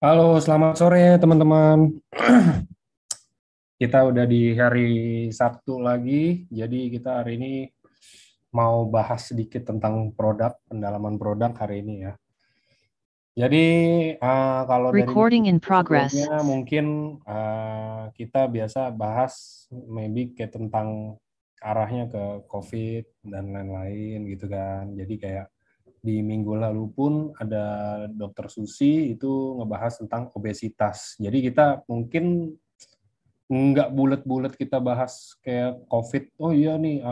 Halo, selamat sore teman-teman. Kita udah di hari Sabtu lagi, jadi kita hari ini mau bahas sedikit tentang produk, pendalaman produk hari ini ya. Jadi kalau dari Recording in sebelumnya progress. mungkin kita biasa bahas maybe kayak tentang arahnya ke COVID dan lain-lain gitu kan. Jadi kayak di minggu lalu pun ada Dokter Susi itu ngebahas tentang obesitas. Jadi kita mungkin nggak bulat-bulat kita bahas kayak COVID. Oh iya nih,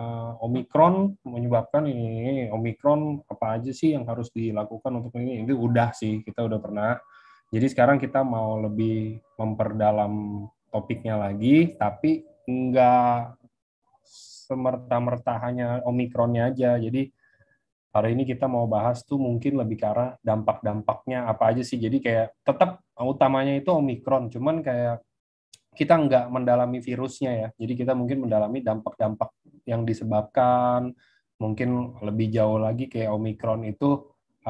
Omikron menyebabkan ini. Omikron apa aja sih yang harus dilakukan untuk ini? Itu udah sih, kita udah pernah. Jadi sekarang kita mau lebih memperdalam topiknya lagi, tapi nggak semerta-merta hanya Omikronnya aja. Jadi hari ini kita mau bahas tuh mungkin lebih ke arah dampak-dampaknya apa aja sih. Jadi kayak tetap utamanya itu Omikron, cuman kayak kita nggak mendalami virusnya ya. Jadi kita mungkin mendalami dampak-dampak yang disebabkan, mungkin lebih jauh lagi kayak Omikron itu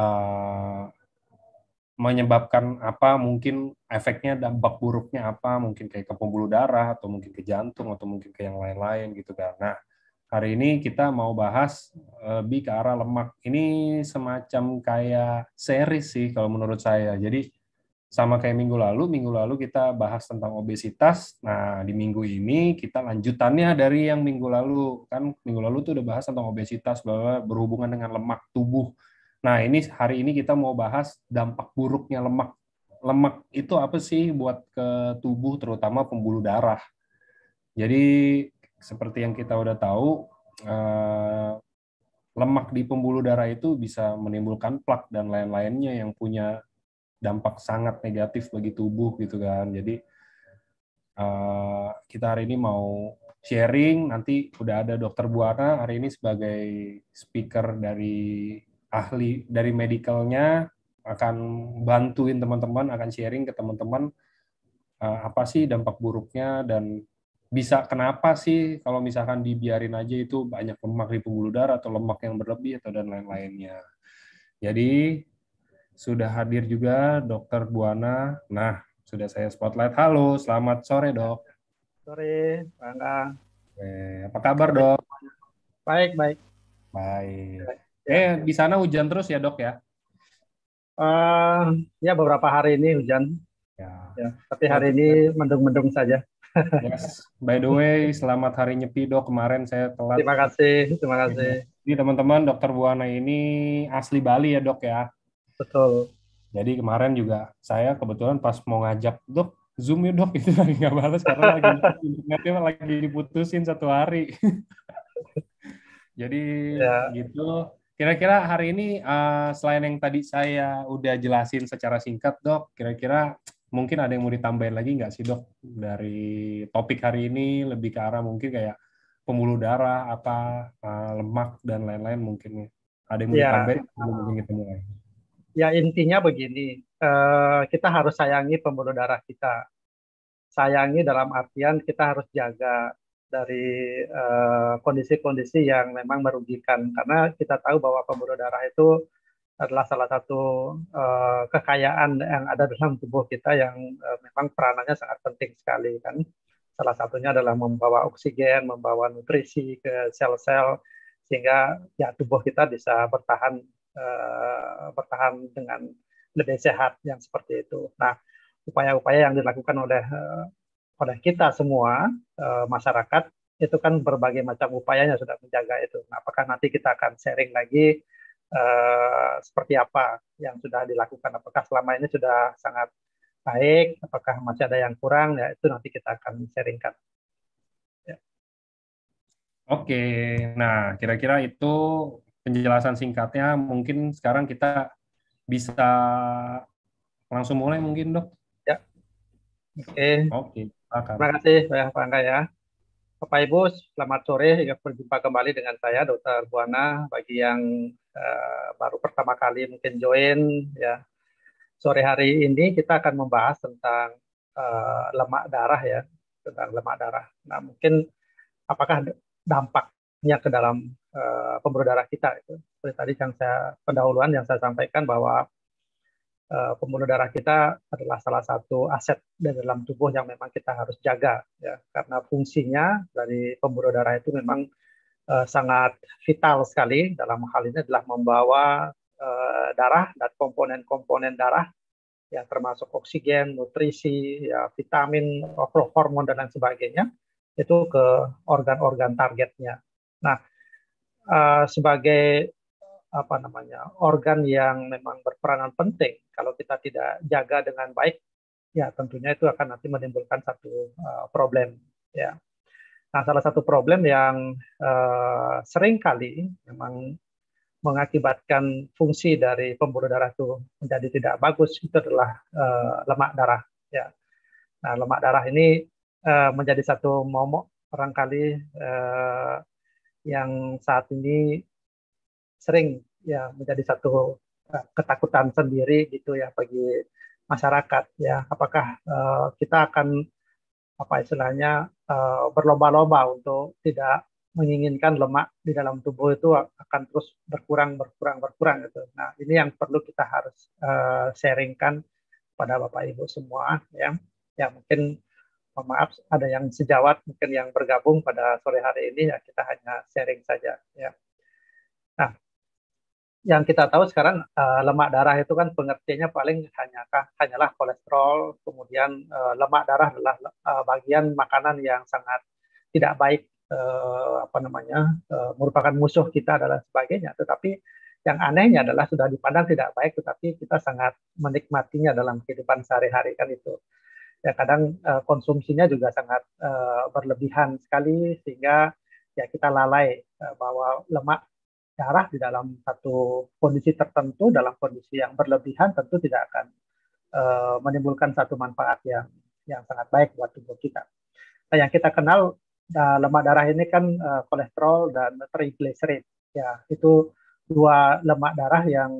uh, menyebabkan apa, mungkin efeknya dampak buruknya apa, mungkin kayak ke pembuluh darah atau mungkin ke jantung atau mungkin ke yang lain-lain gitu kan. Nah, hari ini kita mau bahas lebih ke arah lemak. Ini semacam kayak series sih kalau menurut saya. Jadi sama kayak minggu lalu kita bahas tentang obesitas. Nah, di minggu ini kita lanjutannya dari yang minggu lalu. Kan minggu lalu tuh udah bahas tentang obesitas bahwa berhubungan dengan lemak tubuh. Nah, ini hari ini kita mau bahas dampak buruknya lemak. Lemak itu apa sih buat ke tubuh terutama pembuluh darah. Jadi seperti yang kita udah tahu, eh, lemak di pembuluh darah itu bisa menimbulkan plak dan lain-lainnya yang punya dampak sangat negatif bagi tubuh gitu kan. Jadi kita hari ini mau sharing, nanti udah ada Dokter Buana hari ini sebagai speaker dari ahli dari medicalnya, akan bantuin teman-teman, akan sharing ke teman-teman apa sih dampak buruknya dan bisa kenapa sih kalau misalkan dibiarin aja itu banyak lemak di pembuluh darah atau lemak yang berlebih atau dan lain-lainnya. Jadi sudah hadir juga Dokter Buana. Nah, sudah saya spotlight. Halo, selamat sore dok. Sore, Pak Angga. Apa kabar Sore. dok? Baik, baik. Baik. Ya. Di sana hujan terus ya dok ya? Eh, ya beberapa hari ini hujan, Ya. ya. Tapi hari Berarti, ini mendung-mendung saja. yes. By the way, selamat hari Nyepi dok. Kemarin saya telat. Terima kasih, terima kasih. Jadi teman-teman, Dokter Buana ini asli Bali ya dok ya. Betul. Jadi kemarin juga saya kebetulan pas mau ngajak dok Zoom ya dok itu lagi nggak balas karena lagi internetnya lagi diputusin satu hari. Jadi Ya, gitu. Kira-kira hari ini selain yang tadi saya udah jelasin secara singkat dok, kira-kira mungkin ada yang mau ditambahin lagi nggak sih dok dari topik hari ini lebih ke arah mungkin kayak pembuluh darah, apa lemak dan lain-lain mungkin ya. Ada yang mau ya, ditambahin sebelum mungkin kita mulai. ya intinya begini. Kita harus sayangi pembuluh darah kita. Sayangi dalam artian kita harus jaga dari kondisi-kondisi yang memang merugikan. Karena kita tahu bahwa pembuluh darah itu adalah salah satu kekayaan yang ada dalam tubuh kita yang memang peranannya sangat penting sekali kan. Salah satunya adalah membawa oksigen, membawa nutrisi ke sel-sel sehingga ya tubuh kita bisa bertahan dengan lebih sehat yang seperti itu. Nah, upaya-upaya yang dilakukan oleh kita semua masyarakat itu kan berbagai macam upayanya sudah menjaga itu. Nah, apakah nanti kita akan sharing lagi seperti apa yang sudah dilakukan? Apakah selama ini sudah sangat baik? Apakah masih ada yang kurang? Ya itu nanti kita akan sharingkan. Ya, Oke, nah kira-kira itu penjelasan singkatnya. Mungkin sekarang kita bisa langsung mulai mungkin dok. ya. Oke. Oke, silakan. Terima kasih Pak Angga ya. Bapak Ibu, selamat sore. Ya, berjumpa kembali dengan saya, Dr. Buana. Bagi yang baru pertama kali mungkin join, ya sore hari ini kita akan membahas tentang lemak darah ya, tentang lemak darah. Nah, mungkin apakah dampaknya ke dalam pembuluh darah kita itu. Seperti tadi yang saya pendahuluan yang saya sampaikan bahwa pembuluh darah kita adalah salah satu aset di dalam tubuh yang memang kita harus jaga, ya, karena fungsinya dari pembuluh darah itu memang sangat vital sekali. Dalam hal ini adalah membawa darah dan komponen-komponen darah, ya, termasuk oksigen, nutrisi, ya, vitamin, hormon dan lain sebagainya, itu ke organ-organ targetnya. Nah, sebagai apa namanya, organ yang memang berperanan penting, kalau kita tidak jaga dengan baik, ya tentunya itu akan nanti menimbulkan satu problem, ya. Nah, salah satu problem yang sering kali memang mengakibatkan fungsi dari pembuluh darah itu menjadi tidak bagus itu adalah lemak darah, ya. Nah, lemak darah ini menjadi satu momok barangkali yang saat ini sering, ya, menjadi satu ketakutan sendiri gitu ya bagi masyarakat, ya. Apakah kita akan apa istilahnya berlomba-lomba untuk tidak menginginkan lemak di dalam tubuh itu akan terus berkurang gitu. Nah, ini yang perlu kita harus sharingkan pada Bapak Ibu semua, ya. Ya, mungkin maaf ada yang sejawat mungkin yang bergabung pada sore hari ini, ya kita hanya sharing saja, ya. Nah, yang kita tahu sekarang lemak darah itu kan pengertiannya paling hanyalah kolesterol, kemudian lemak darah adalah bagian makanan yang sangat tidak baik, apa namanya, merupakan musuh kita dan sebagainya. Tetapi yang anehnya adalah sudah dipandang tidak baik, tetapi kita sangat menikmatinya dalam kehidupan sehari-hari kan itu. Ya, kadang konsumsinya juga sangat berlebihan sekali sehingga ya kita lalai bahwa lemak darah di dalam satu kondisi tertentu, dalam kondisi yang berlebihan tentu tidak akan menimbulkan satu manfaat yang sangat baik buat tubuh kita. Nah, yang kita kenal lemak darah ini kan kolesterol dan triglycerid, ya, itu dua lemak darah yang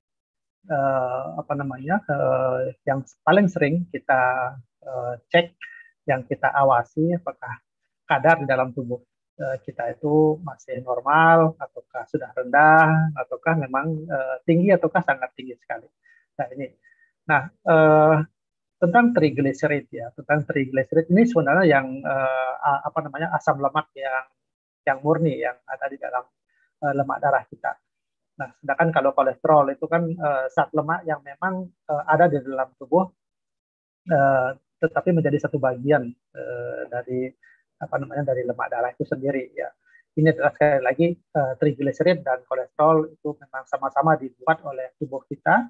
apa namanya yang paling sering kita cek, yang kita awasi apakah kadar di dalam tubuh kita itu masih normal, ataukah sudah rendah, ataukah memang tinggi, ataukah sangat tinggi sekali. Nah, ini. Nah, tentang triglycerid, ya, tentang triglycerid ini sebenarnya yang apa namanya, asam lemak yang murni yang ada di dalam lemak darah kita. Nah, sedangkan kalau kolesterol itu kan zat lemak yang memang ada di dalam tubuh, uh, tetapi menjadi satu bagian dari apa namanya, dari lemak darah itu sendiri, ya. Ini adalah sekali lagi triglycerid dan kolesterol itu memang sama-sama dibuat oleh tubuh kita,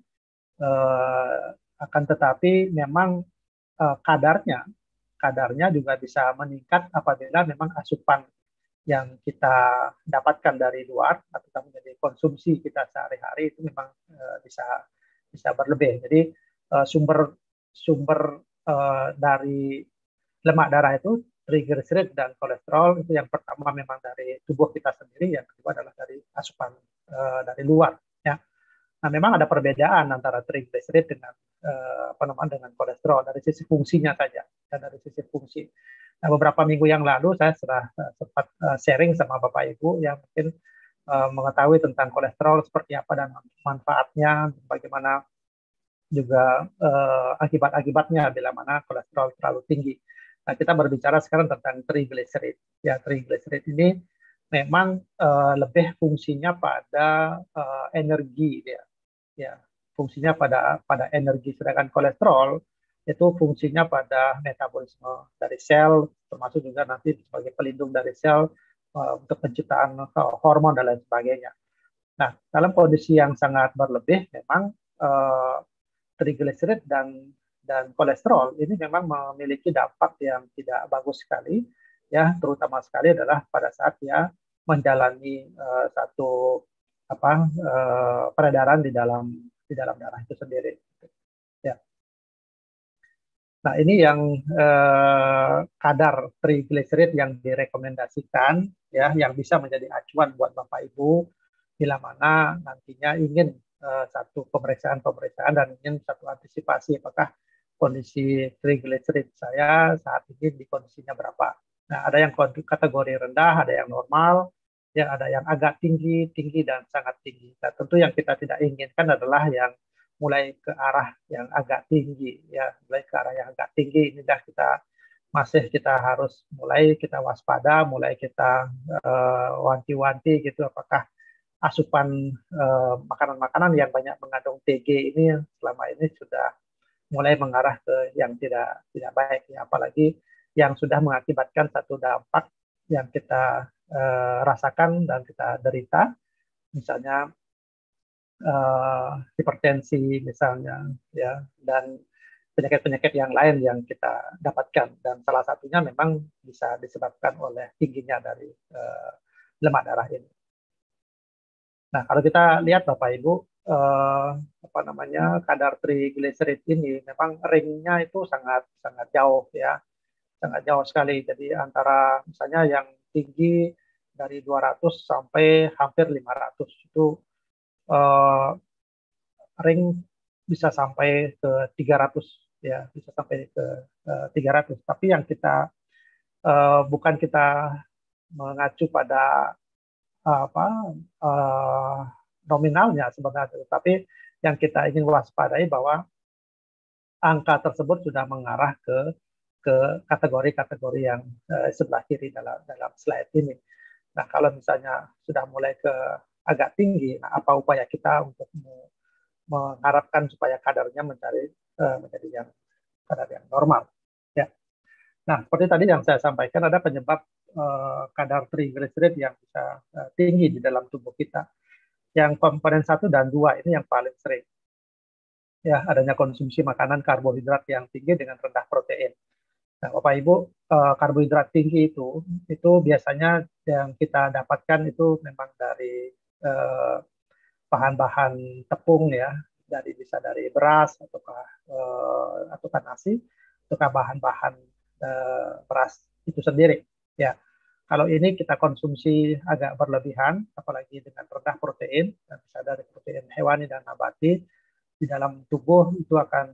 akan tetapi memang kadarnya juga bisa meningkat apabila memang asupan yang kita dapatkan dari luar atau menjadi konsumsi kita sehari-hari itu memang bisa berlebih. Jadi sumber dari lemak darah itu triglycerid dan kolesterol itu yang pertama memang dari tubuh kita sendiri, yang kedua adalah dari asupan dari luar, ya. Nah, memang ada perbedaan antara triglycerid dengan apa namanya, dengan kolesterol dari sisi fungsinya saja, dan dari sisi fungsi. Nah, beberapa minggu yang lalu saya sudah sempat sharing sama Bapak Ibu yang mungkin mengetahui tentang kolesterol seperti apa dan manfaatnya, bagaimana juga akibat-akibatnya bila mana kolesterol terlalu tinggi. Nah, kita berbicara sekarang tentang triglycerid. Ya, triglycerid ini memang lebih fungsinya pada energi, ya. Ya, fungsinya pada energi, sedangkan kolesterol itu fungsinya pada metabolisme dari sel, termasuk juga nanti sebagai pelindung dari sel untuk penciptaan hormon dan lain sebagainya. Nah, dalam kondisi yang sangat berlebih, memang triglycerid dan kolesterol ini memang memiliki dampak yang tidak bagus sekali, ya, terutama sekali adalah pada saat dia menjalani satu apa peredaran di dalam darah itu sendiri, ya. Nah, ini yang kadar triglycerid yang direkomendasikan, ya, yang bisa menjadi acuan buat Bapak Ibu bila mana nantinya ingin satu pemeriksaan dan ingin satu antisipasi apakah kondisi triglycerid saya saat ini di kondisinya berapa. Nah, ada yang kategori rendah, ada yang normal, ya, ada yang agak tinggi, tinggi dan sangat tinggi. Nah, tentu yang kita tidak inginkan adalah yang mulai ke arah yang agak tinggi, ya, mulai ke arah yang agak tinggi. Inilah kita harus mulai kita waspada, mulai kita wanti-wanti gitu, apakah asupan makanan-makanan yang banyak mengandung TG ini selama ini sudah mulai mengarah ke yang tidak tidak baik, ya. Apalagi yang sudah mengakibatkan satu dampak yang kita rasakan dan kita derita, misalnya hipertensi misalnya, ya, dan penyakit-penyakit yang lain yang kita dapatkan, dan salah satunya memang bisa disebabkan oleh tingginya dari lemak darah ini. Nah, kalau kita lihat Bapak Ibu, eh, apa namanya, kadar trigliserid ini memang ringnya itu sangat sangat jauh, ya, sangat jauh sekali. Jadi antara misalnya yang tinggi dari 200 sampai hampir 500 itu, eh, ring bisa sampai ke 300, ya, bisa sampai ke 300. Tapi yang kita bukan kita mengacu pada apa eh, nominalnya sebenarnya, tapi yang kita ingin waspadai bahwa angka tersebut sudah mengarah ke kategori-kategori yang sebelah kiri dalam dalam slide ini. Nah, kalau misalnya sudah mulai ke agak tinggi, nah, apa upaya kita untuk mengharapkan supaya kadarnya menjadi yang kadar yang normal, ya. Nah, seperti tadi yang saya sampaikan, ada penyebab kadar trigliserid yang bisa tinggi di dalam tubuh kita. Yang komponen 1 dan 2 ini yang paling sering, ya, adanya konsumsi makanan karbohidrat yang tinggi dengan rendah protein. Nah, Bapak Ibu, karbohidrat tinggi itu biasanya yang kita dapatkan itu memang dari eh, bahan-bahan tepung, ya, bisa dari beras ataukah nasi, ataukah bahan-bahan beras itu sendiri, ya. Kalau ini kita konsumsi agak berlebihan, apalagi dengan rendah protein, bisa dari protein hewani dan nabati, di dalam tubuh itu akan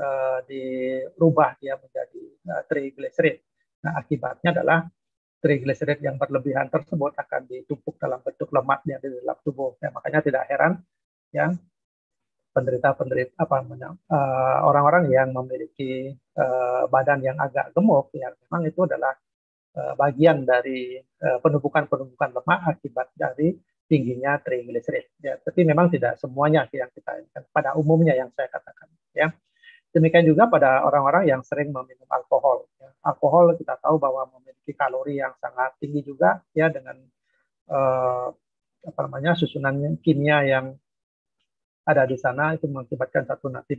dirubah dia menjadi trigliserid. Nah, akibatnya adalah trigliserid yang berlebihan tersebut akan ditumpuk dalam bentuk lemak di dalam tubuh. Ya, makanya tidak heran, ya, penderita-penderita orang-orang yang memiliki badan yang agak gemuk, ya, memang itu adalah bagian dari penumpukan-penumpukan lemak akibat dari tingginya trigliserid. Ya, tapi memang tidak semuanya yang kita inginkan. Pada umumnya yang saya katakan, ya. Demikian juga pada orang-orang yang sering meminum alkohol. Ya. Alkohol kita tahu bahwa memiliki kalori yang sangat tinggi juga, ya, dengan eh, apa namanya, susunan kimia yang ada di sana, itu mengakibatkan satu nanti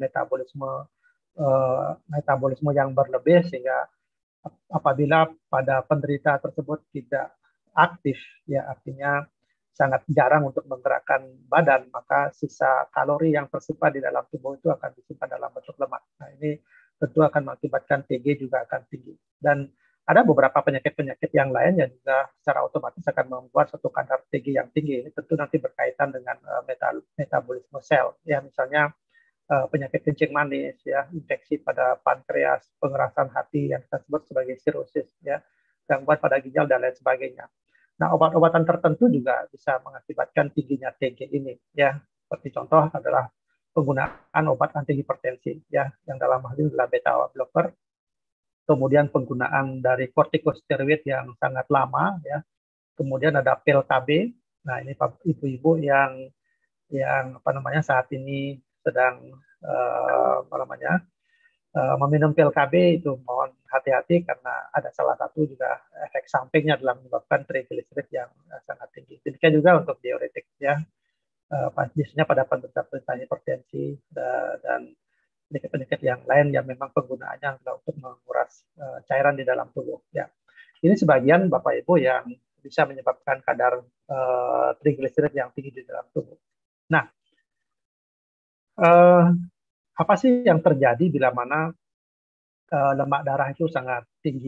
metabolisme yang berlebih, sehingga apabila pada penderita tersebut tidak aktif, ya, artinya sangat jarang untuk menggerakkan badan, maka sisa kalori yang tersimpan di dalam tubuh itu akan disimpan dalam bentuk lemak. Nah, ini tentu akan mengakibatkan TG juga akan tinggi. Dan ada beberapa penyakit-penyakit yang lain yang juga secara otomatis akan membuat satu kadar TG yang tinggi. Ini tentu nanti berkaitan dengan metabolisme sel. Ya, misalnya penyakit kencing manis, ya, infeksi pada pankreas, pengerasan hati yang kita sebut sebagai sirosis, ya, gangguan pada ginjal dan lain sebagainya. Nah, obat-obatan tertentu juga bisa mengakibatkan tingginya TG ini, ya. Seperti contoh adalah penggunaan obat antihipertensi, ya, yang dalam hal ini adalah beta blocker, kemudian penggunaan dari kortikosteroid yang sangat lama, ya, kemudian ada pil KB. Nah, ini ibu-ibu yang apa namanya saat ini sedang apa namanya meminum pil KB, itu mohon hati-hati karena ada salah satu juga efek sampingnya dalam menyebabkan trigliserid yang sangat tinggi. Demikian juga untuk diuretik, ya, biasanya pada penderita hipertensi dan penyakit-penyakit yang lain yang memang penggunaannya adalah untuk menguras cairan di dalam tubuh. Ya, ini sebagian Bapak Ibu yang bisa menyebabkan kadar trigliserid yang tinggi di dalam tubuh. Nah, eh, apa sih yang terjadi bila mana lemak darah itu sangat tinggi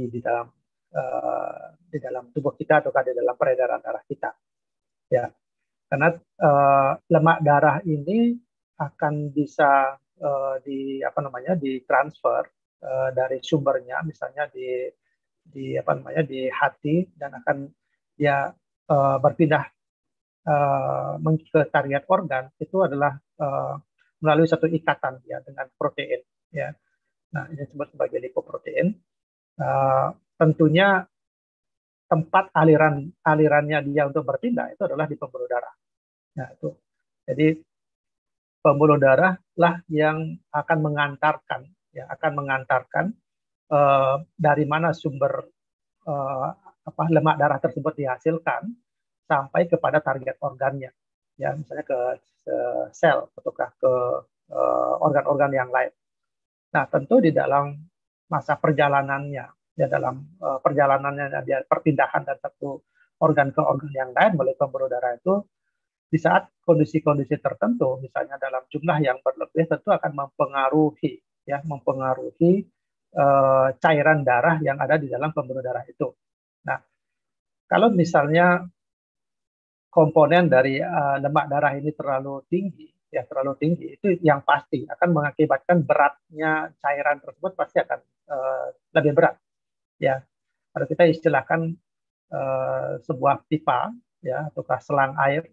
di dalam tubuh kita atau di dalam peredaran darah kita, ya? Karena lemak darah ini akan bisa di apa namanya ditransfer dari sumbernya, misalnya di apa namanya di hati, dan akan dia berpindah ke target organ itu adalah melalui satu ikatan ya dengan protein ya. Nah, ini disebut sebagai lipoprotein. Tentunya tempat alirannya dia untuk berpindah itu adalah di pembuluh darah. Nah, itu. Jadi pembuluh darah lah yang akan mengantarkan dari mana sumber lemak darah tersebut dihasilkan sampai kepada target organnya, ya misalnya ke sel ataukah ke organ-organ yang lain. Nah, tentu di dalam masa perjalanannya, ya dalam perjalanannya dia perpindahan dari satu organ ke organ yang lain melalui pembuluh darah itu, di saat kondisi-kondisi tertentu, misalnya dalam jumlah yang berlebih, tentu akan mempengaruhi cairan darah yang ada di dalam pembuluh darah itu. Nah, kalau misalnya komponen dari lemak darah ini terlalu tinggi itu yang pasti akan mengakibatkan beratnya cairan tersebut pasti akan lebih berat. Ya, kalau kita istilahkan sebuah pipa ya ataukah selang air,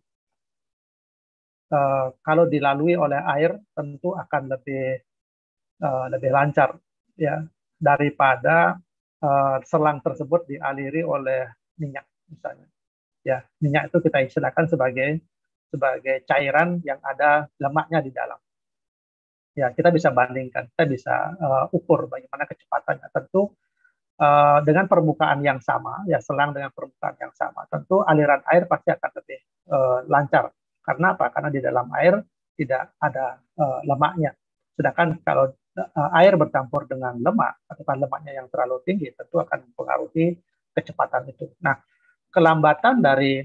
kalau dilalui oleh air tentu akan lebih lancar ya daripada selang tersebut dialiri oleh minyak misalnya. Ya, minyak itu kita istilahkan sebagai cairan yang ada lemaknya di dalam. Ya, kita bisa bandingkan, kita bisa ukur bagaimana kecepatannya. Tentu dengan permukaan yang sama, ya selang dengan permukaan yang sama, tentu aliran air pasti akan lebih lancar. Karena apa? Karena di dalam air tidak ada lemaknya. Sedangkan kalau air bercampur dengan lemak atau lemaknya yang terlalu tinggi, tentu akan mempengaruhi kecepatan itu. Nah, kelambatan dari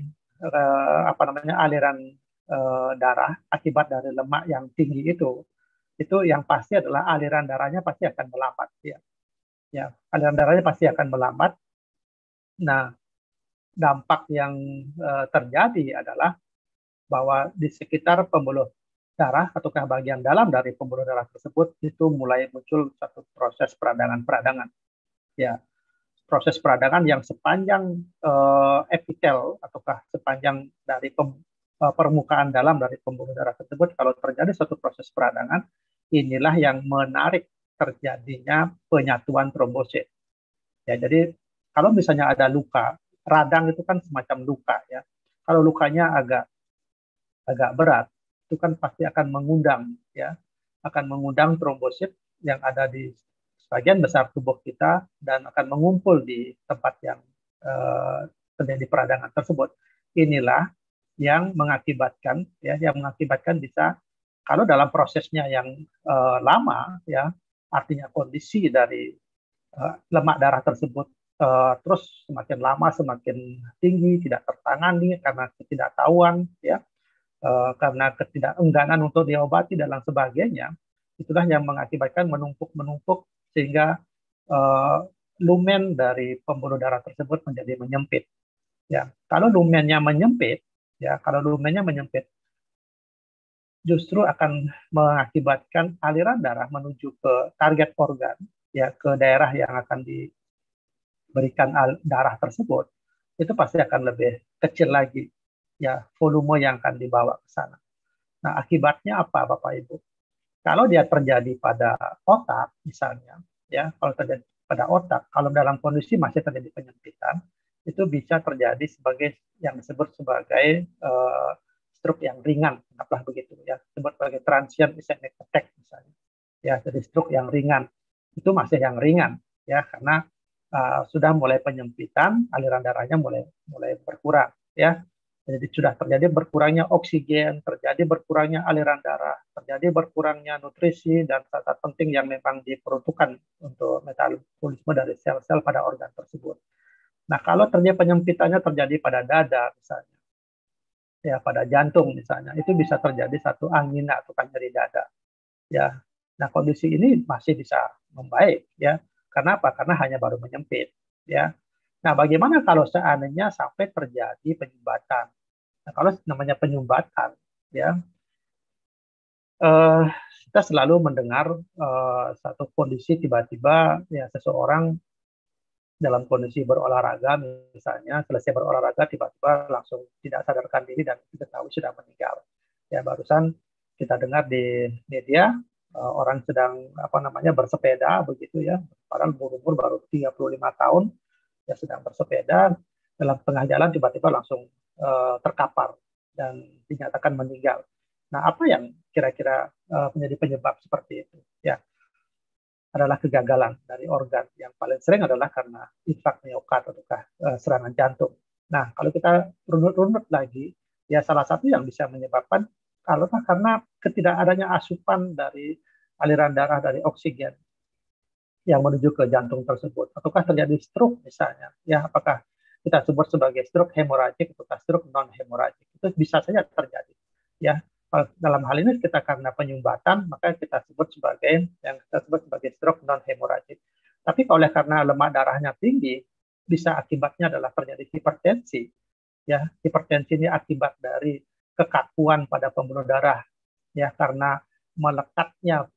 aliran darah akibat dari lemak yang tinggi itu yang pasti adalah aliran darahnya pasti akan melambat ya. Ya, aliran darahnya pasti akan melambat. Nah, dampak yang terjadi adalah bahwa di sekitar pembuluh darah ataukah bagian dalam dari pembuluh darah tersebut itu mulai muncul satu proses peradangan. Ya, proses peradangan yang sepanjang epitel ataukah sepanjang dari permukaan dalam dari pembuluh darah tersebut, kalau terjadi suatu proses peradangan, inilah yang menarik terjadinya penyatuan trombosit. Ya, jadi kalau misalnya ada luka, radang itu kan semacam luka ya. Kalau lukanya agak berat, itu kan pasti akan mengundang trombosit yang ada di sebagian besar tubuh kita dan akan mengumpul di tempat yang terjadi peradangan tersebut. Inilah yang mengakibatkan bisa, kalau dalam prosesnya yang lama ya, artinya kondisi dari lemak darah tersebut terus semakin lama semakin tinggi, tidak tertangani karena ketidaktahuan ya, karena ketidakengganan untuk diobati dan lain sebagainya, itulah yang mengakibatkan menumpuk sehingga lumen dari pembuluh darah tersebut menjadi menyempit. Ya, kalau lumennya menyempit, justru akan mengakibatkan aliran darah menuju ke target organ, ya ke daerah yang akan diberikan darah tersebut, itu pasti akan lebih kecil lagi, ya volume yang akan dibawa ke sana. Nah, akibatnya apa, Bapak Ibu? Kalau dia terjadi pada otak, misalnya, ya, kalau terjadi pada otak, kalau dalam kondisi masih terjadi penyempitan, itu bisa terjadi sebagai yang disebut sebagai stroke yang ringan, anggaplah begitu, ya, disebut sebagai transient ischemic attack, misalnya, ya, jadi stroke yang ringan, itu masih yang ringan, ya, karena sudah mulai penyempitan, aliran darahnya mulai berkurang, ya. Jadi sudah terjadi berkurangnya oksigen, terjadi berkurangnya aliran darah, terjadi berkurangnya nutrisi, dan zat-zat penting yang memang diperuntukkan untuk metabolisme dari sel-sel pada organ tersebut. Nah, kalau terjadi penyempitannya terjadi pada dada misalnya, ya pada jantung misalnya, itu bisa terjadi satu angina atau nyeri dada. Ya, nah kondisi ini masih bisa membaik, ya. Karena apa? Karena hanya baru menyempit, ya. Nah, bagaimana kalau seandainya sampai terjadi penyumbatan? Nah, kalau namanya penyumbatan, ya, kita selalu mendengar satu kondisi tiba-tiba ya seseorang dalam kondisi berolahraga, misalnya selesai berolahraga tiba-tiba langsung tidak sadarkan diri dan diketahui sudah meninggal. Ya, barusan kita dengar di media orang sedang bersepeda begitu ya, padahal berumur baru 35 tahun ya, sedang bersepeda dalam tengah jalan tiba-tiba langsung terkapar dan dinyatakan meninggal. Nah, apa yang kira-kira menjadi penyebab seperti itu? Ya, adalah kegagalan dari organ. Yang paling sering adalah karena infak miokard ataukah serangan jantung. Nah, kalau kita runut-runut lagi, ya salah satu yang bisa menyebabkan karena ketidakadanya asupan dari aliran darah dari oksigen yang menuju ke jantung tersebut, ataukah terjadi stroke misalnya, ya apakah kita sebut sebagai stroke hemoragik ataukah stroke non hemoragik, itu bisa saja terjadi, ya. Dalam hal ini kita karena penyumbatan, maka kita sebut sebagai stroke non hemoragik. Tapi oleh karena lemak darahnya tinggi, bisa akibatnya adalah terjadi hipertensi, ya. Hipertensi ini akibat dari kekakuan pada pembuluh darah, ya, karena melekatnya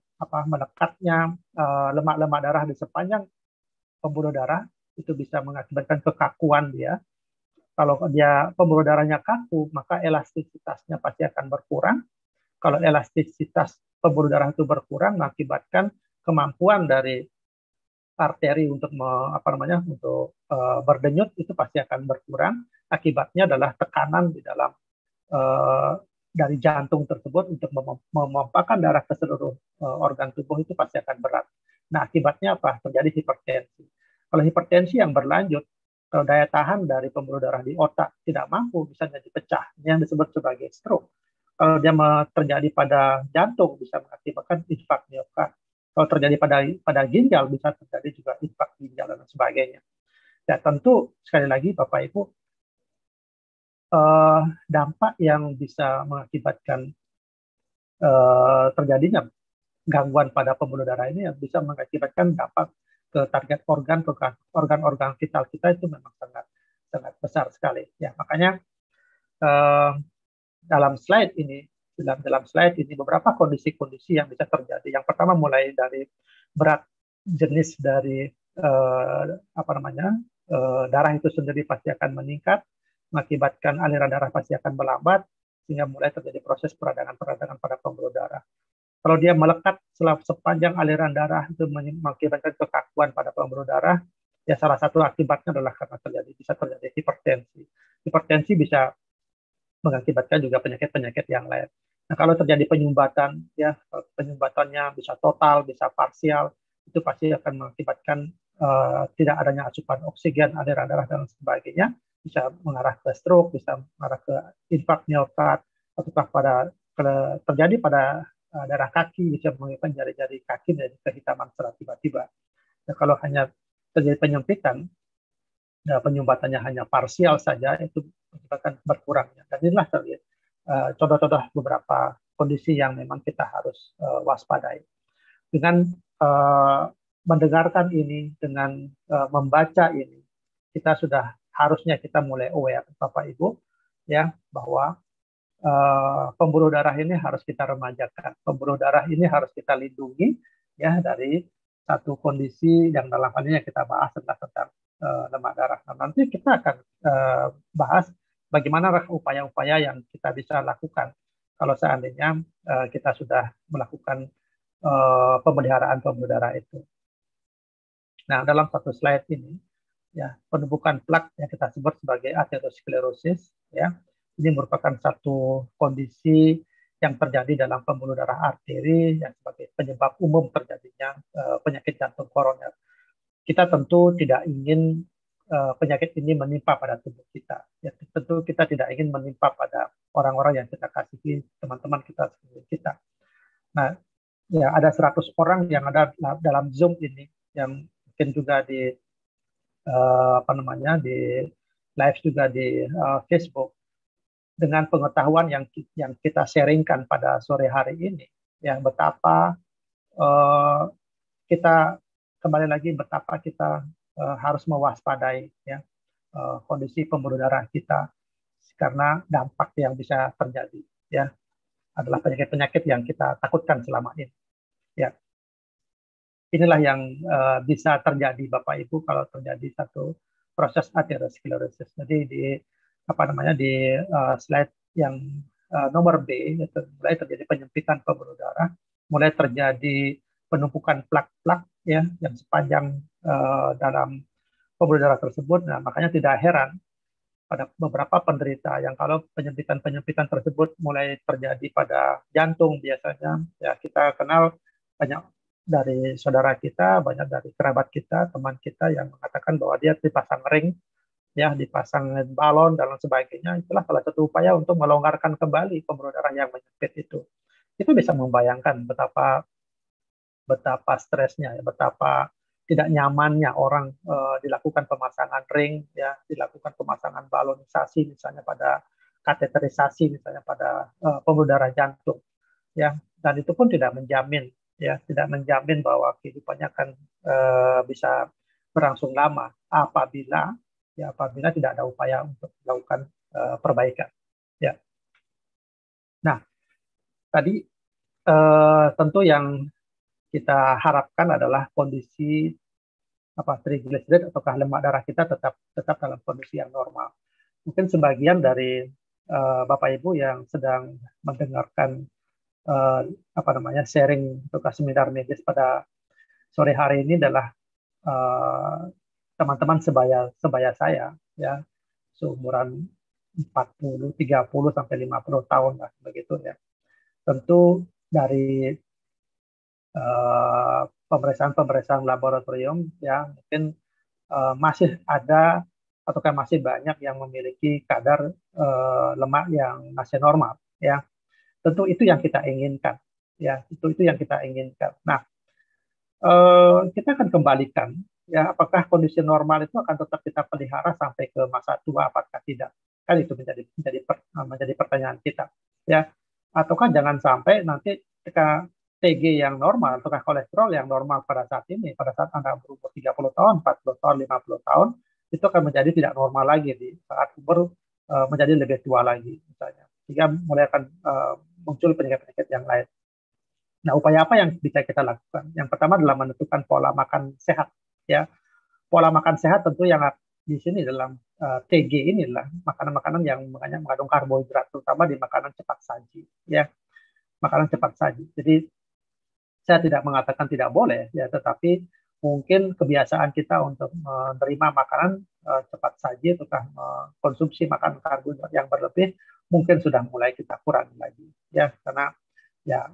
lemak-lemak darah di sepanjang pembuluh darah itu bisa mengakibatkan kekakuan dia. Kalau dia pembuluh darahnya kaku, maka elastisitasnya pasti akan berkurang. Kalau elastisitas pembuluh darah itu berkurang, mengakibatkan kemampuan dari arteri untuk berdenyut itu pasti akan berkurang. Akibatnya adalah tekanan di dalam dari jantung tersebut untuk memompakan darah ke seluruh organ tubuh itu pasti akan berat. Nah, akibatnya apa? Terjadi hipertensi. Kalau hipertensi yang berlanjut, kalau daya tahan dari pembuluh darah di otak tidak mampu, bisa jadi pecah. Ini yang disebut sebagai stroke. Kalau dia terjadi pada jantung, bisa mengakibatkan infak miokard. Kalau terjadi pada ginjal, bisa terjadi juga infak ginjal dan sebagainya. Ya, tentu sekali lagi Bapak Ibu, dampak yang bisa mengakibatkan terjadinya gangguan pada pembuluh darah ini bisa mengakibatkan dampak ke target organ-organ vital kita itu memang sangat sangat besar sekali. Ya, makanya dalam slide ini beberapa kondisi-kondisi yang bisa terjadi. Yang pertama mulai dari berat jenis dari darah itu sendiri pasti akan meningkat, mengakibatkan aliran darah pasti akan melambat, sehingga mulai terjadi proses peradangan pada pembuluh darah. Kalau dia melekat sepanjang aliran darah itu mengakibatkan kekakuan pada pembuluh darah, ya salah satu akibatnya adalah karena bisa terjadi hipertensi. Hipertensi bisa mengakibatkan juga penyakit-penyakit yang lain. Nah, kalau terjadi penyumbatan, ya penyumbatannya bisa total, bisa parsial, itu pasti akan mengakibatkan tidak adanya asupan oksigen, aliran darah dan sebagainya, bisa mengarah ke stroke, bisa mengarah ke infak miokard, ataukah terjadi pada darah kaki, bisa menyebabkan jari-jari kaki menjadi kehitaman secara tiba-tiba. Nah, kalau hanya terjadi penyempitan, penyumbatannya hanya parsial saja, itu menyebabkan berkurangnya. Dan inilah contoh-contoh beberapa kondisi yang memang kita harus waspadai. Dengan mendengarkan ini, dengan membaca ini, harusnya kita mulai aware, Bapak Ibu, ya, bahwa pembuluh darah ini harus kita remajakan. Pembuluh darah ini harus kita lindungi, ya, dari satu kondisi yang dalam hal ini kita bahas tentang lemak darah. Nah, nanti kita akan bahas bagaimana upaya-upaya yang kita bisa lakukan kalau seandainya kita sudah melakukan pemeliharaan pembuluh darah itu. Nah, dalam satu slide ini, ya, penumpukan plak yang kita sebut sebagai aterosklerosis, ya, ini merupakan satu kondisi yang terjadi dalam pembuluh darah arteri yang sebagai penyebab umum terjadinya penyakit jantung koroner. Kita tentu tidak ingin penyakit ini menimpa pada tubuh kita. Ya, tentu kita tidak ingin menimpa pada orang-orang yang kita kasihi, teman-teman kita, kita. Nah, ya ada 100 orang yang ada dalam Zoom ini, yang mungkin juga di di live juga di Facebook, dengan pengetahuan yang kita sharingkan pada sore hari ini, ya betapa kita kembali lagi betapa kita harus mewaspadai, ya, kondisi pembuluh darah kita, karena dampak yang bisa terjadi, ya, adalah penyakit-penyakit yang kita takutkan selama ini, ya. Inilah yang bisa terjadi Bapak Ibu kalau terjadi satu proses aterosklerosis. Jadi di slide yang nomor B, itu mulai terjadi penyempitan pembuluh darah, mulai terjadi penumpukan plak-plak ya yang sepanjang dalam pembuluh darah tersebut. Nah, makanya tidak heran pada beberapa penderita yang kalau penyempitan-penyempitan tersebut mulai terjadi pada jantung biasanya, ya kita kenal banyak dari saudara kita, banyak dari kerabat kita, teman kita yang mengatakan bahwa dia dipasang ring, ya dipasang balon dan lain sebagainya. Itulah salah satu upaya untuk melonggarkan kembali pembuluh darah yang menyempit itu. Itu bisa membayangkan betapa betapa stresnya, ya, betapa tidak nyamannya orang dilakukan pemasangan ring, ya, dilakukan pemasangan balonisasi misalnya pada kateterisasi misalnya pada pembuluh darah jantung, ya, dan itu pun tidak menjamin, ya, tidak menjamin bahwa kehidupannya akan bisa berlangsung lama apabila ya apabila tidak ada upaya untuk melakukan perbaikan, ya. Nah, tadi tentu yang kita harapkan adalah kondisi trigliserid ataukah lemak darah kita tetap tetap dalam kondisi yang normal. Mungkin sebagian dari Bapak Ibu yang sedang mendengarkan uh, sharing atau seminar medis pada sore hari ini adalah teman-teman sebaya sebaya saya, ya, seumuran 40, 30 sampai 50 tahun lah begitu ya. Tentu dari pemeriksaan-pemeriksaan laboratorium ya mungkin masih ada ataukah masih banyak yang memiliki kadar lemak yang masih normal, ya. Tentu itu yang kita inginkan, ya, itu yang kita inginkan. Nah, kita akan kembalikan, ya, apakah kondisi normal itu akan tetap kita pelihara sampai ke masa tua apakah tidak, kan itu menjadi pertanyaan kita, ya. Ataukah jangan sampai nanti ketika TG yang normal ataukah kolesterol yang normal pada saat ini, pada saat Anda berumur 30 tahun, 40 tahun, 50 tahun, itu akan menjadi tidak normal lagi di saat umur menjadi lebih tua lagi misalnya, sehingga mulai akan muncul penyakit-penyakit yang lain. Nah, upaya apa yang bisa kita lakukan? Yang pertama adalah menentukan pola makan sehat, ya. Pola makan sehat tentu yang di sini dalam TG ini adalah makanan-makanan yang mengandung karbohidrat, terutama di makanan cepat saji, ya. Makanan cepat saji. Jadi saya tidak mengatakan tidak boleh, ya, tetapi mungkin kebiasaan kita untuk menerima makanan cepat saji atau konsumsi makanan karbohidrat yang berlebih mungkin sudah mulai kita kurangi lagi, ya, karena ya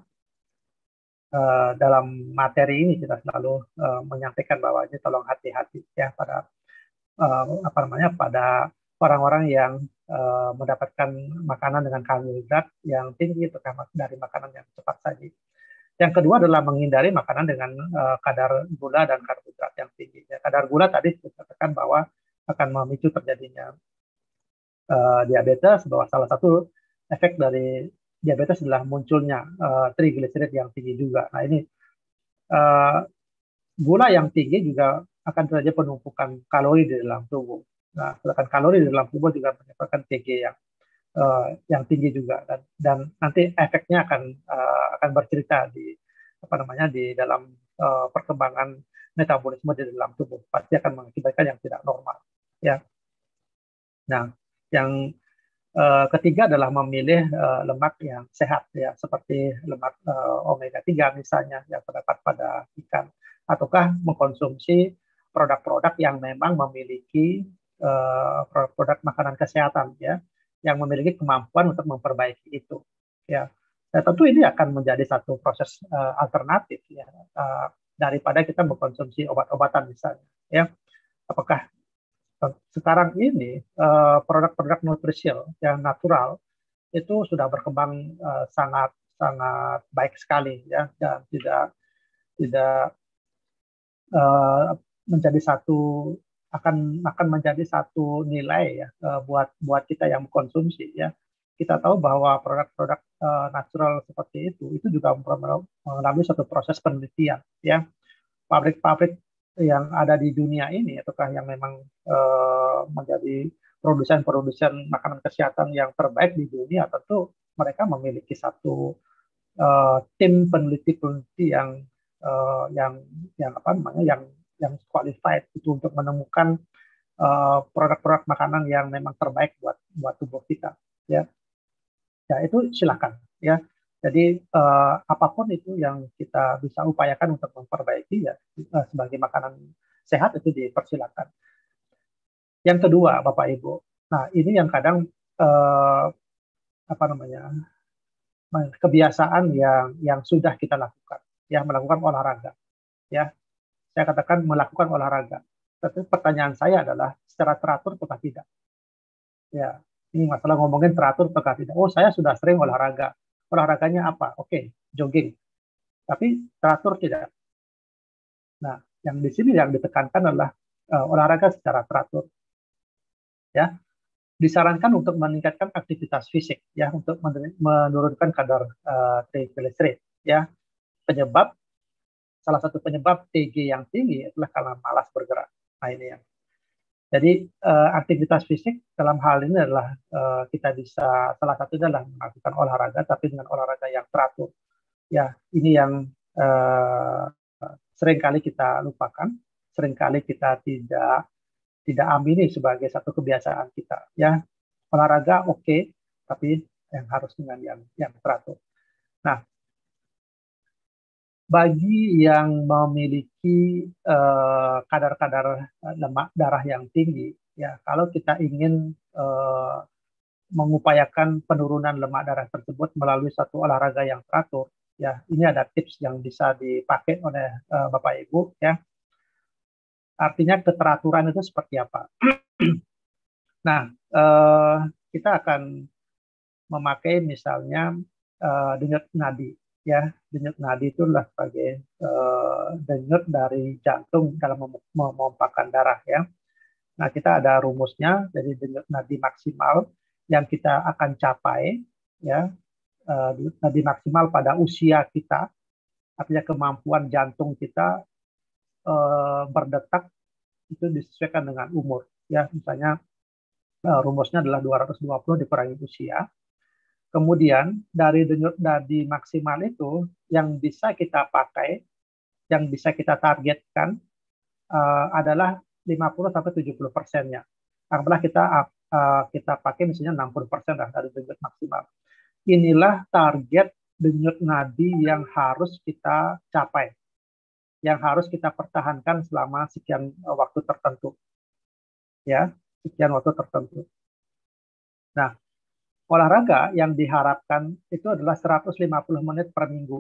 dalam materi ini kita selalu menyampaikan bahwa ini tolong hati-hati ya pada pada orang-orang yang mendapatkan makanan dengan karbohidrat yang tinggi terutama dari makanan yang cepat saji. Yang kedua adalah menghindari makanan dengan kadar gula dan karbohidrat yang tinggi. Ya, kadar gula tadi dikatakan bahwa akan memicu terjadinya diabetes, bahwa salah satu efek dari diabetes adalah munculnya trigliserid yang tinggi juga. Nah, ini gula yang tinggi juga akan terjadi penumpukan kalori di dalam tubuh. Nah, sedangkan kalori di dalam tubuh juga menyebabkan TG yang tinggi juga, dan nanti efeknya akan bercerita di dalam perkembangan metabolisme di dalam tubuh, pasti akan mengakibatkan yang tidak normal, ya. Nah, yang ketiga adalah memilih lemak yang sehat, ya, seperti lemak omega 3 misalnya yang terdapat pada ikan, ataukah mengkonsumsi produk-produk yang memang memiliki produk makanan kesehatan, ya, yang memiliki kemampuan untuk memperbaiki itu, ya. Nah, tentu ini akan menjadi satu proses alternatif, ya, daripada kita mengkonsumsi obat-obatan misalnya, ya. Apakah sekarang ini produk-produk nutrisil yang natural itu sudah berkembang sangat sangat baik sekali, ya, dan tidak menjadi satu akan menjadi satu nilai, ya, buat kita yang mengkonsumsi, ya. Kita tahu bahwa produk-produk natural seperti itu juga melalui satu proses penelitian, ya. Pabrik-pabrik yang ada di dunia ini ataukah yang memang menjadi produsen-produsen makanan kesehatan yang terbaik di dunia, tentu mereka memiliki satu tim peneliti-peneliti yang qualified itu untuk menemukan produk-produk makanan yang memang terbaik buat tubuh kita, ya. ya itu silakan ya. Jadi apapun itu yang kita bisa upayakan untuk memperbaiki ya sebagai makanan sehat itu dipersilakan. Yang kedua, Bapak Ibu, nah ini yang kadang eh, apa namanya kebiasaan yang sudah kita lakukan, ya melakukan olahraga, ya saya katakan melakukan olahraga. Tapi pertanyaan saya adalah secara teratur atau tidak? Ya, ini masalah ngomongin teratur atau tidak. Oh, saya sudah sering olahraga. Olahraganya apa? Oke, jogging. Tapi teratur tidak. Nah, yang di sini yang ditekankan adalah olahraga secara teratur. Ya, disarankan untuk meningkatkan aktivitas fisik, ya, untuk menurunkan kadar triglycerid. Ya, penyebab salah satu penyebab TG yang tinggi adalah karena malas bergerak. Nah, ini ya. Jadi aktivitas fisik dalam hal ini adalah kita bisa salah satunya adalah melakukan olahraga, tapi dengan olahraga yang teratur. Ya, ini yang seringkali kita lupakan, seringkali kita tidak amini sebagai satu kebiasaan kita. Ya, olahraga oke, tapi yang harus dengan yang teratur. Nah, bagi yang memiliki kadar-kadar lemak darah yang tinggi, ya kalau kita ingin mengupayakan penurunan lemak darah tersebut melalui satu olahraga yang teratur, ya ini ada tips yang bisa dipakai oleh Bapak Ibu, ya. Artinya keteraturan itu seperti apa? Nah, kita akan memakai misalnya denyut nadi, ya. Denyut nadi itu adalah sebagai denyut dari jantung dalam memompahkan darah, ya. Nah, kita ada rumusnya, jadi denyut nadi maksimal yang kita akan capai, ya, nadi maksimal pada usia kita, artinya kemampuan jantung kita berdetak itu disesuaikan dengan umur, ya. Misalnya rumusnya adalah 220 dikurangi usia. Kemudian dari denyut nadi maksimal itu yang bisa kita pakai, yang bisa kita targetkan adalah 50-70%-nya. Anggaplah kita pakai misalnya 60% lah dari denyut maksimal. Inilah target denyut nadi yang harus kita capai, yang harus kita pertahankan selama sekian waktu tertentu, ya, sekian waktu tertentu. Nah, olahraga yang diharapkan itu adalah 150 menit per minggu,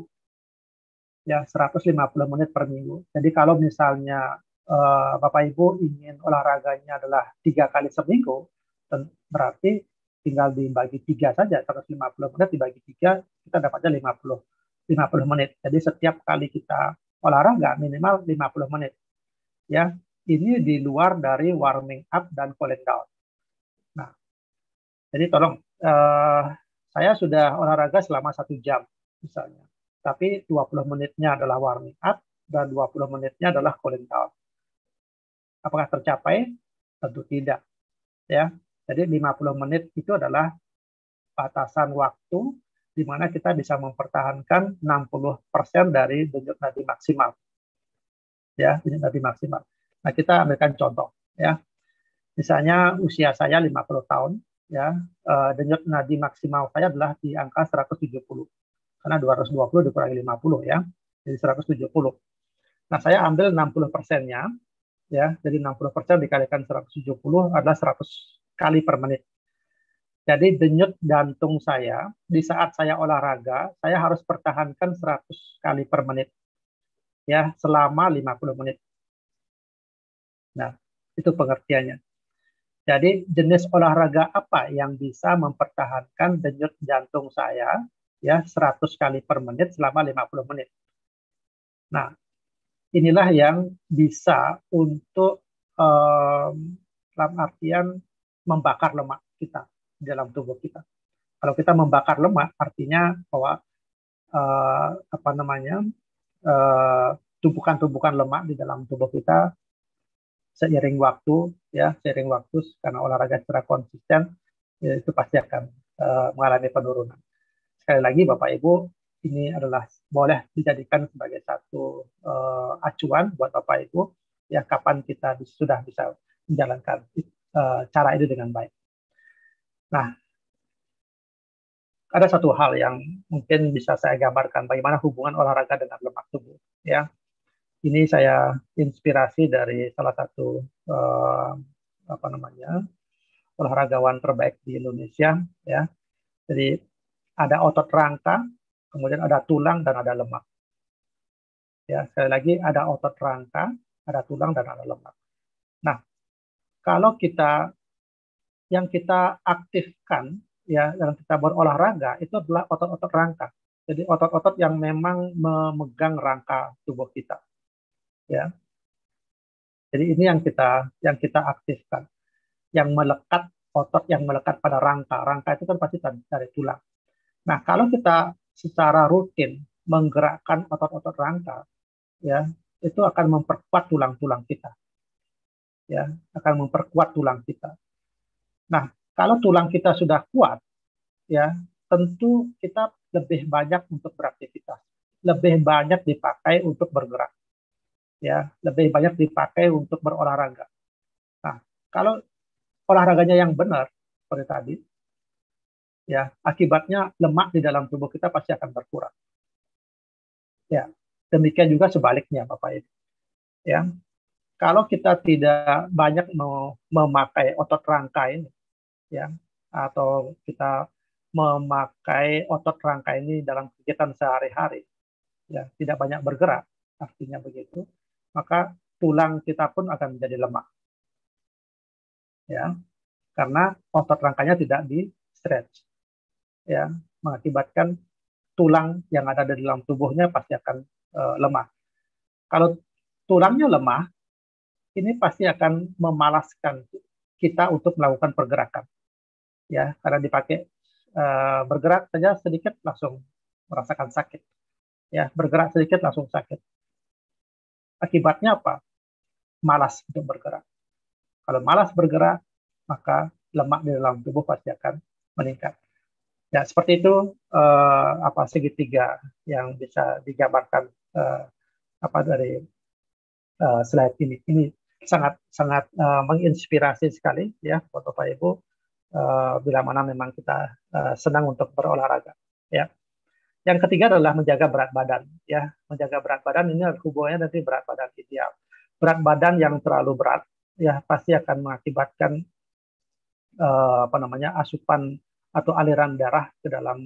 ya, 150 menit per minggu. Jadi kalau misalnya Bapak Ibu ingin olahraganya adalah 3 kali seminggu, berarti tinggal dibagi 3 saja, 150 menit dibagi 3, kita dapatnya 50 menit. Jadi setiap kali kita olahraga minimal 50 menit. Ya, ini di luar dari warming up dan cooling down. Nah, jadi tolong, saya sudah olahraga selama 1 jam misalnya, tapi 20 menitnya adalah warming up dan 20 menitnya adalah cooling down. Apakah tercapai? Tentu tidak. Ya, jadi 50 menit itu adalah batasan waktu di mana kita bisa mempertahankan 60% dari denyut nadi maksimal. Ya, denyut nadi maksimal. Nah, kita ambilkan contoh, ya. Misalnya usia saya 50 tahun, ya, denyut nadi maksimal saya adalah di angka 170. Karena 220 dikurangi 50, ya. Jadi 170. Nah, saya ambil 60%-nya, ya. Jadi 60% dikalikan 170 adalah 100 kali per menit. Jadi denyut jantung saya di saat saya olahraga, saya harus pertahankan 100 kali per menit, ya, selama 50 menit. Nah, itu pengertiannya. Jadi jenis olahraga apa yang bisa mempertahankan denyut jantung saya, ya, 100 kali per menit selama 50 menit. Nah, inilah yang bisa untuk dalam artian membakar lemak kita di dalam tubuh kita. Kalau kita membakar lemak, artinya bahwa apa namanya tumpukan-tumpukan lemak di dalam tubuh kita seiring waktu, ya, seiring waktu karena olahraga secara konsisten, ya, itu pasti akan mengalami penurunan. Sekali lagi, Bapak Ibu, ini adalah boleh dijadikan sebagai satu acuan buat Bapak Ibu, ya, kapan kita sudah bisa menjalankan cara itu dengan baik. Nah, ada satu hal yang mungkin bisa saya gambarkan bagaimana hubungan olahraga dengan lemak tubuh. Ya, ini saya inspirasi dari salah satu apa namanya olahragawan terbaik di Indonesia. Ya, jadi ada otot rangka, kemudian ada tulang dan ada lemak. Ya, sekali lagi ada otot rangka, ada tulang dan ada lemak. Nah, kalau yang kita aktifkan, ya, yang kita berolahraga itu adalah otot-otot rangka. Jadi otot-otot yang memang memegang rangka tubuh kita, ya. Jadi ini yang kita aktifkan, yang melekat, otot yang melekat pada rangka. Rangka itu kan pasti dari tulang. Nah, kalau kita secara rutin menggerakkan otot-otot rangka, ya, itu akan memperkuat tulang-tulang kita, ya, akan memperkuat tulang kita. Nah, kalau tulang kita sudah kuat, ya, tentu kita lebih banyak untuk beraktivitas, lebih banyak dipakai untuk bergerak, ya, lebih banyak dipakai untuk berolahraga. Nah, kalau olahraganya yang benar seperti tadi, ya, akibatnya lemak di dalam tubuh kita pasti akan berkurang. Ya, demikian juga sebaliknya, Bapak Ibu. Ya, kalau kita tidak banyak memakai otot rangka ini, ya, atau kita memakai otot rangka ini dalam kegiatan sehari-hari, ya, tidak banyak bergerak, artinya begitu, maka tulang kita pun akan menjadi lemah, ya, karena otot rangkanya tidak di stretch, ya, mengakibatkan tulang yang ada di dalam tubuhnya pasti akan lemah. Kalau tulangnya lemah, ini pasti akan memalaskan kita untuk melakukan pergerakan, ya, karena dipakai bergerak saja sedikit langsung merasakan sakit, ya, bergerak sedikit langsung sakit. Akibatnya apa? Malas untuk bergerak. Kalau malas bergerak, maka lemak di dalam tubuh pasti akan meningkat. Ya, seperti itu apa segitiga yang bisa digambarkan apa dari slide ini. Ini sangat sangat menginspirasi sekali ya buat Bapak Ibu bila mana memang kita senang untuk berolahraga. Ya. Yang ketiga adalah menjaga berat badan. Ya, menjaga berat badan ini hubungannya nanti berat badan ideal. Berat badan yang terlalu berat ya pasti akan mengakibatkan apa namanya asupan atau aliran darah ke dalam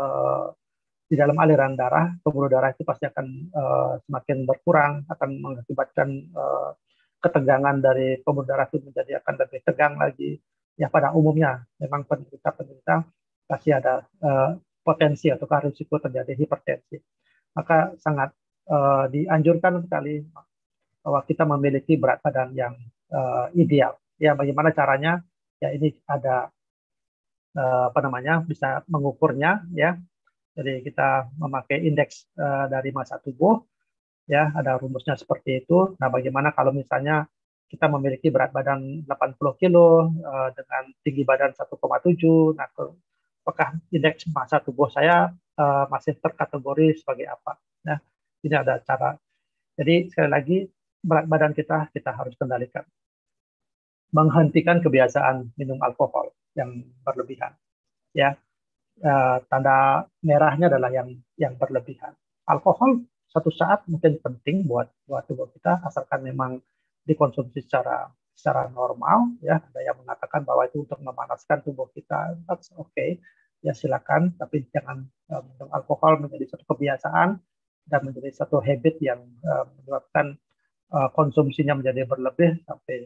di dalam aliran darah, pembuluh darah itu pasti akan semakin berkurang, akan mengakibatkan ketegangan dari pembuluh darah itu menjadi akan lebih tegang lagi. Ya pada umumnya memang penderita-penderita pasti ada potensi atau risiko terjadi hipertensi. Maka sangat dianjurkan sekali bahwa kita memiliki berat badan yang ideal. Ya bagaimana caranya? Ya ini ada apa namanya bisa mengukurnya ya. Jadi kita memakai indeks dari massa tubuh, ya ada rumusnya seperti itu. Nah, bagaimana kalau misalnya kita memiliki berat badan 80 kilo dengan tinggi badan 1,7, nah apakah indeks massa tubuh saya masih terkategori sebagai apa? Nah, ini ada cara. Jadi sekali lagi berat badan kita harus kendalikan. Menghentikan kebiasaan minum alkohol yang berlebihan, ya. Tanda merahnya adalah yang berlebihan. Alkohol satu saat mungkin penting buat tubuh kita asalkan memang dikonsumsi secara normal ya. Ada yang mengatakan bahwa itu untuk memanaskan tubuh kita, that's okay. Ya silakan, tapi jangan minum alkohol menjadi satu kebiasaan dan menjadi satu habit yang menyebabkan konsumsinya menjadi berlebih sampai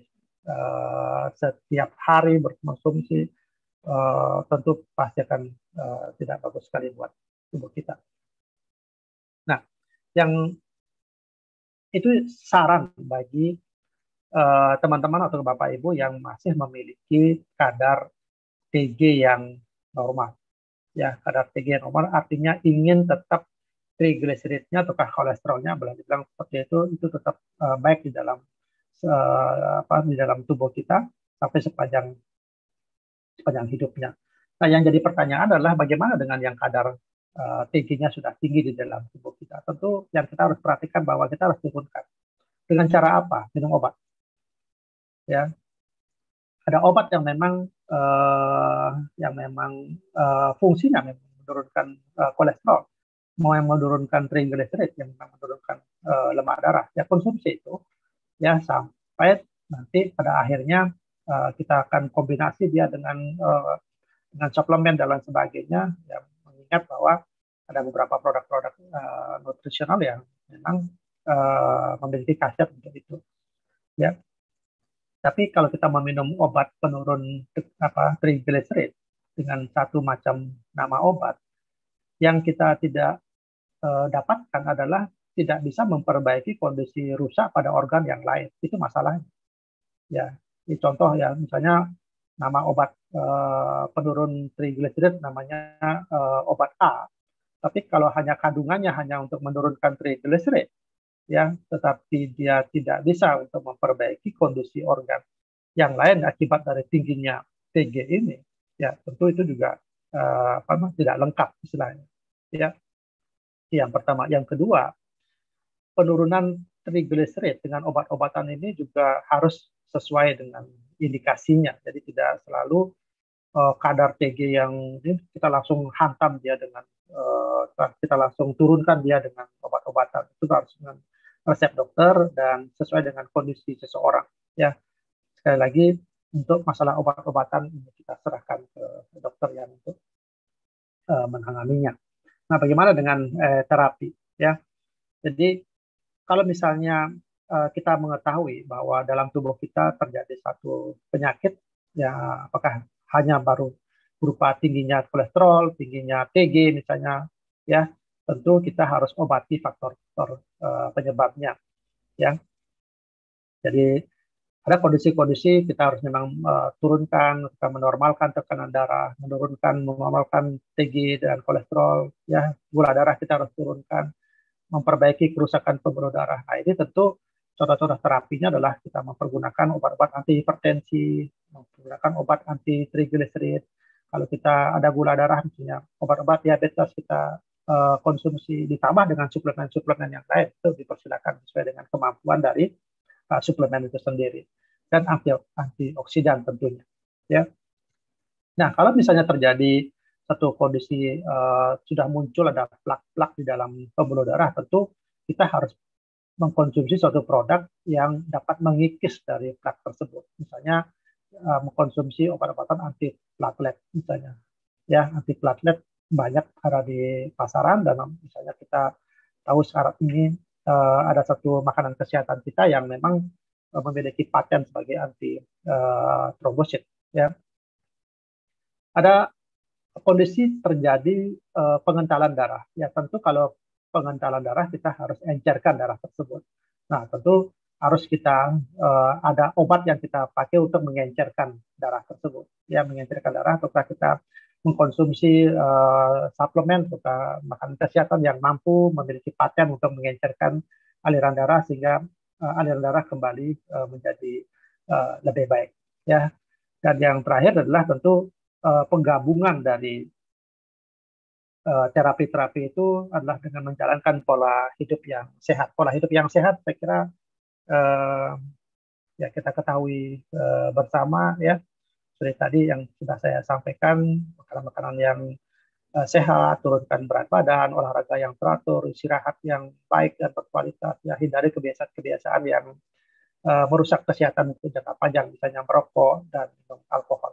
setiap hari berkonsumsi tentu pasti akan tidak bagus sekali buat tubuh kita. Nah, yang itu saran bagi teman-teman atau Bapak Ibu yang masih memiliki kadar TG yang normal. Ya, kadar TG yang normal artinya ingin tetap triglyceridnya atau kolesterolnya boleh dibilang seperti itu tetap baik di dalam di dalam tubuh kita sampai sepanjang hidupnya. Nah, yang jadi pertanyaan adalah bagaimana dengan yang kadar TG-nya sudah tinggi di dalam tubuh kita. Tentu yang kita harus perhatikan bahwa kita harus turunkan. Dengan cara apa? Minum obat. Ya, ada obat yang memang fungsinya memang menurunkan kolesterol, mau yang menurunkan triglyceride, yang menurunkan lemak darah, ya konsumsi itu, ya sampai nanti pada akhirnya kita akan kombinasi dia dengan suplemen dan lain sebagainya, ya, mengingat bahwa ada beberapa produk-produk nutrisional yang memang memiliki khasiat untuk itu, ya. Tapi kalau kita meminum obat penurun triglyceride dengan satu macam nama obat, yang kita tidak dapatkan adalah tidak bisa memperbaiki kondisi rusak pada organ yang lain. Itu masalahnya. Ya, ini contoh ya, misalnya nama obat penurun triglyceride namanya obat A, tapi kalau hanya kandungannya hanya untuk menurunkan triglyceride, ya, tetapi dia tidak bisa untuk memperbaiki kondisi organ yang lain akibat dari tingginya TG ini, ya tentu itu juga tidak lengkap istilahnya. Ya, yang pertama, yang kedua, penurunan triglyceride dengan obat-obatan ini juga harus sesuai dengan indikasinya. Jadi tidak selalu kadar TG yang ini kita langsung hantam dia dengan kita langsung turunkan dia dengan obat-obatan. Itu harus dengan resep dokter dan sesuai dengan kondisi seseorang. Ya, sekali lagi untuk masalah obat-obatan ini kita serahkan ke dokter yang untuk menanganinya. Nah, bagaimana dengan terapi? Ya, jadi kalau misalnya kita mengetahui bahwa dalam tubuh kita terjadi satu penyakit, ya apakah hanya baru berupa tingginya kolesterol, tingginya TG misalnya, ya tentu kita harus obati faktor-faktor penyebabnya, ya. Jadi ada kondisi-kondisi kita harus memang turunkan, kita menormalkan tekanan darah, menormalkan TG dan kolesterol, ya gula darah kita harus turunkan, memperbaiki kerusakan pembuluh darah. Nah, ini tentu contoh-contoh terapinya adalah kita mempergunakan obat-obat anti hipertensi, menggunakan obat anti triglyceride. Kalau kita ada gula darah, misalnya obat-obat diabetes kita konsumsi ditambah dengan suplemen-suplemen yang lain, itu dipersilakan sesuai dengan kemampuan dari suplemen itu sendiri. Dan antioksidan tentunya. Ya. Nah, kalau misalnya terjadi satu kondisi sudah muncul ada plak-plak di dalam pembuluh darah, tentu kita harus mengkonsumsi suatu produk yang dapat mengikis dari plak tersebut. Misalnya mengkonsumsi obat-obatan anti platelet misalnya. Ya, anti platelet banyak ada di pasaran dan misalnya kita tahu sekarang ini ada satu makanan kesehatan kita yang memang memiliki paten sebagai anti trombosit. Ya, ada kondisi terjadi pengentalan darah. Ya tentu kalau pengentalan darah kita harus encerkan darah tersebut. Nah tentu harus kita ada obat yang kita pakai untuk mengencerkan darah tersebut. Ya mengencerkan darah ataukah kita mengkonsumsi suplemen atau makanan kesehatan yang mampu memiliki paten untuk mengencerkan aliran darah sehingga aliran darah kembali menjadi lebih baik. Ya. Dan yang terakhir adalah tentu penggabungan dari terapi-terapi itu adalah dengan menjalankan pola hidup yang sehat. Pola hidup yang sehat, saya kira ya kita ketahui bersama ya, seperti tadi yang sudah saya sampaikan, makanan-makanan yang sehat, turunkan berat badan, olahraga yang teratur, istirahat yang baik dan berkualitas, ya hindari kebiasaan-kebiasaan yang merusak kesehatan untuk jangka panjang, misalnya merokok dan minum alkohol.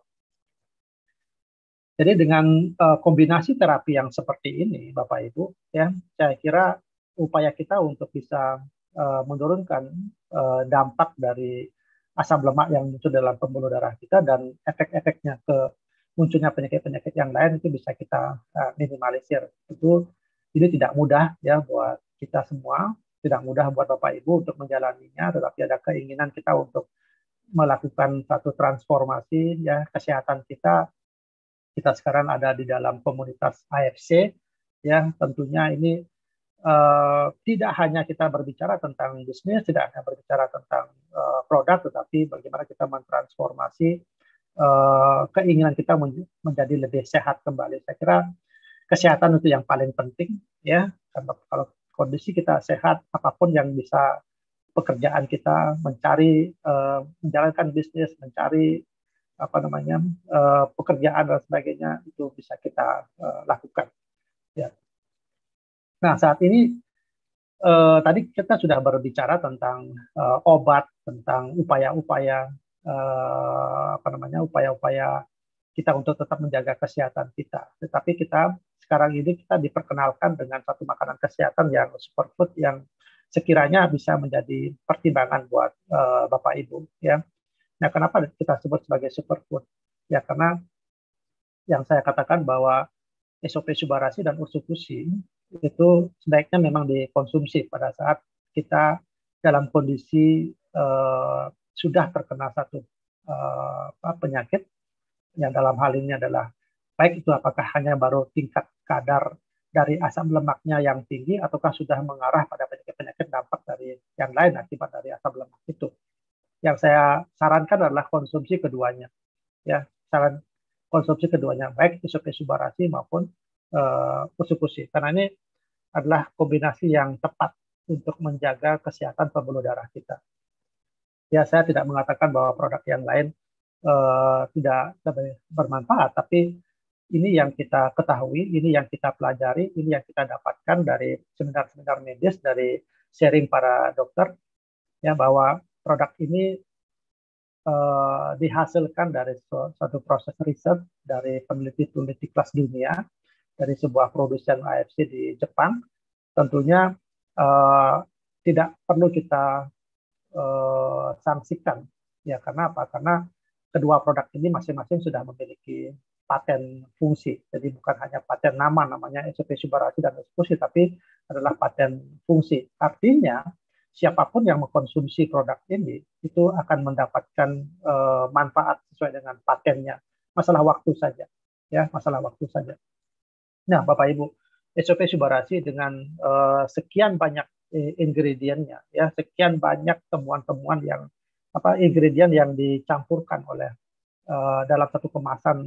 Jadi dengan kombinasi terapi yang seperti ini, Bapak Ibu, ya, saya kira upaya kita untuk bisa menurunkan dampak dari asam lemak yang muncul dalam pembuluh darah kita dan efek-efeknya ke munculnya penyakit-penyakit yang lain itu bisa kita minimalisir. Itu ini tidak mudah ya buat kita semua, tidak mudah buat Bapak Ibu untuk menjalaninya, tetapi ada keinginan kita untuk melakukan satu transformasi ya kesehatan kita. Kita sekarang ada di dalam komunitas AFC, ya tentunya ini tidak hanya kita berbicara tentang bisnis, tidak hanya berbicara tentang produk, tetapi bagaimana kita mentransformasi keinginan kita menjadi lebih sehat kembali. Saya kira kesehatan itu yang paling penting, ya. Karena kalau kondisi kita sehat, apapun yang bisa pekerjaan kita, mencari, menjalankan bisnis, mencari pekerjaan dan sebagainya itu bisa kita lakukan. Ya. Nah, saat ini tadi kita sudah berbicara tentang obat, tentang upaya-upaya apa namanya, upaya-upaya kita untuk tetap menjaga kesehatan kita. Tetapi kita sekarang ini kita diperkenalkan dengan satu makanan kesehatan yang superfood yang sekiranya bisa menjadi pertimbangan buat Bapak Ibu, ya. Nah, kenapa kita sebut sebagai superfood? Ya karena yang saya katakan bahwa SOP Subarasi dan Ursukusi itu sebaiknya memang dikonsumsi pada saat kita dalam kondisi sudah terkena satu penyakit yang dalam hal ini adalah baik itu apakah hanya baru tingkat kadar dari asam lemaknya yang tinggi ataukah sudah mengarah pada penyakit-penyakit dampak dari yang lain akibat dari asam lemak itu. Yang saya sarankan adalah konsumsi keduanya, ya, saran konsumsi keduanya baik SOP Subarasi maupun Ursukusi karena ini adalah kombinasi yang tepat untuk menjaga kesehatan pembuluh darah kita. Ya, saya tidak mengatakan bahwa produk yang lain tidak bermanfaat, tapi ini yang kita ketahui, ini yang kita pelajari, ini yang kita dapatkan dari seminar-seminar medis, dari sharing para dokter, ya bahwa produk ini dihasilkan dari suatu proses riset dari peneliti-peneliti kelas dunia, dari sebuah produsen AFC di Jepang. Tentunya uh, tidak perlu kita sanksikan, ya karena apa? Karena kedua produk ini masing-masing sudah memiliki paten fungsi. Jadi bukan hanya paten nama, namanya SOP Subarasi dan Ursukusi, tapi adalah paten fungsi. Artinya siapapun yang mengkonsumsi produk ini itu akan mendapatkan manfaat sesuai dengan patennya. Masalah waktu saja, ya masalah waktu saja. Nah, Bapak Ibu, SOP Subarasi dengan sekian banyak ingredientnya, ya sekian banyak temuan-temuan yang ingredient yang dicampurkan oleh dalam satu kemasan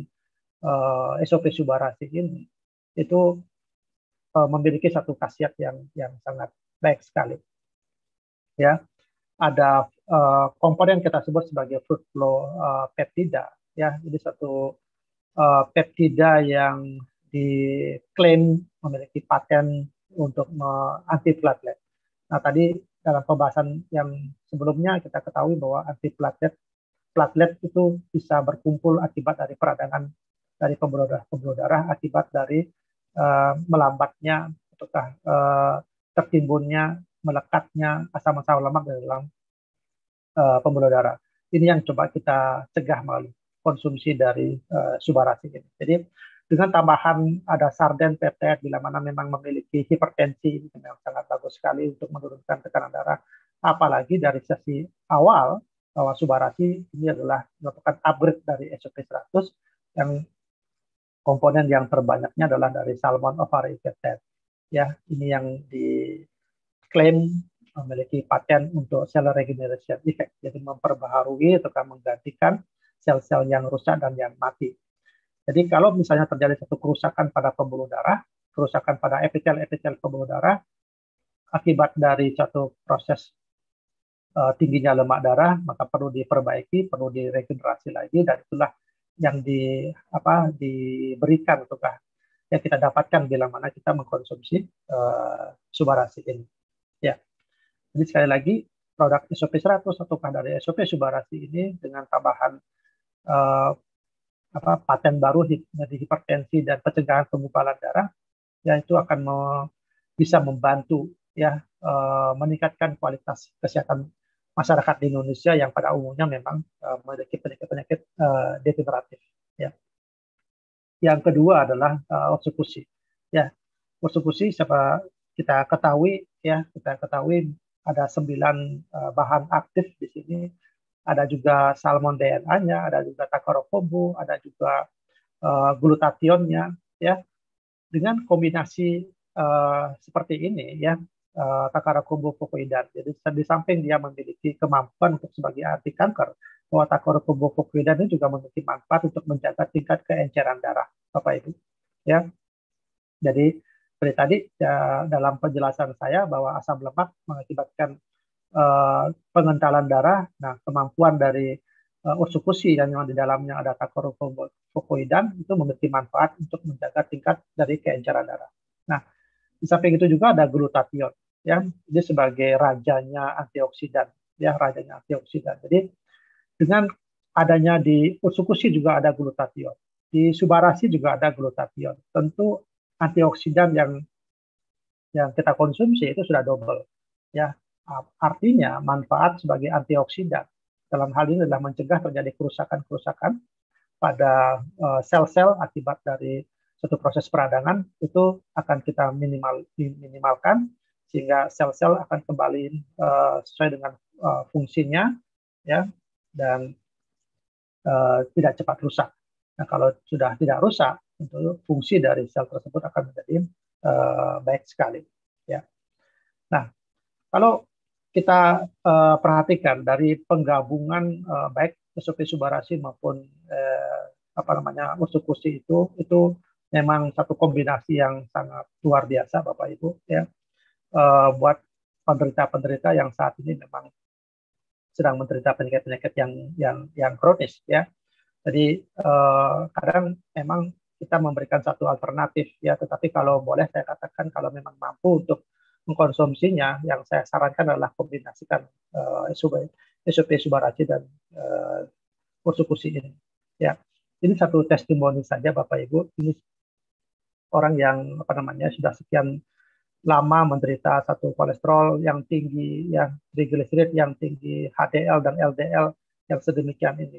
SOP Subarasi ini itu memiliki satu khasiat yang sangat baik sekali. Ya, ada komponen kita sebut sebagai fruit flow peptida. Ya, ini satu peptida yang diklaim memiliki paten untuk anti platelet. Nah, tadi dalam pembahasan yang sebelumnya kita ketahui bahwa anti platelet itu bisa berkumpul akibat dari peradangan dari pembuluh darah akibat dari melambatnya ataukah tertimbunnya melekatnya asam-asam lemak dalam pembuluh darah. Ini yang coba kita cegah melalui konsumsi dari Subarasi ini. Jadi dengan tambahan ada sarden peptide bila mana memang memiliki hipertensi, ini memang sangat bagus sekali untuk menurunkan tekanan darah. Apalagi dari sesi awal bahwa Subarasi ini adalah merupakan upgrade dari SOP 100 yang komponen yang terbanyaknya adalah dari salmon ovary peptide. Ya, ini yang diklaim memiliki paten untuk cell regeneration effect, jadi memperbaharui atau menggantikan sel-sel yang rusak dan yang mati. Jadi kalau misalnya terjadi satu kerusakan pada pembuluh darah, kerusakan pada epitel-epitel pembuluh darah, akibat dari satu proses tingginya lemak darah, maka perlu diperbaiki, perlu diregenerasi lagi, dan itulah yang diberikan ataukah yang kita dapatkan bila mana kita mengkonsumsi Subarasi ini. Ya. Jadi sekali lagi produk SOP 100 ataukah dari SOP Subarasi ini dengan tambahan paten baru dari hipertensi dan pencegahan penggumpalan darah, ya itu akan bisa membantu ya meningkatkan kualitas kesehatan masyarakat di Indonesia yang pada umumnya memang memiliki penyakit-penyakit degeneratif. Ya. Yang kedua adalah Ursukusi. Ya, Ursukusi kita ketahui ada 9 bahan aktif di sini. Ada juga salmon DNA-nya, ada juga takorokobu, ada juga glutationnya. Ya, dengan kombinasi seperti ini, ya takorokobu fucoidan. Jadi di samping dia memiliki kemampuan untuk sebagai anti kanker, bahwa takorokobu fucoidan ini juga memiliki manfaat untuk menjaga tingkat keenceran darah, Bapak Ibu. Ya, jadi seperti tadi ya, dalam penjelasan saya bahwa asam lemak mengakibatkan pengentalan darah. Nah, kemampuan dari Ursukusi yang di dalamnya ada takorokobu fucoidan itu memiliki manfaat untuk menjaga tingkat dari keenceran darah. Nah, di samping itu juga ada glutathione, ya, ini sebagai rajanya antioksidan, ya, rajanya antioksidan. Jadi dengan adanya di Utsukushi juga ada glutathione, di Subarashi juga ada glutathione. Tentu antioksidan yang kita konsumsi itu sudah double, ya. Artinya manfaat sebagai antioksidan dalam hal ini adalah mencegah terjadi kerusakan-kerusakan pada sel-sel akibat dari suatu proses peradangan, itu akan kita minimalkan sehingga sel-sel akan kembali sesuai dengan fungsinya, ya, dan tidak cepat rusak. Nah, kalau sudah tidak rusak, tentu fungsi dari sel tersebut akan menjadi baik sekali. Ya. Nah, kalau kita perhatikan dari penggabungan baik SOP Subarashi maupun apa namanya Utsukushi itu memang satu kombinasi yang sangat luar biasa, Bapak Ibu, ya, buat penderita-penderita yang saat ini memang sedang menderita penyakit-penyakit yang kronis, ya. Jadi kadang memang kita memberikan satu alternatif, ya, tetapi kalau boleh saya katakan kalau memang mampu untuk mengkonsumsinya, yang saya sarankan adalah kombinasikan SOP Subarashi dan Utsukushi ini. Ya, ini satu testimoni saja, Bapak Ibu. Ini orang yang apa namanya sudah sekian lama menderita satu kolesterol yang tinggi, yang trigliserid yang tinggi, HDL dan LDL yang sedemikian ini.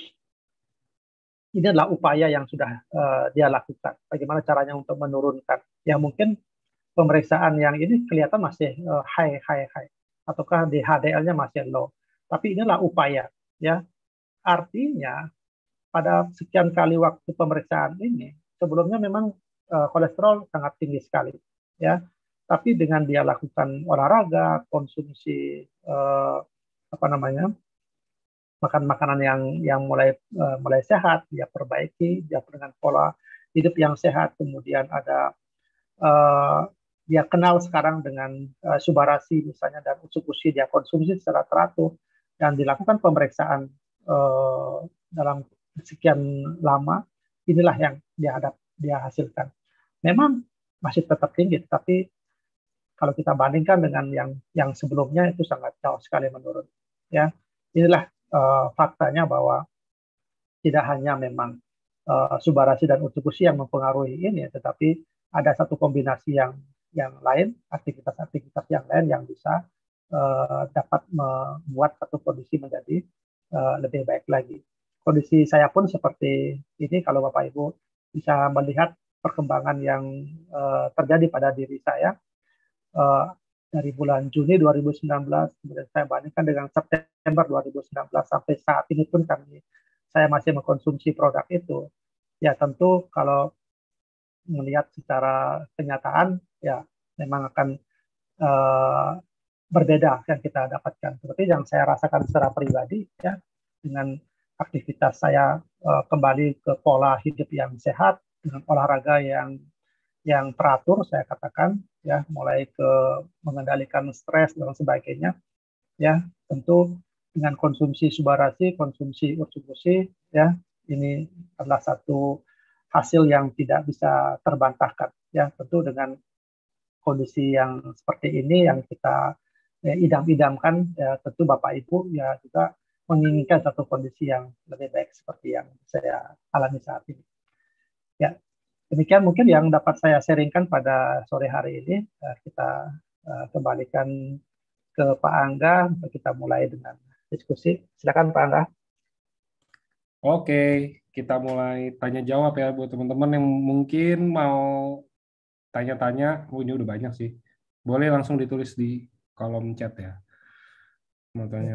Ini adalah upaya yang sudah dia lakukan. Bagaimana caranya untuk menurunkan? Yang mungkin pemeriksaan yang ini kelihatan masih high, ataukah di HDL-nya masih low. Tapi inilah upaya, ya. Artinya pada sekian kali waktu pemeriksaan ini, sebelumnya memang kolesterol sangat tinggi sekali, ya. Tapi dengan dia lakukan olahraga, konsumsi apa namanya, makan makanan yang mulai sehat, dia perbaiki, dia dengan pola hidup yang sehat, kemudian ada dia kenal sekarang dengan Subarashi misalnya dan Utsukushi, dia konsumsi secara teratur dan dilakukan pemeriksaan dalam sekian lama, inilah yang dia hasilkan. Memang masih tetap tinggi, tapi kalau kita bandingkan dengan yang sebelumnya itu sangat jauh sekali menurun. Ya, inilah faktanya bahwa tidak hanya memang Subarashi dan Utsukushi yang mempengaruhi ini, tetapi ada satu kombinasi yang lain, aktivitas-aktivitas yang lain yang bisa dapat membuat satu kondisi menjadi lebih baik lagi. Kondisi saya pun seperti ini, kalau Bapak Ibu bisa melihat perkembangan yang terjadi pada diri saya dari bulan Juni 2019, kemudian saya bandingkan dengan September 2019 sampai saat ini pun saya masih mengkonsumsi produk itu. Ya tentu kalau melihat secara kenyataan, ya memang akan berbeda yang kita dapatkan. Seperti yang saya rasakan secara pribadi, ya, dengan aktivitas saya kembali ke pola hidup yang sehat, dengan olahraga yang teratur, saya katakan, ya, mulai ke mengendalikan stres dan sebagainya, ya, tentu dengan konsumsi Subarashi, konsumsi Utsukushi, ya, ini adalah satu hasil yang tidak bisa terbantahkan, ya, tentu dengan kondisi yang seperti ini yang kita idam-idamkan, ya, tentu Bapak Ibu ya juga menginginkan satu kondisi yang lebih baik seperti yang saya alami saat ini. Ya, demikian mungkin yang dapat saya sharingkan pada sore hari ini. Kita kembalikan ke Pak Angga untuk kita mulai dengan diskusi. Silakan Pak Angga. Oke, kita mulai tanya jawab ya buat teman-teman yang mungkin mau tanya-tanya. Oh, ini udah banyak sih. Boleh langsung ditulis di kolom chat ya. Mau tanya.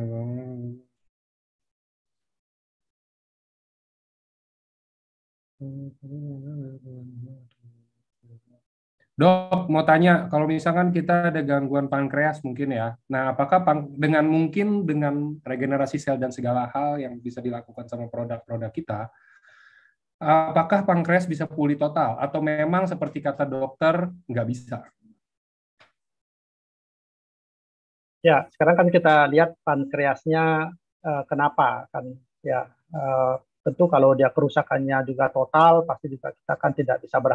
Dok, mau tanya, kalau misalkan kita ada gangguan pankreas mungkin ya, nah apakah dengan regenerasi sel dan segala hal yang bisa dilakukan sama produk-produk kita, apakah pankreas bisa pulih total atau memang seperti kata dokter nggak bisa? Ya, sekarang kan kita lihat pankreasnya kenapa kan, ya, tentu kalau dia kerusakannya juga total pasti juga kita kan tidak bisa berharap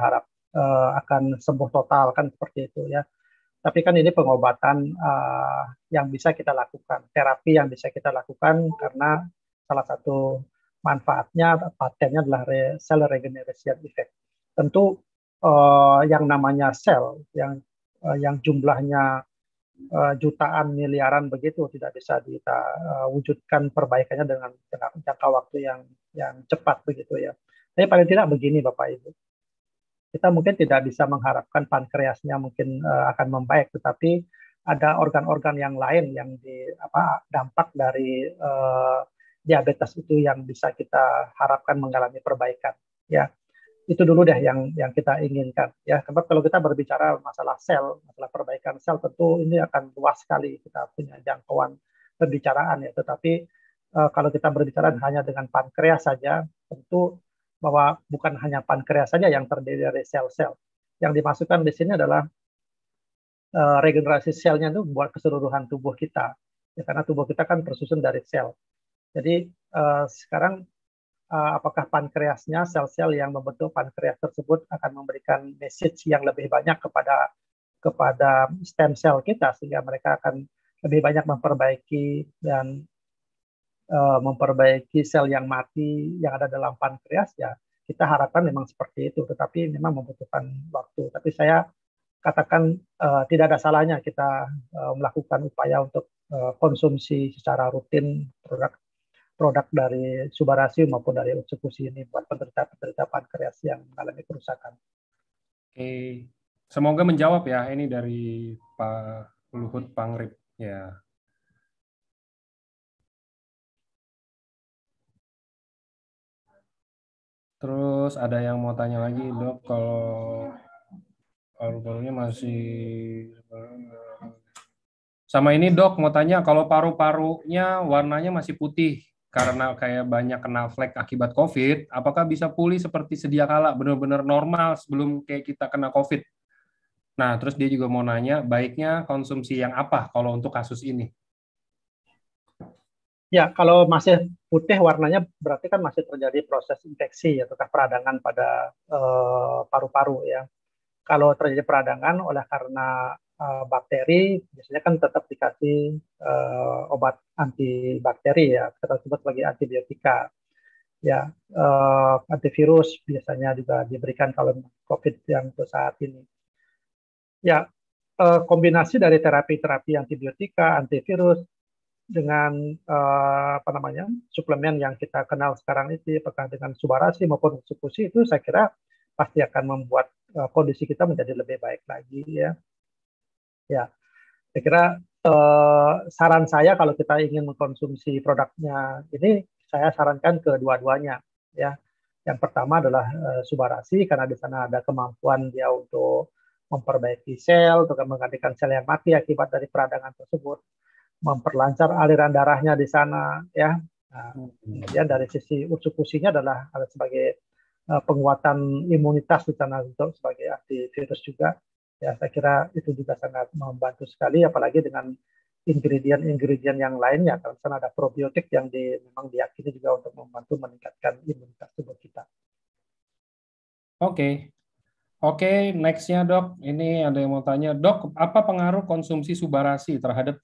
akan sembuh total kan seperti itu ya. Tapi kan ini pengobatan yang bisa kita lakukan, terapi yang bisa kita lakukan karena salah satu manfaatnya, patennya adalah cell regeneration effect. Tentu yang namanya sel, yang jumlahnya jutaan miliaran begitu tidak bisa kita wujudkan perbaikannya dengan jangka waktu yang cepat begitu ya. Tapi paling tidak begini Bapak Ibu, kita mungkin tidak bisa mengharapkan pankreasnya mungkin akan membaik, tetapi ada organ-organ yang lain yang dampak dari diabetes itu yang bisa kita harapkan mengalami perbaikan. Ya, itu dulu deh yang kita inginkan. Ya, sebab kalau kita berbicara masalah sel, masalah perbaikan sel, tentu ini akan luas sekali kita punya jangkauan pembicaraan ya. Tetapi kalau kita berbicara hanya dengan pankreas saja, tentu bahwa bukan hanya pankreas saja yang terdiri dari sel-sel. Yang dimasukkan di sini adalah regenerasi selnya itu buat keseluruhan tubuh kita. Ya, karena tubuh kita kan tersusun dari sel. Jadi sekarang apakah pankreasnya, sel-sel yang membentuk pankreas tersebut akan memberikan message yang lebih banyak kepada stem cell kita sehingga mereka akan lebih banyak memperbaiki dan memperbaiki sel yang mati yang ada dalam pankreas ya, kita harapkan memang seperti itu, tetapi memang membutuhkan waktu. Tapi saya katakan tidak ada salahnya kita melakukan upaya untuk konsumsi secara rutin produk dari Subarasi maupun dari Utsukushi ini buat penderita-penderita pankreas yang mengalami kerusakan. Oke, semoga menjawab ya ini dari Pak Luhut Pangrip ya. Terus ada yang mau tanya lagi, Dok, kalau paru-parunya masih sama ini, Dok, mau tanya kalau paru-parunya warnanya masih putih karena kayak banyak kena flek akibat COVID, apakah bisa pulih seperti sedia kala, benar-benar normal sebelum kayak kita kena COVID? Nah, terus dia juga mau nanya, baiknya konsumsi yang apa kalau untuk kasus ini? Ya, kalau masih putih warnanya berarti kan masih terjadi proses infeksi atau peradangan pada paru-paru ya. Kalau terjadi peradangan oleh karena bakteri, biasanya kan tetap dikasih obat antibakteri ya, kita sebut sebagai antibiotika. Ya, antivirus biasanya juga diberikan kalau COVID yang untuk saat ini. Ya, kombinasi dari terapi-terapi antibiotika, antivirus dengan suplemen yang kita kenal sekarang itu, apakah dengan Subarasi maupun Utsukushi itu saya kira pasti akan membuat kondisi kita menjadi lebih baik lagi ya. Ya, saya kira saran saya kalau kita ingin mengkonsumsi produknya ini, saya sarankan kedua-duanya ya. Yang pertama adalah Subarasi karena di sana ada kemampuan dia untuk memperbaiki sel, untuk menggantikan sel yang mati akibat dari peradangan tersebut, memperlancar aliran darahnya di sana ya. Nah, kemudian dari sisi Utsukushinya adalah sebagai penguatan imunitas di sana untuk sebagai antivirus juga. Ya, saya kira itu juga sangat membantu sekali, apalagi dengan ingredient-ingredient yang lainnya. Karena sana ada probiotik yang memang diyakini juga untuk membantu meningkatkan imunitas tubuh kita. Oke. Oke, next-nya dok, ini ada yang mau tanya, dok, apa pengaruh konsumsi Subarasi terhadap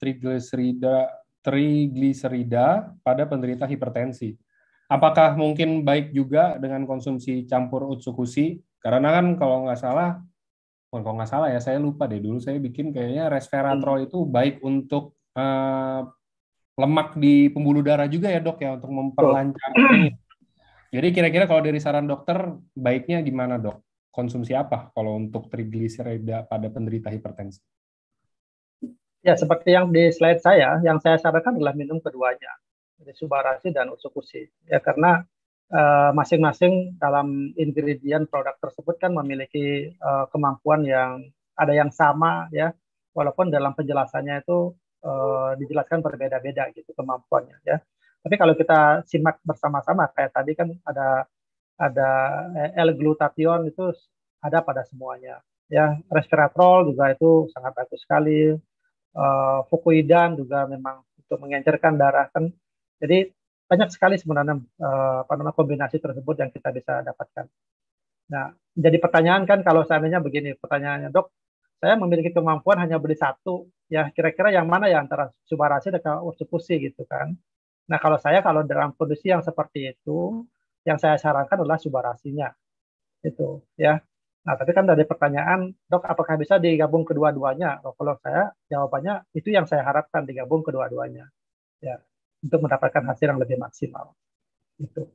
trigliserida pada penderita hipertensi? Apakah mungkin baik juga dengan konsumsi campur Utsukushi? Karena kan kalau nggak salah ya, saya lupa deh dulu saya bikin kayaknya resveratrol itu baik untuk lemak di pembuluh darah juga ya dok ya, untuk memperlancar ini. Jadi kira-kira kalau dari saran dokter, baiknya gimana dok? Konsumsi apa kalau untuk trigliserida pada penderita hipertensi? Ya, seperti yang di slide saya, yang saya sarankan adalah minum keduanya, jadi Subarasi dan Utsukushi. Ya, karena masing-masing dalam ingredient produk tersebut kan memiliki kemampuan yang ada yang sama ya, walaupun dalam penjelasannya itu dijelaskan berbeda-beda gitu kemampuannya ya. Tapi kalau kita simak bersama-sama kayak tadi kan ada L-glutathione itu ada pada semuanya ya. Resveratrol juga itu sangat bagus sekali. Fucoidan juga memang untuk mengencerkan darah kan. Jadi banyak sekali sebenarnya kombinasi tersebut yang kita bisa dapatkan. Nah, jadi pertanyaan kan kalau seandainya begini, pertanyaannya dok, saya memiliki kemampuan hanya beli satu, ya kira-kira yang mana ya antara Subarasi dan Ursupusi gitu kan? Nah kalau dalam kondisi yang seperti itu, yang saya sarankan adalah Subarasinya, itu ya. Nah tapi kan dari pertanyaan, dok apakah bisa digabung kedua-duanya? Oh, kalau saya jawabannya itu yang saya harapkan digabung kedua-duanya, ya, untuk mendapatkan hasil yang lebih maksimal. Itu.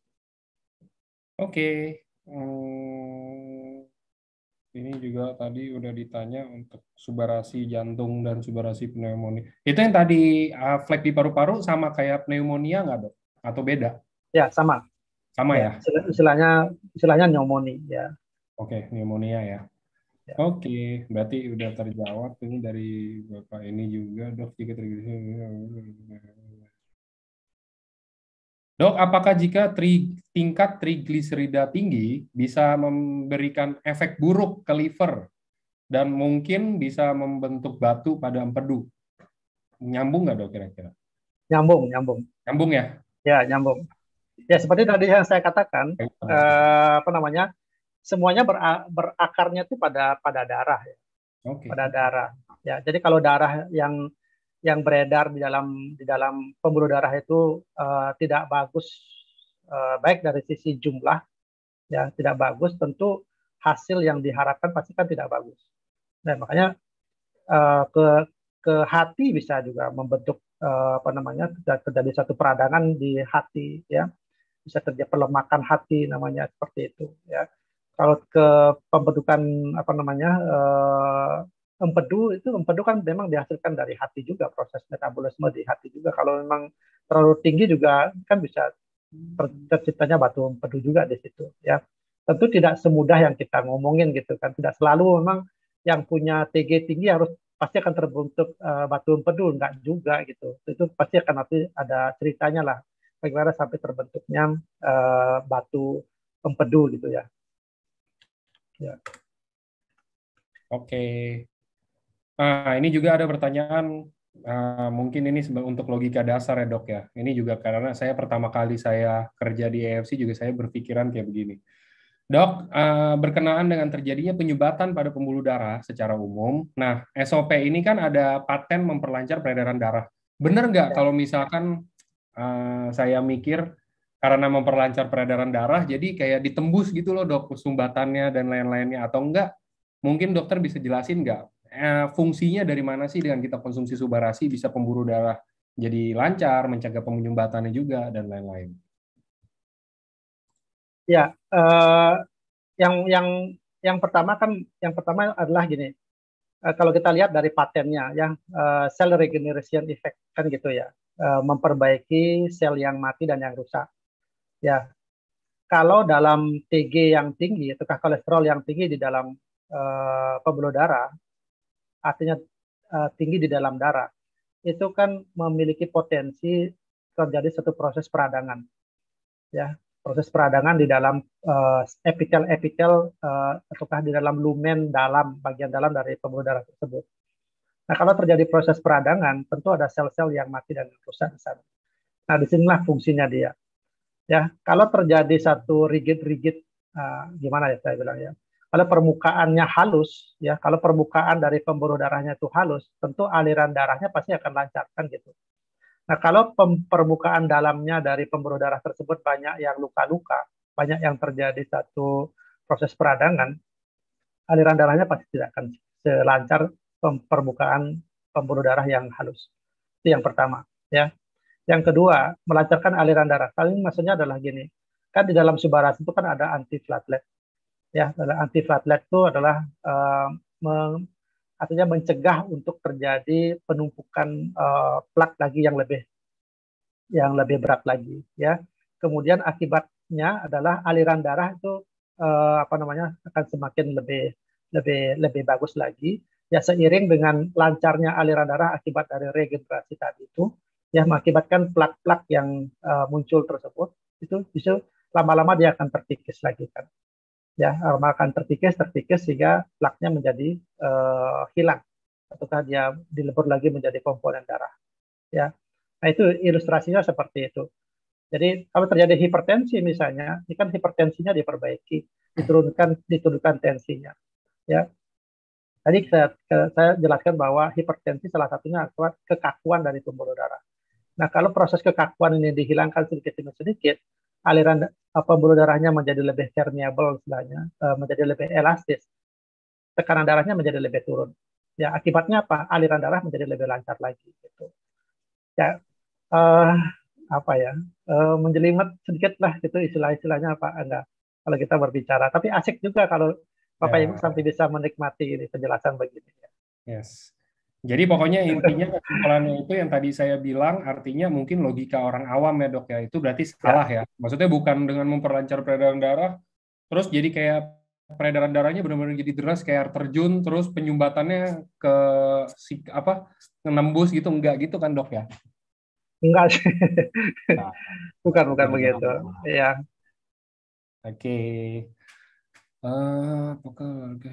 Oke. Ini juga tadi udah ditanya untuk subarasi jantung dan subarasi pneumonia. Itu yang tadi flek di paru-paru sama kayak pneumonia nggak, dok? Atau beda? Ya sama, Sama ya ya? istilahnya istilahnya pneumonia, ya. Oke, pneumonia ya. Ya. Oke, berarti udah terjawab ini dari Bapak ini juga, dok. Jika Dok, apakah jika tingkat trigliserida tinggi bisa memberikan efek buruk ke liver dan mungkin bisa membentuk batu pada empedu? Nyambung nggak, dok, kira-kira? Nyambung, nyambung. Nyambung ya? Ya, nyambung. Ya, seperti tadi yang saya katakan, apa namanya, semuanya berakarnya itu pada darah, ya, Oke. pada darah. Ya, jadi kalau darah yang beredar di dalam pembuluh darah itu tidak bagus, baik dari sisi jumlah, ya tidak bagus, tentu hasil yang diharapkan pasti kan tidak bagus. Nah, makanya eh, ke ke hati bisa juga membentuk apa namanya, terjadi satu peradangan di hati, ya, bisa terjadi pelemakan hati namanya, seperti itu ya. Kalau ke pembentukan apa namanya, empedu kan memang dihasilkan dari hati juga, proses metabolisme di hati juga. Kalau memang terlalu tinggi juga kan bisa terciptanya batu empedu juga di situ ya. Tentu tidak semudah yang kita ngomongin gitu kan, tidak selalu memang yang punya TG tinggi harus pasti akan terbentuk batu empedu, enggak juga gitu. Itu pasti akan nanti ada ceritanya lah bagaimana sampai terbentuknya batu empedu gitu ya. Ya. Oke. Nah, ini juga ada pertanyaan, mungkin ini untuk logika dasar ya, dok ya. Ini juga karena saya pertama kali saya kerja di EFC juga saya berpikiran kayak begini. Dok, berkenaan dengan terjadinya penyumbatan pada pembuluh darah secara umum. Nah, SOP ini kan ada paten memperlancar peredaran darah. Benar nggak Ya. kalau misalkan saya mikir karena memperlancar peredaran darah, jadi kayak ditembus gitu loh, dok, sumbatannya dan lain-lainnya, atau enggak? Mungkin dokter bisa jelasin nggak fungsinya dari mana sih dengan kita konsumsi Subarasi bisa pembuluh darah jadi lancar, mencegah penyumbatannya juga dan lain-lain. Ya, yang yang yang pertama kan, yang pertama adalah gini. Kalau kita lihat dari patennya ya, cell regeneration effect kan gitu ya, memperbaiki sel yang mati dan yang rusak. Ya, kalau dalam TG yang tinggi, atau kolesterol yang tinggi di dalam pembuluh darah, artinya tinggi di dalam darah, itu kan memiliki potensi terjadi satu proses peradangan, ya, proses peradangan di dalam epitel-epitel ataukah di dalam lumen dalam, bagian dalam dari pembuluh darah tersebut. Nah, kalau terjadi proses peradangan, tentu ada sel-sel yang mati dan rusak di sana. Nah, disinilah fungsinya dia. Ya, kalau terjadi satu rigid-rigid, gimana ya saya bilang ya, kalau permukaannya halus, ya, kalau permukaan dari pembuluh darahnya itu halus, tentu aliran darahnya pasti akan lancar kan gitu. Nah, kalau permukaan dalamnya dari pembuluh darah tersebut banyak yang luka-luka, banyak yang terjadi satu proses peradangan, aliran darahnya pasti tidak akan selancar permukaan pembuluh darah yang halus. Itu yang pertama, ya. Yang kedua, melancarkan aliran darah. Kali ini maksudnya adalah gini, kan di dalam Subarasi itu kan ada antiplatelet, ya. Antiplatelet itu adalah artinya mencegah untuk terjadi penumpukan plak lagi yang lebih berat lagi, ya. Kemudian akibatnya adalah aliran darah itu apa namanya, akan semakin lebih lebih lebih bagus lagi, ya, seiring dengan lancarnya aliran darah akibat dari regenerasi tadi itu, ya, mengakibatkan plak-plak yang muncul tersebut itu bisa lama-lama dia akan terkikis lagi kan, ya, akan terkikis terkikis sehingga plaknya menjadi hilang, ataukah dia dilebur lagi menjadi komponen darah, ya. Nah, itu ilustrasinya seperti itu. Jadi kalau terjadi hipertensi misalnya, ini kan hipertensinya diperbaiki. diturunkan tensinya. Ya, tadi saya jelaskan bahwa hipertensi salah satunya akibat kekakuan dari pembuluh darah. Nah, kalau proses kekakuan ini dihilangkan sedikit demi sedikit, aliran pembuluh darahnya menjadi lebih permeable, istilahnya, menjadi lebih elastis, tekanan darahnya menjadi lebih turun. Ya, akibatnya apa? Aliran darah menjadi lebih lancar lagi. Gitu. Ya, uh, apa ya? Menjelimet sedikit lah, gitu istilah-istilahnya apa? Enggak. Kalau kita berbicara, tapi asik juga kalau Bapak Ibu Ya, sampai bisa menikmati ini penjelasan begini. yes. Jadi pokoknya intinya kesimpulannya itu yang tadi saya bilang, artinya mungkin logika orang awam ya dok ya, itu berarti Ya, salah ya. Maksudnya bukan dengan memperlancar peredaran darah, terus jadi kayak peredaran darahnya benar-benar jadi deras kayak air terjun, terus penyumbatannya ke apa nembus gitu, enggak gitu kan dok ya? enggak sih. Nah, Bukan, berarti bukan begitu. benar. Ya, Oke. Apakah olahraga?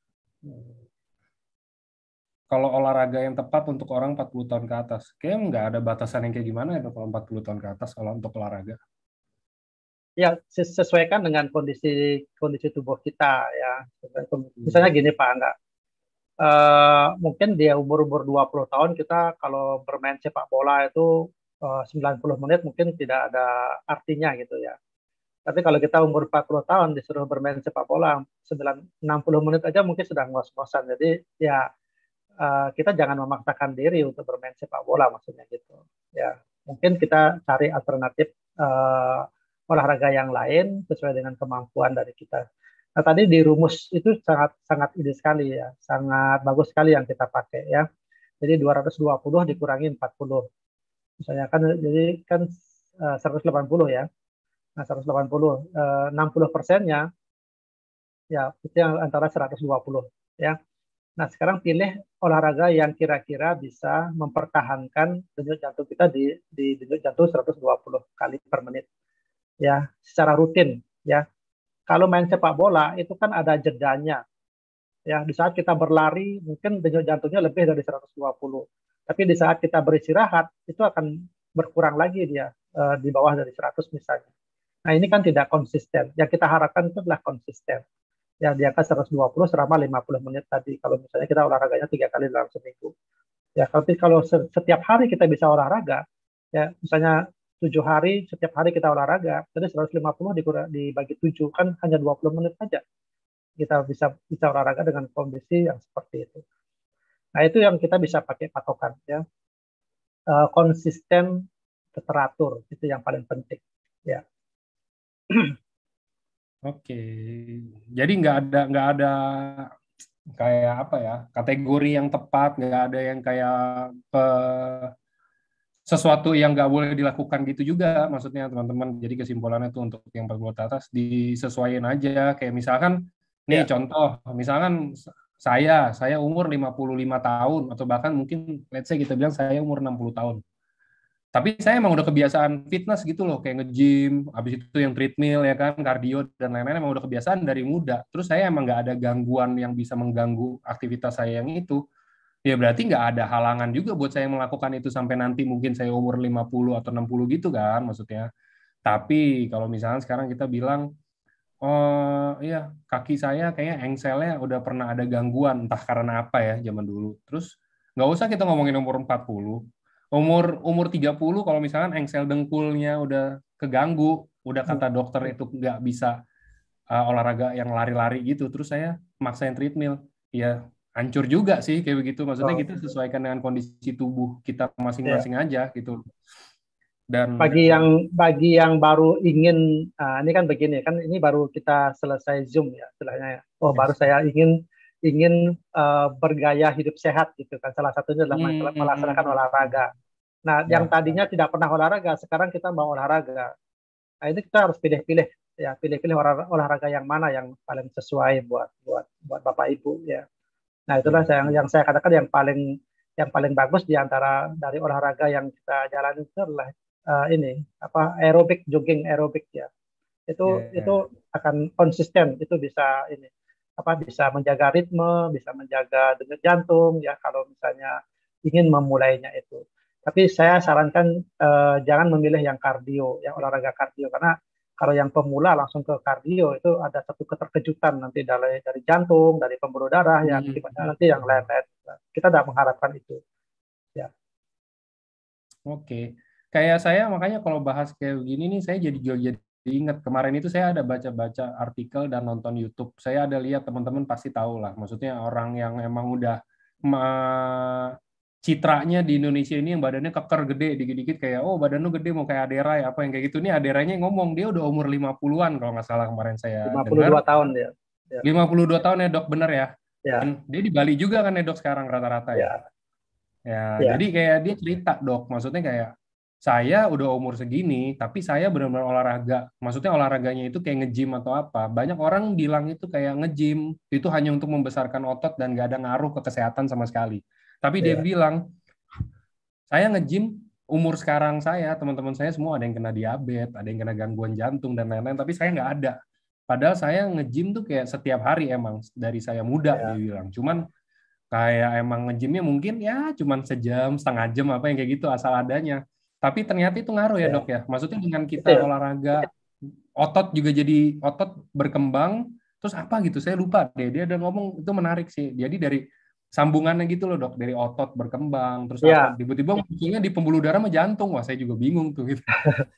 Kalau olahraga yang tepat untuk orang 40 tahun ke atas, kayaknya nggak ada batasan yang kayak gimana ya dok, kalau 40 tahun ke atas kalau untuk olahraga. ya sesuaikan dengan kondisi kondisi tubuh kita ya. Misalnya Hmm. gini Pak, enggak. Mungkin dia umur-umur 20 tahun kita kalau bermain sepak bola itu 90 menit mungkin tidak ada artinya gitu ya. Tapi kalau kita umur 40 tahun disuruh bermain sepak bola 60 menit aja mungkin sudah ngos-ngosan. Jadi ya kita jangan memaksakan diri untuk bermain sepak bola maksudnya gitu. Ya, mungkin kita cari alternatif olahraga yang lain sesuai dengan kemampuan dari kita. Nah, tadi di rumus itu sangat sangat ide sekali ya, sangat bagus sekali yang kita pakai ya. Jadi 220 dikurangi 40. Misalnya kan jadi kan 180 ya. Nah, 180 60%-nya ya itu yang antara 120 ya. Nah, sekarang pilih olahraga yang kira-kira bisa mempertahankan denyut jantung kita di denyut jantung 120 kali per menit ya, secara rutin ya. Kalau main sepak bola itu kan ada jedanya ya. Di saat kita berlari mungkin denyut jantungnya lebih dari 120. Tapi di saat kita beristirahat itu akan berkurang lagi dia di bawah dari 100 misalnya. Nah, ini kan tidak konsisten. Yang kita harapkan itu adalah konsisten ya di angka 120 selama 50 menit tadi. Kalau misalnya kita olahraganya 3 kali dalam seminggu. Ya, tapi kalau setiap hari kita bisa olahraga, ya misalnya 7 hari, setiap hari kita olahraga, jadi 150 dibagi 7 kan hanya 20 menit saja. Kita bisa bisa olahraga dengan kondisi yang seperti itu. Nah, itu yang kita bisa pakai patokan ya. Konsisten, teratur, itu yang paling penting. Ya. Oke. Jadi nggak ada kayak apa ya kategori yang tepat, nggak ada yang kayak sesuatu yang nggak boleh dilakukan gitu juga maksudnya teman-teman. Jadi kesimpulannya tuh untuk yang 40 ke atas disesuaikan aja. Kayak misalkan nih Ya. contoh, misalkan saya umur 55 tahun atau bahkan mungkin let's say kita bilang saya umur 60 tahun. Tapi saya emang udah kebiasaan fitness gitu loh, kayak nge-gym, habis itu yang treadmill ya kan, kardio dan lain-lain emang udah kebiasaan dari muda. Terus saya emang nggak ada gangguan yang bisa mengganggu aktivitas saya yang itu. Ya berarti nggak ada halangan juga buat saya melakukan itu sampai nanti mungkin saya umur 50 atau 60 gitu kan maksudnya. Tapi kalau misalnya sekarang kita bilang, oh iya kaki saya kayaknya engselnya udah pernah ada gangguan, entah karena apa ya zaman dulu. Terus nggak usah kita ngomongin umur 40. Umur umur 30 kalau misalkan engsel dengkulnya udah keganggu, udah kata dokter itu nggak bisa olahraga yang lari-lari gitu, terus saya maksain treadmill, ya hancur juga sih kayak begitu. Maksudnya Oh, kita sesuaikan dengan kondisi tubuh kita ya. masing-masing aja gitu. Dan Bagi yang baru ingin ini kan begini kan ini baru kita selesai Zoom ya istilahnya ya. Oh, baru yes. saya ingin ingin bergaya hidup sehat gitu kan, salah satunya adalah melaksanakan Hmm, olahraga. Nah, yang ya, tadinya tidak pernah olahraga sekarang kita mau olahraga. Nah, ini kita harus pilih-pilih ya, pilih-pilih olahraga yang mana yang paling sesuai buat buat buat Bapak Ibu ya. Nah, itulah ya, yang saya katakan yang paling bagus di antara dari olahraga yang kita jalani itu adalah ini apa aerobik, jogging aerobik ya. Itu ya. akan konsisten, itu bisa ini apa bisa menjaga ritme, bisa menjaga denyut jantung ya kalau misalnya ingin memulainya itu. Tapi saya sarankan jangan memilih yang kardio, yang olahraga kardio karena Kalau yang pemula langsung ke kardio itu ada satu keterkejutan nanti dari jantung, dari pembuluh darah, yang akibatnya nanti yang lain-lain. Kita tidak mengharapkan itu. Ya. Oke. Kayak saya makanya kalau bahas kayak begini nih saya jadi ingat kemarin itu saya ada baca-baca artikel dan nonton YouTube. Saya ada lihat teman-teman pasti tahu lah. Maksudnya orang yang emang udah citranya di Indonesia ini yang badannya keker gede dikit-dikit kayak oh badan lu gede mau kayak Aderai apa yang kayak gitu. Nih Aderainya ngomong dia udah umur 50-an kalau nggak salah kemarin saya dengar. 52 tahun dia. Ya. 52 tahun ya dok, bener ya? Ya. Dan dia di Bali juga kan ya dok sekarang rata-rata ya? Ya. Ya, Ya. jadi kayak dia cerita dok, maksudnya kayak saya udah umur segini, tapi saya benar-benar olahraga. Maksudnya olahraganya itu kayak nge-gym atau apa. Banyak orang bilang itu kayak nge-gym, itu hanya untuk membesarkan otot dan gak ada ngaruh ke kesehatan sama sekali. Tapi dia Ya. bilang, saya nge-gym, umur sekarang saya, teman-teman saya semua ada yang kena diabetes, ada yang kena gangguan jantung dan lain-lain, tapi saya nggak ada. Padahal saya nge-gym tuh kayak setiap hari emang, dari saya muda, dia Ya. bilang. Cuman kayak emang nge-gymnya mungkin ya cuman sejam, setengah jam apa yang kayak gitu asal adanya. Tapi ternyata itu ngaruh ya dok Ya. ya. Maksudnya dengan Itu kita ya. olahraga, otot juga jadi otot berkembang. Terus apa gitu, saya lupa deh. Dia udah ngomong itu menarik sih. Jadi dari sambungannya gitu loh dok, dari otot berkembang, terus apa? Ya. Tiba-tiba munculnya di pembuluh darah sama jantung. Wah saya juga bingung tuh gitu.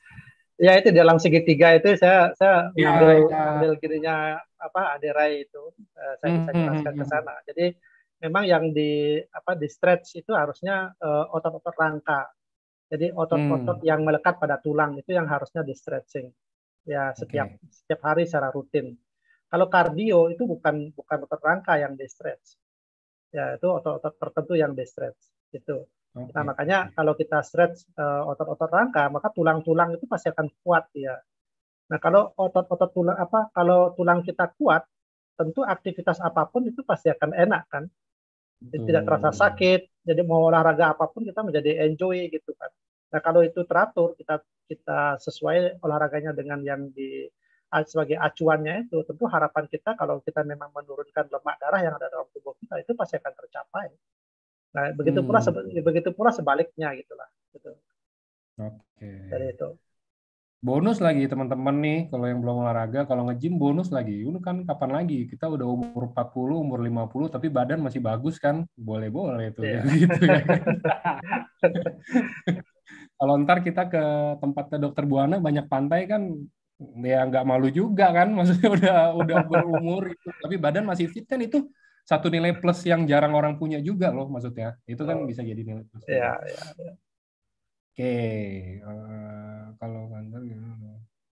Ya itu dalam segitiga itu saya Iya, mengambil iya. mengambil kirinya apa aderai itu, saya bisa jelaskan ke sana. Jadi memang yang di stretch itu harusnya otot-otot rangka. Jadi otot-otot yang melekat pada tulang itu yang harusnya di stretching ya setiap Oke. setiap hari secara rutin. Kalau kardio itu bukan bukan otot rangka yang di stretch, ya itu otot-otot tertentu yang di stretch itu. Nah Oke. makanya kalau kita stretch otot-otot rangka maka tulang-tulang itu pasti akan kuat ya. Nah kalau otot-otot tulang kalau tulang kita kuat tentu aktivitas apapun itu pasti akan enak kan. Jadi tidak terasa Betul. sakit. Jadi mau olahraga apapun kita menjadi enjoy gitu kan. Nah kalau itu teratur kita kita sesuai olahraganya dengan yang sebagai acuannya itu tentu harapan kita kalau kita memang menurunkan lemak darah yang ada dalam tubuh kita itu pasti akan tercapai. Nah, begitu pula sebaliknya gitulah. Gitu. Oke. Dari itu. Bonus lagi teman-teman nih, kalau yang belum olahraga, kalau nge-gym bonus lagi. Ini kan kapan lagi? Kita udah umur 40, umur 50, tapi badan masih bagus kan? Boleh-boleh tuh kayak Iya. gitu ya kan. Kalau ntar kita ke tempatnya Dokter Buana banyak pantai kan, ya nggak malu juga kan? Maksudnya udah berumur gitu, tapi badan masih fit kan itu satu nilai plus yang jarang orang punya juga loh maksudnya. Itu kan bisa jadi nilai plus juga. Iya, iya. Oke, kalau kanker gimana?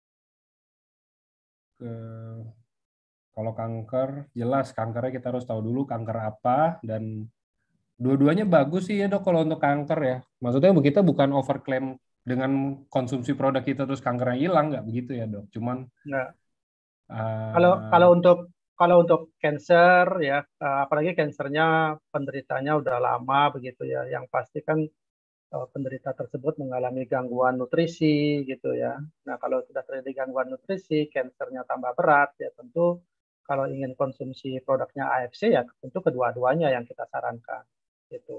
Ke Kalau kanker, jelas kankernya kita harus tahu dulu kanker apa dan dua-duanya bagus sih ya dok kalau untuk kanker ya. Maksudnya kita bukan overclaim dengan konsumsi produk kita terus kankernya hilang nggak begitu ya dok. Cuman Nah, kalau uh, kalau untuk kalau untuk cancer ya, apalagi cancernya penderitanya udah lama begitu ya, yang pasti kan penderita tersebut mengalami gangguan nutrisi gitu ya. Nah, kalau sudah terjadi gangguan nutrisi, kansernya tambah berat ya tentu kalau ingin konsumsi produknya AFC ya tentu kedua-duanya yang kita sarankan gitu.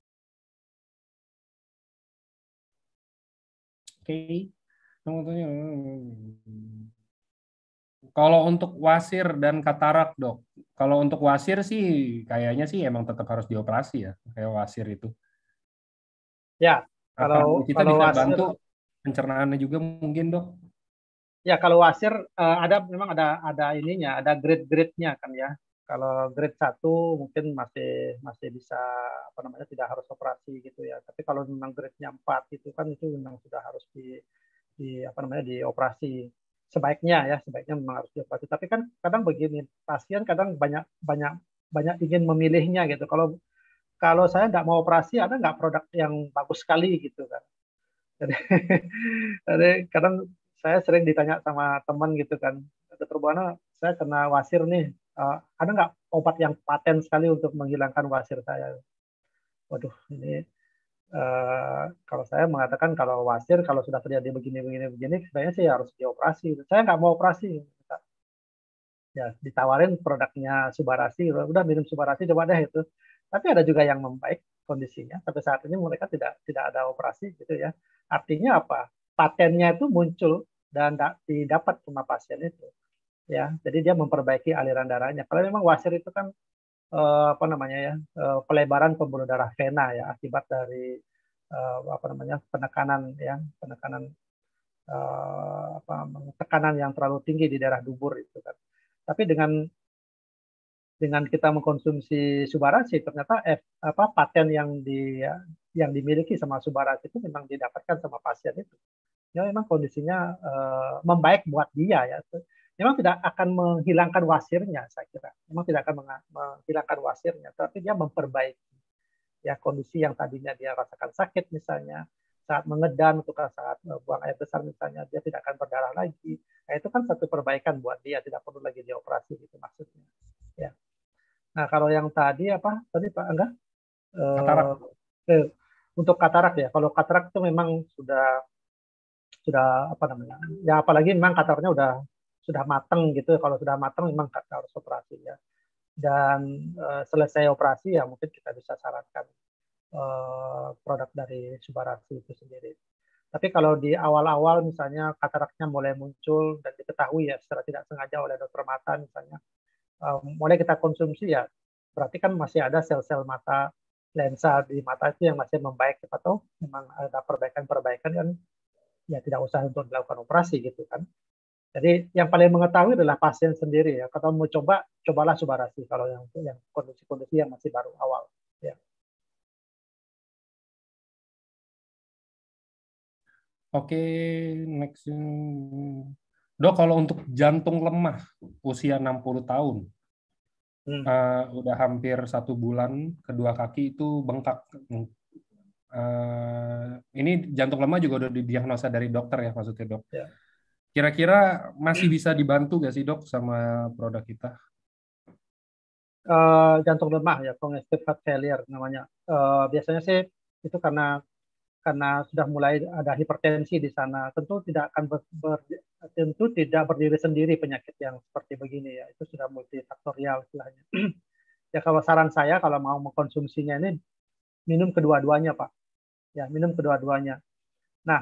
oke. Kalau untuk wasir dan katarak dok, kalau untuk wasir sih kayaknya sih emang tetap harus dioperasi ya kayak wasir itu. Ya, Apa kalau kita kalau bisa wasir bantu pencernaannya juga mungkin dok? ya kalau wasir memang ada ininya, ada grade-grade-nya kan ya. Kalau grade satu mungkin masih masih bisa apa namanya tidak harus operasi gitu ya. Tapi kalau memang grade-nya 4 itu kan itu memang sudah harus di apa namanya dioperasi. Sebaiknya ya, sebaiknya memang harus dioperasi. Tapi kan kadang begini, pasien kadang banyak banyak banyak ingin memilihnya gitu. Kalau kalau saya nggak mau operasi, ada nggak produk yang bagus sekali gitu kan. Jadi, jadi kadang saya sering ditanya sama teman gitu kan, Dokter Buana, saya kena wasir nih, ada nggak obat yang paten sekali untuk menghilangkan wasir saya? Waduh, ini kalau saya mengatakan kalau wasir kalau sudah terjadi begini sebenarnya sih harus dioperasi. Saya nggak mau operasi. Ya ditawarin produknya Subarasi, udah minum Subarasi coba deh itu. Tapi ada juga yang membaik kondisinya. Sampai saat ini mereka tidak tidak ada operasi gitu ya. Artinya apa? Patennya itu muncul dan didapat sama pasien itu. Ya, jadi dia memperbaiki aliran darahnya. Kalau memang wasir itu kan apa namanya ya, pelebaran pembuluh darah vena ya akibat dari apa namanya penekanan ya, penekanan apa tekanan yang terlalu tinggi di daerah dubur itu kan. Tapi dengan kita mengkonsumsi Subarasi ternyata apa paten yang dimiliki sama Subarasi itu memang didapatkan sama pasien itu. Ya memang kondisinya membaik buat dia ya. Memang tidak akan menghilangkan wasirnya saya kira. Memang tidak akan menghilangkan wasirnya, tapi dia memperbaiki ya kondisi yang tadinya dia rasakan sakit misalnya saat mengedan atau saat buang air besar misalnya dia tidak akan berdarah lagi. Nah, itu kan satu perbaikan buat dia, tidak perlu lagi dioperasi gitu maksudnya. Ya. Nah, kalau yang tadi apa? Tadi Pak Angga? Katarak. Eh, untuk katarak ya. Kalau katarak itu memang sudah apa namanya? Ya apalagi memang kataraknya sudah matang gitu. Kalau sudah matang memang harus operasi ya. Dan selesai operasi ya mungkin kita bisa sarankan produk dari Subarasi itu sendiri. Tapi kalau di awal-awal misalnya kataraknya mulai muncul dan diketahui ya secara tidak sengaja oleh dokter mata misalnya, mulai kita konsumsi ya berarti kan masih ada sel-sel mata lensa di mata itu yang masih membaik atau memang ada perbaikan-perbaikan kan ya tidak usah untuk dilakukan operasi gitu kan. Jadi yang paling mengetahui adalah pasien sendiri ya. Kalau mau coba, cobalah Subarasi kalau yang kondisi-kondisi yang masih baru awal. Ya. Oke, next. Dok, kalau untuk jantung lemah usia 60 tahun, udah hampir 1 bulan, kedua kaki itu bengkak. Ini jantung lemah juga udah didiagnosa dari dokter ya maksudnya dok. Ya. Kira-kira masih bisa dibantu nggak sih dok sama produk kita? Jantung lemah ya, congestive heart failure namanya. Biasanya sih itu karena sudah mulai ada hipertensi di sana. Tentu tidak akan tentu tidak berdiri sendiri penyakit yang seperti begini ya. Itu sudah multifaktorial istilahnya. Ya kalau saran saya kalau mau mengkonsumsinya ini minum kedua-duanya Pak. Ya minum kedua-duanya. Nah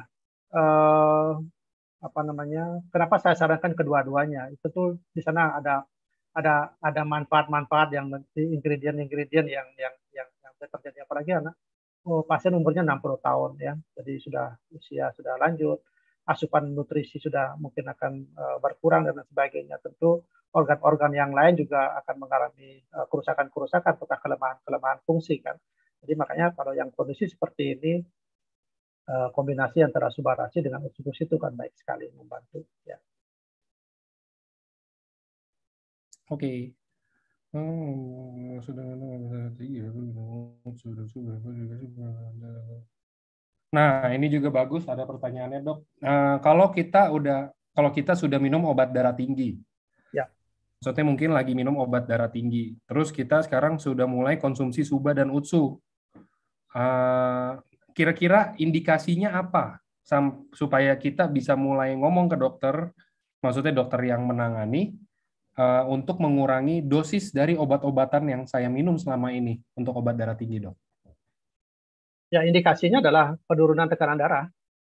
apa namanya? Kenapa saya sarankan kedua-duanya? Itu tuh di sana ada manfaat-manfaat yang ingredient-ingredient yang terjadi apalagi anak pasien umurnya 60 tahun ya. Jadi usia sudah lanjut, asupan nutrisi sudah mungkin akan berkurang dan sebagainya. Tentu organ-organ yang lain juga akan mengalami kerusakan-kerusakan atau kelemahan-kelemahan fungsi kan. Jadi makanya kalau yang kondisi seperti ini kombinasi antara Subarasi dengan Utsubushi itu kan baik sekali membantu ya. Oke. Nah, ini juga bagus ada pertanyaannya, Dok. Kalau kita sudah minum obat darah tinggi. Ya. Maksudnya mungkin lagi minum obat darah tinggi. Terus kita sekarang sudah mulai konsumsi Suba dan Utsu. Kira-kira indikasinya apa supaya kita bisa mulai ngomong ke dokter, maksudnya dokter yang menangani, untuk mengurangi dosis dari obat-obatan yang saya minum selama ini untuk obat darah tinggi, dok? Ya, indikasinya adalah penurunan tekanan darah.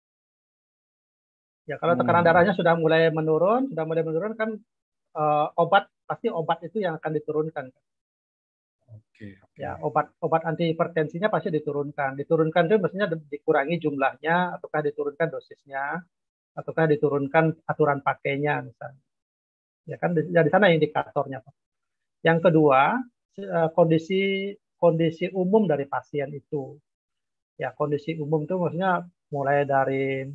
Ya, kalau tekanan darahnya sudah mulai menurun kan pasti obat itu yang akan diturunkan. Okay. Ya, obat antihipertensinya pasti diturunkan. Diturunkan itu maksudnya dikurangi jumlahnya, ataukah diturunkan dosisnya, ataukah diturunkan aturan pakainya misalnya. Ya kan di sana indikatornya, Pak. Yang kedua, kondisi umum dari pasien itu. Ya, kondisi umum itu maksudnya mulai dari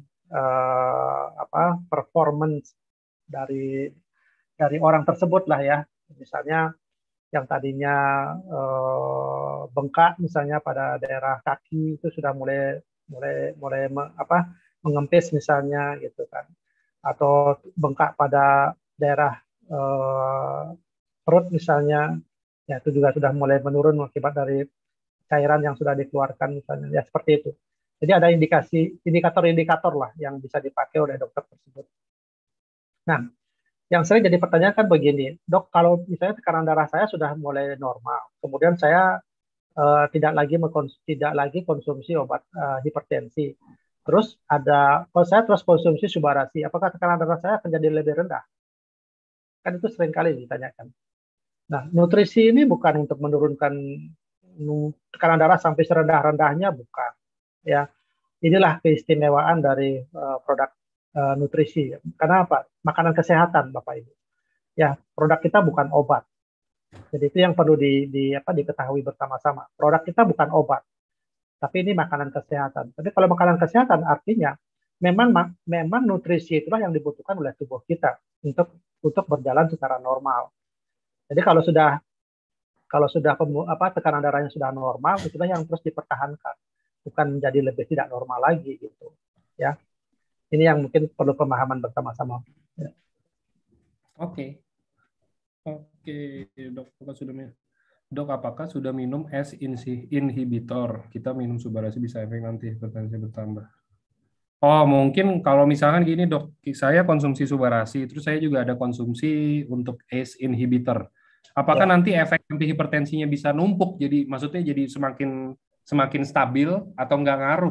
performance dari orang tersebut lah ya. Misalnya yang tadinya bengkak misalnya pada daerah kaki itu sudah mulai mengempis misalnya gitu kan, atau bengkak pada daerah perut misalnya ya itu juga sudah mulai menurun akibat dari cairan yang sudah dikeluarkan misalnya ya seperti itu. Jadi ada indikator-indikator lah yang bisa dipakai oleh dokter tersebut. Nah, yang sering jadi pertanyaan kan begini, dok, kalau misalnya tekanan darah saya sudah mulai normal, kemudian saya tidak lagi konsumsi obat hipertensi, Terus kalau saya terus konsumsi Subarasi, apakah tekanan darah saya akan jadi lebih rendah? Kan itu sering kali ditanyakan. Nah, nutrisi ini bukan untuk menurunkan tekanan darah sampai serendah-rendahnya, bukan. Ya, inilah keistimewaan dari produk nutrisi. Karena apa? Makanan kesehatan, Bapak Ibu. Ya, produk kita bukan obat. Jadi itu yang perlu diketahui bersama-sama. Produk kita bukan obat, tapi ini makanan kesehatan. Tapi kalau makanan kesehatan artinya memang nutrisi itulah yang dibutuhkan oleh tubuh kita untuk berjalan secara normal. Jadi kalau sudah tekanan darahnya sudah normal, itulah yang terus dipertahankan, bukan menjadi lebih tidak normal lagi gitu. Ya, ini yang mungkin perlu pemahaman bersama-sama. Ya. Oke, oke, dok, apakah sudah minum S inhibitor? Kita minum Subarasi bisa efek nanti hipertensi bertambah. Oh, mungkin kalau misalkan gini dok, saya konsumsi Subarasi, terus saya juga ada konsumsi untuk ACE inhibitor. Apakah Ya. nanti efek anti hipertensinya bisa numpuk? Jadi maksudnya jadi semakin semakin stabil atau nggak ngaruh?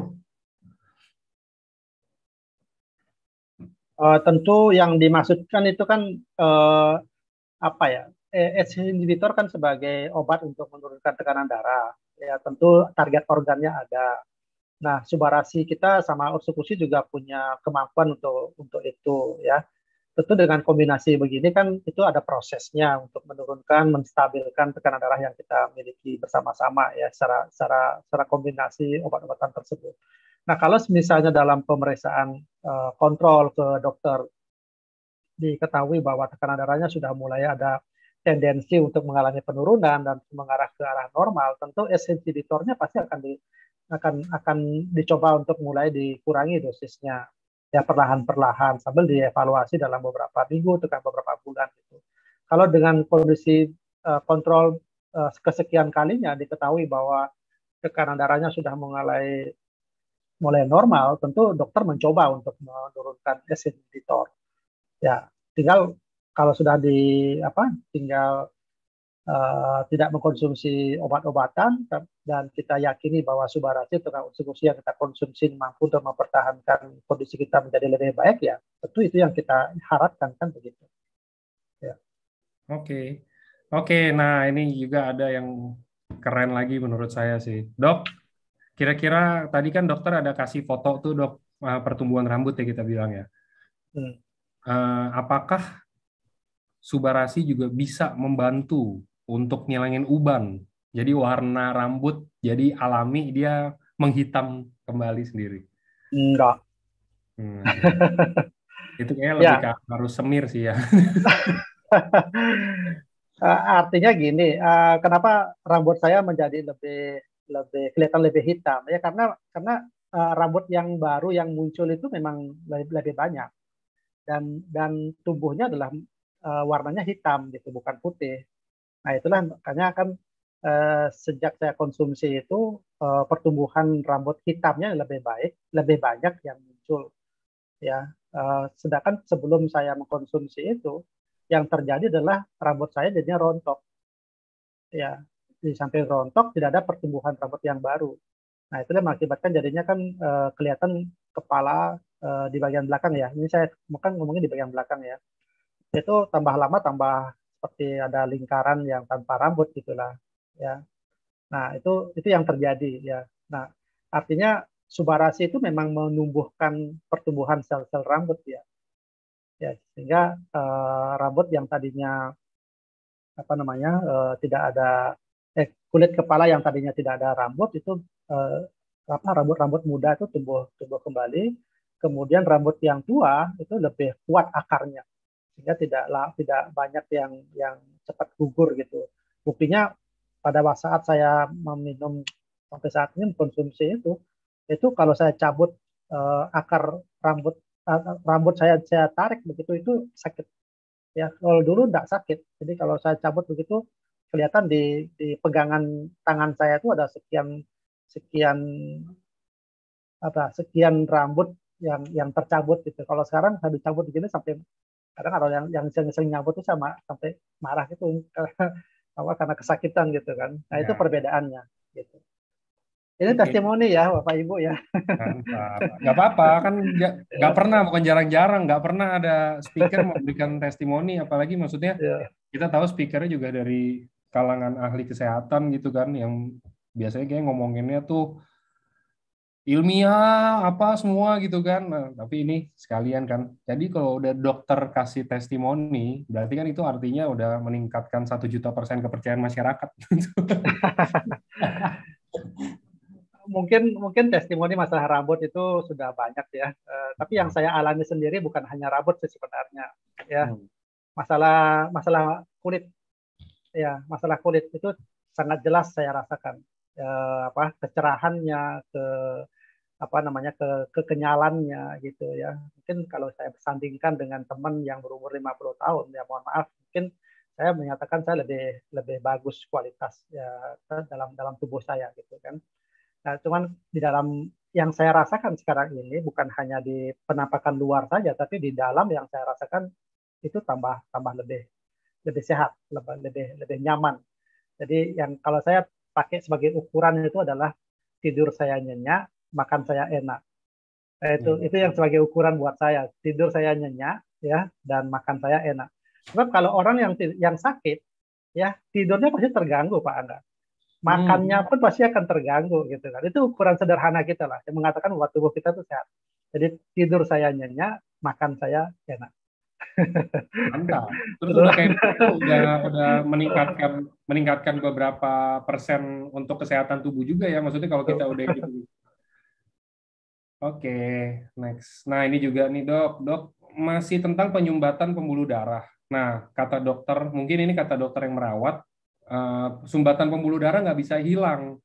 Tentu yang dimaksudkan itu kan apa ya? ACE inhibitor kan sebagai obat untuk menurunkan tekanan darah. Ya, tentu target organnya ada. Nah, Subarasi kita sama Ursukusi juga punya kemampuan untuk itu ya. Tentu dengan kombinasi begini kan itu ada prosesnya untuk menurunkan, menstabilkan tekanan darah yang kita miliki bersama-sama ya secara kombinasi obat-obatan tersebut. Nah, kalau misalnya dalam pemeriksaan kontrol ke dokter diketahui bahwa tekanan darahnya sudah mulai ada tendensi untuk mengalami penurunan dan mengarah ke arah normal, tentu inhibitornya pasti akan dicoba untuk mulai dikurangi dosisnya ya perlahan-perlahan sambil dievaluasi dalam beberapa minggu atau beberapa bulan gitu. Kalau dengan kondisi kontrol kesekian kalinya diketahui bahwa tekanan darahnya sudah mulai normal, tentu dokter mencoba untuk menurunkan inhibitor. Ya, tinggal kalau sudah tinggal tidak mengkonsumsi obat-obatan dan kita yakini bahwa Subarasi atau konsumsi yang kita konsumsi mampu untuk mempertahankan kondisi kita menjadi lebih baik ya tentu itu yang kita harapkan kan begitu ya. Oke, oke. Nah ini juga ada yang keren lagi menurut saya sih, dok. Kira-kira tadi kan dokter ada kasih foto tuh dok, pertumbuhan rambut ya kita bilang ya. Hmm. Apakah Subarasi juga bisa membantu untuk ngilangin uban? Jadi warna rambut jadi alami, dia menghitam kembali sendiri. Enggak. Hmm. Itu kayaknya lebih ke Ya. harus semir sih ya. Artinya gini, kenapa rambut saya menjadi lebih lebih kelihatan lebih hitam ya karena rambut yang baru yang muncul itu memang lebih banyak dan tubuhnya adalah warnanya hitam gitu bukan putih. Nah itulah makanya kan sejak saya konsumsi itu pertumbuhan rambut hitamnya lebih baik, lebih banyak yang muncul ya. Sedangkan sebelum saya mengkonsumsi itu yang terjadi adalah rambut saya jadinya rontok ya. Di samping rontok tidak ada pertumbuhan rambut yang baru. Nah itu mengakibatkan jadinya kan kelihatan kepala di bagian belakang ya. Ini saya bukan ngomongin di bagian belakang ya. Itu tambah lama tambah seperti ada lingkaran yang tanpa rambut gitulah ya. Nah, itu yang terjadi ya. Nah, artinya Subarasi itu memang menumbuhkan pertumbuhan sel-sel rambut ya. Ya, sehingga rambut yang tadinya apa namanya tidak ada kulit kepala yang tadinya tidak ada rambut itu eh, rambut-rambut muda itu tumbuh tumbuh kembali. Kemudian rambut yang tua itu lebih kuat akarnya sehingga tidak banyak yang cepat gugur gitu. Buktinya pada saat saya meminum sampai saat ini mengkonsumsi itu kalau saya cabut akar rambut saya tarik begitu itu sakit ya. Kalau dulu tidak sakit, jadi kalau saya cabut begitu kelihatan di pegangan tangan saya itu ada sekian sekian sekian rambut yang tercabut gitu. Kalau sekarang saya dicabut begini sampai kadang kalau yang sering nyabut itu sama sampai marah gitu karena kesakitan gitu kan. Nah itu Ya. perbedaannya gitu. Ini Oke, testimoni ya Bapak Ibu ya. mantap. Nggak apa-apa, kan nggak Ya, pernah, bukan jarang-jarang, nggak pernah ada speaker memberikan testimoni, apalagi maksudnya ya. kita tahu speakernya juga dari kalangan ahli kesehatan gitu kan, yang biasanya kayak ngomonginnya tuh ilmiah apa semua gitu kan. Nah, tapi ini sekalian kan. Jadi kalau udah dokter kasih testimoni, berarti kan itu artinya udah meningkatkan 1 juta% kepercayaan masyarakat. Mungkin mungkin testimoni masalah rambut itu sudah banyak ya. Tapi yang saya alami sendiri bukan hanya rambut sih sebenarnya. Ya, Hmm. masalah masalah kulit ya, masalah kulit itu sangat jelas saya rasakan. Apa kecerahannya, apa namanya kekenyalannya gitu ya. Mungkin kalau saya sandingkan dengan teman yang berumur 50 tahun ya mohon maaf mungkin saya menyatakan saya lebih lebih bagus kualitas ya dalam dalam tubuh saya gitu kan. Nah, cuman di dalam yang saya rasakan sekarang ini bukan hanya di penampakan luar saja tapi di dalam yang saya rasakan itu tambah tambah lebih lebih sehat, lebih lebih lebih nyaman. Jadi yang kalau saya pakai sebagai ukuran itu adalah tidur saya nyenyak, makan saya enak. Nah, itu Iya. yang sebagai ukuran buat saya. Tidur saya nyenyak ya dan makan saya enak. Sebab kalau orang yang sakit ya tidurnya pasti terganggu Pak Angga. Makannya Hmm. pun pasti akan terganggu gitu kan. Itu ukuran sederhana kita lah yang mengatakan bahwa tubuh kita itu sehat. Jadi tidur saya nyenyak, makan saya enak. Mantap. Terus Terus udah kayak gitu, udah meningkatkan meningkatkan beberapa persen untuk kesehatan tubuh juga ya. Maksudnya kalau kita udah gitu. Oke, next. Nah, ini juga nih dok, dok masih tentang penyumbatan pembuluh darah. Nah, kata dokter, mungkin ini kata dokter yang merawat, sumbatan pembuluh darah nggak bisa hilang.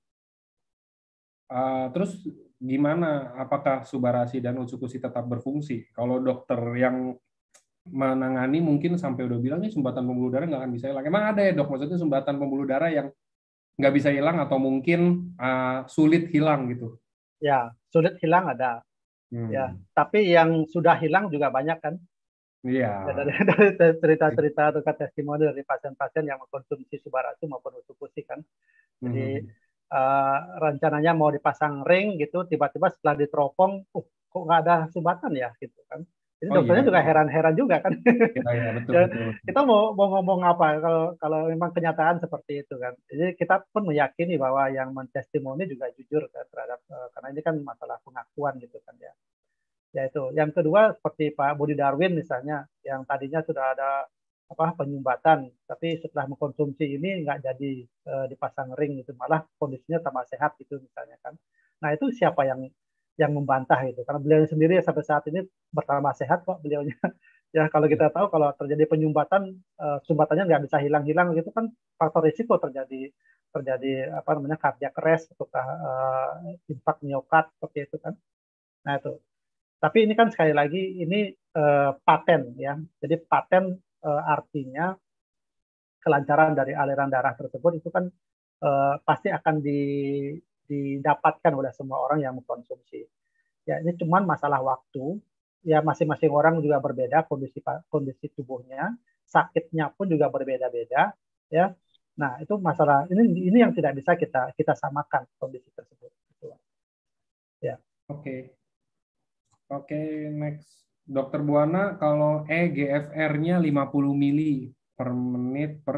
Terus gimana? Apakah subarasi dan usus-usus tetap berfungsi? Kalau dokter yang menangani mungkin sampai udah bilang nih sumbatan pembuluh darah nggak akan bisa hilang. Emang ada ya dok? Maksudnya sumbatan pembuluh darah yang nggak bisa hilang atau mungkin sulit hilang gitu? ya sulit hilang ada ya, Hmm. tapi yang sudah hilang juga banyak kan. Iya. Ya, dari cerita-cerita atau testimoni dari pasien-pasien yang mengkonsumsi subaratu maupun usukusi kan. Jadi Mhm. rencananya mau dipasang ring gitu, tiba-tiba setelah diteropong, kok nggak ada sumbatan ya gitu kan. Jadi Oh dokternya iya, juga heran-heran juga kan. iya, iya, betul, Ya, betul, betul. kita mau ngomong apa kalau kalau memang kenyataan seperti itu kan. Jadi kita pun meyakini bahwa yang mentestimoni juga jujur kan terhadap karena ini kan masalah pengakuan gitu kan ya. Ya itu. Yang kedua seperti Pak Budi Darwin misalnya, yang tadinya sudah ada apa penyumbatan, tapi setelah mengkonsumsi ini nggak jadi dipasang ring itu, malah kondisinya tambah sehat gitu misalnya kan. Nah itu siapa yang membantah itu? Karena beliau sendiri sampai saat ini bertambah sehat kok beliaunya. Ya kalau kita tahu kalau terjadi penyumbatan, sumbatannya nggak bisa hilang-hilang gitu kan faktor risiko terjadi terjadi apa namanya cardiac arrest ataukah infark miokard seperti itu kan. Nah itu. Tapi ini kan sekali lagi ini paten ya. Jadi paten artinya kelancaran dari aliran darah tersebut itu kan pasti akan didapatkan oleh semua orang yang mengkonsumsi. Ya ini cuma masalah waktu. Ya masing-masing orang juga berbeda kondisi kondisi tubuhnya, sakitnya pun juga berbeda-beda. Ya, nah itu masalah ini yang tidak bisa kita kita samakan kondisi tersebut. Gitu. Ya. Oke, oke, next. Dokter Buana, kalau EGFR-nya 50 mili per menit per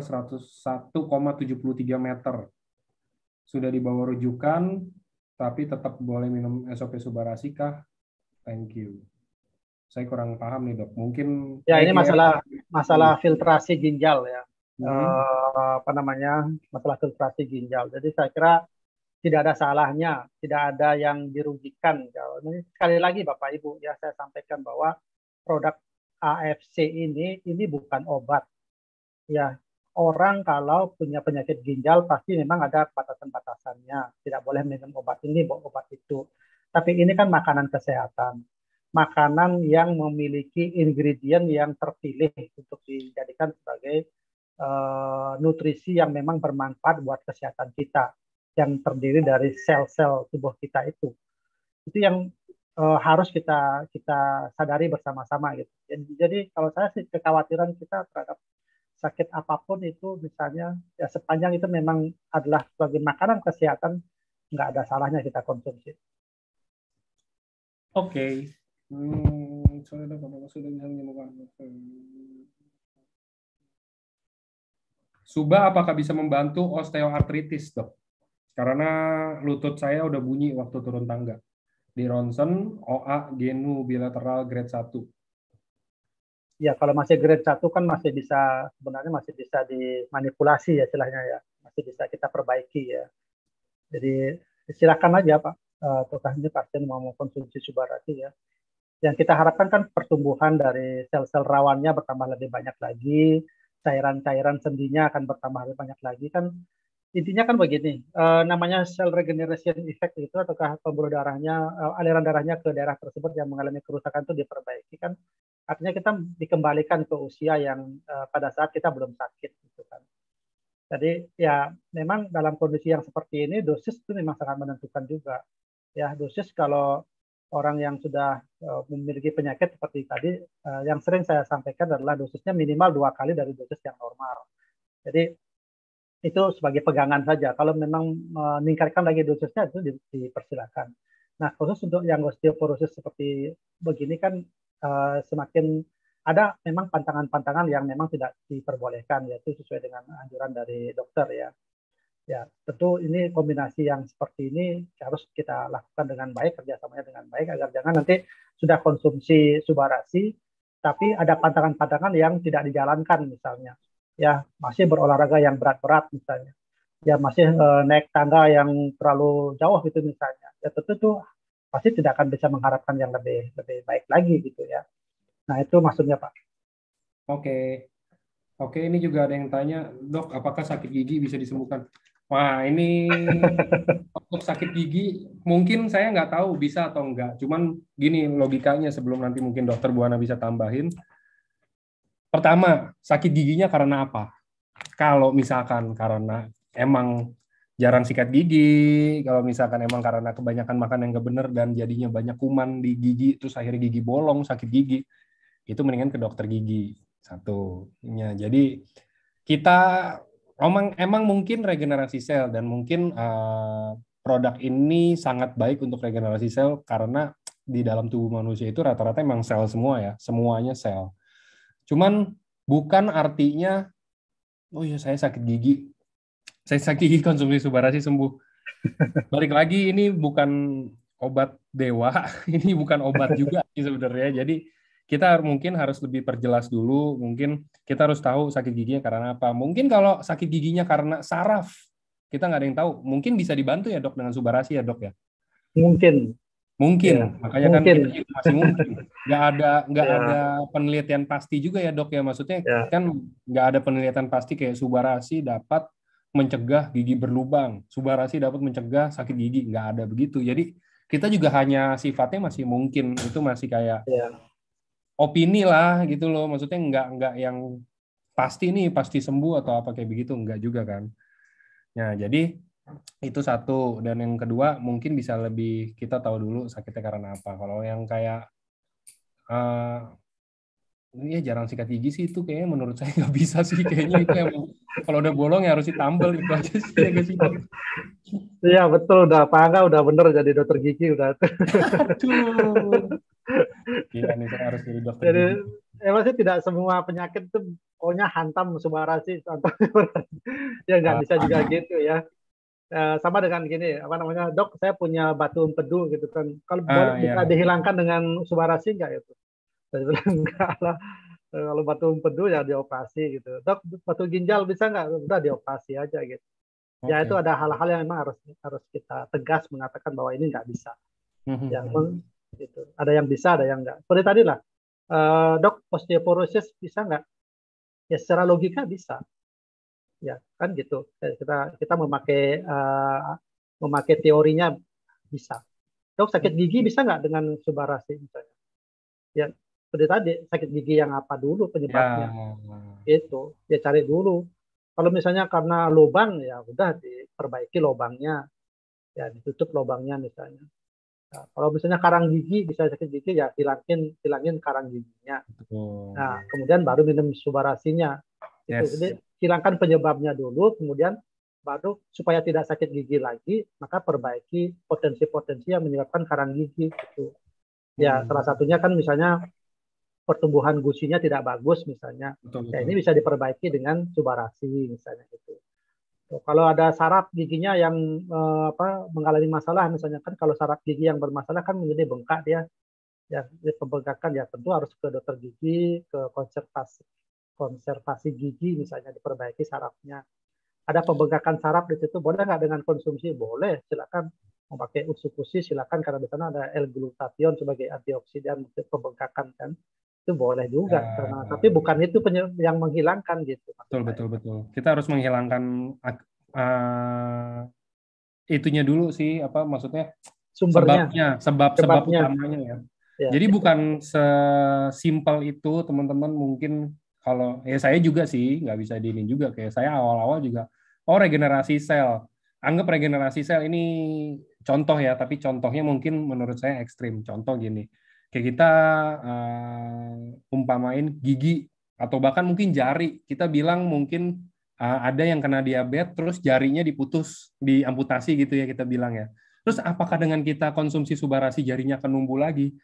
101,73 meter. Sudah dibawa rujukan, tapi tetap boleh minum SOP Subarasi kah? Thank you. Saya kurang paham nih dok. Mungkin Ya, ini EGFR. masalah masalah filtrasi ginjal ya. Mhm. Apa namanya? Masalah filtrasi ginjal. Jadi saya kira tidak ada salahnya, tidak ada yang dirugikan. Ini sekali lagi Bapak Ibu ya saya sampaikan bahwa produk AFC ini bukan obat. Ya, orang kalau punya penyakit ginjal pasti memang ada batasan-batasannya. Tidak boleh minum obat ini, obat itu. Tapi ini kan makanan kesehatan. Makanan yang memiliki ingredient yang terpilih untuk dijadikan sebagai nutrisi yang memang bermanfaat buat kesehatan kita. Yang terdiri dari sel-sel tubuh kita itu. Itu yang harus kita kita sadari bersama-sama gitu. Jadi kalau saya sih kekhawatiran kita terhadap sakit apapun itu misalnya ya sepanjang itu memang adalah sebagai makanan kesehatan nggak ada salahnya kita konsumsi. Oke. Sudah bisa menyembuhkan. Suba apakah bisa membantu osteoartritis, dok? Karena lutut saya udah bunyi waktu turun tangga. Di ronsen, OA, genu, bilateral, grade 1. Ya kalau masih grade 1 kan masih bisa, sebenarnya masih bisa dimanipulasi ya istilahnya ya. Masih bisa kita perbaiki ya. Jadi silakan aja Pak, apakah ini pasien mau konsumsi Subarasi ya. Yang kita harapkan kan pertumbuhan dari sel-sel rawannya bertambah lebih banyak lagi, cairan-cairan sendinya akan bertambah lebih banyak lagi kan. Intinya kan begini, namanya cell regeneration effect itu ataukah pembuluh darahnya, aliran darahnya ke daerah tersebut yang mengalami kerusakan itu diperbaiki kan. Artinya kita dikembalikan ke usia yang pada saat kita belum sakit gitu kan. Jadi ya memang dalam kondisi yang seperti ini dosis itu memang sangat menentukan juga. Ya dosis kalau orang yang sudah memiliki penyakit seperti tadi, yang sering saya sampaikan adalah dosisnya minimal 2 kali dari dosis yang normal. Jadi itu sebagai pegangan saja. Kalau memang meningkatkan lagi dosisnya itu dipersilakan. Nah khusus untuk yang osteoporosis seperti begini kan semakin ada memang pantangan-pantangan yang memang tidak diperbolehkan, yaitu sesuai dengan anjuran dari dokter ya. Ya, tentu ini kombinasi yang seperti ini harus kita lakukan dengan baik, kerjasamanya dengan baik, agar jangan nanti sudah konsumsi Subarasi, tapi ada pantangan-pantangan yang tidak dijalankan misalnya. Ya, masih berolahraga yang berat-berat misalnya. Ya, masih naik tangga yang terlalu jauh gitu misalnya. Ya, tentu itu pasti tidak akan bisa mengharapkan yang lebih lebih baik lagi gitu ya. Nah, itu maksudnya Pak. Oke. Oke, ini juga ada yang tanya, dok, apakah sakit gigi bisa disembuhkan? Wah, ini untuk sakit gigi, mungkin saya nggak tahu bisa atau enggak. Cuman gini logikanya sebelum nanti mungkin dokter Buana bisa tambahin. Pertama, sakit giginya karena apa? Kalau misalkan karena emang jarang sikat gigi, kalau misalkan emang karena kebanyakan makan yang nggak bener dan jadinya banyak kuman di gigi, terus akhirnya gigi bolong, sakit gigi, itu mendingan ke dokter gigi. Satunya. Jadi kita emang mungkin regenerasi sel dan mungkin produk ini sangat baik untuk regenerasi sel karena di dalam tubuh manusia itu rata-rata emang sel semua ya, semuanya sel. Cuman bukan artinya oh iya saya sakit gigi konsumsi Subarasi sembuh. Balik lagi ini bukan obat dewa, ini bukan obat juga sebenarnya. Jadi kita mungkin harus lebih perjelas dulu, mungkin kita harus tahu sakit giginya karena apa. Mungkin kalau sakit giginya karena saraf, kita nggak ada yang tahu. Mungkin bisa dibantu ya dok dengan Subarasi ya dok ya. Mungkin, ya, Mungkin, makanya kan kita mungkin, juga masih mungkin. Nggak ada ya, penelitian pasti juga ya dok ya. Maksudnya ya. kan nggak ada penelitian pasti kayak Subarasi dapat mencegah gigi berlubang, Subarasi dapat mencegah sakit gigi, nggak ada begitu. Jadi kita juga hanya sifatnya masih mungkin itu masih kayak Ya. opini lah gitu loh. Maksudnya nggak yang pasti nih pasti sembuh atau apa kayak begitu nggak juga kan. Nah jadi itu satu dan yang kedua mungkin bisa lebih kita tahu dulu sakitnya karena apa. Kalau yang kayak ini ya jarang sikat gigi sih itu kayaknya menurut saya nggak bisa sih kayaknya itu emang kalau udah bolong ya harus ditambal itu aja sih ya guys sih dok. Iya betul, udah Pak Angga udah bener jadi dokter gigi udah. Aduh. Gila nih saya harus jadi dokter Jadi gigi. emang sih tidak semua penyakit itu pokoknya hantam Subarasi atau ya nggak Ah, bisa juga gitu ya. Sama dengan gini, apa namanya, dok saya punya batu empedu gitu kan. Kalau boleh bisa ya. dihilangkan dengan Subarasi nggak itu? Saya bilang enggak lah. Kalau batu empedu ya dioperasi gitu. Dok batu ginjal bisa nggak? Udah dioperasi aja gitu. Ya itu Oke. ada hal-hal yang memang harus harus kita tegas mengatakan bahwa ini nggak bisa. Ya, gitu. Ada yang bisa, ada yang nggak. Seperti tadi lah, dok osteoporosis bisa nggak? Ya secara logika bisa, ya kan gitu. Kita kita memakai teorinya bisa. Dok sakit gigi bisa nggak dengan Subarasi misalnya? Ya seperti tadi sakit gigi yang apa dulu penyebabnya? Ya. Itu ya cari dulu. Kalau misalnya karena lubang ya udah diperbaiki lubangnya, ya ditutup lubangnya misalnya. Nah, kalau misalnya karang gigi bisa sakit gigi ya hilangin karang giginya. Betul. Nah, kemudian baru minum Subarasinya. Itu. Yes. Jadi hilangkan penyebabnya dulu, kemudian baru supaya tidak sakit gigi lagi, maka perbaiki potensi-potensi yang menyebabkan karang gigi gitu. Ya, salah satunya kan misalnya pertumbuhan gusinya tidak bagus misalnya. Betul, Ya betul. ini bisa diperbaiki dengan subarasi misalnya gitu. Kalau ada saraf giginya yang mengalami masalah, misalnya kan kalau saraf gigi yang bermasalah kan menjadi bengkak dia, ya pembengkakan ya tentu harus ke dokter gigi, ke konservasi gigi misalnya diperbaiki sarafnya. Ada pembengkakan saraf di situ, boleh nggak dengan konsumsi? Boleh, silakan mau pakai utsukushi silakan karena di sana ada L-glutathione sebagai antioksidan untuk pembengkakan kan. Itu boleh juga karena tapi Ya, bukan itu yang menghilangkan gitu maksud betul, saya. betul, betul. Kita harus menghilangkan uh, itunya dulu sih, apa maksudnya Sumbernya, sebab sebabnya utamanya ya. ya Jadi itu. bukan sesimpel itu teman-teman, mungkin kalau ya saya juga sih nggak bisa diinin juga, kayak saya awal-awal juga regenerasi sel. Anggap regenerasi sel ini contoh ya, tapi contohnya mungkin menurut saya ekstrim. Contoh gini, kayak kita umpamain gigi atau bahkan mungkin jari, kita bilang mungkin ada yang kena diabetes terus jarinya diputus, diamputasi gitu ya kita bilang ya. Terus apakah dengan kita konsumsi Subarasi jarinya akan numbuh lagi?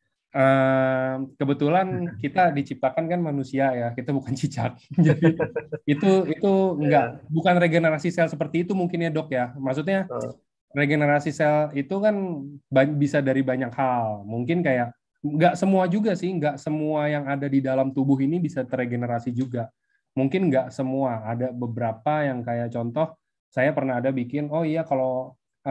Kebetulan kita diciptakan kan manusia ya, kita bukan cicak. Jadi itu Ya, bukan regenerasi sel seperti itu mungkin ya dok ya. Maksudnya betul. regenerasi sel itu kan bisa dari banyak hal. Mungkin kayak nggak semua juga sih, nggak semua yang ada di dalam tubuh ini bisa terregenerasi juga. Mungkin nggak semua, ada beberapa yang kayak contoh, saya pernah ada bikin, oh iya kalau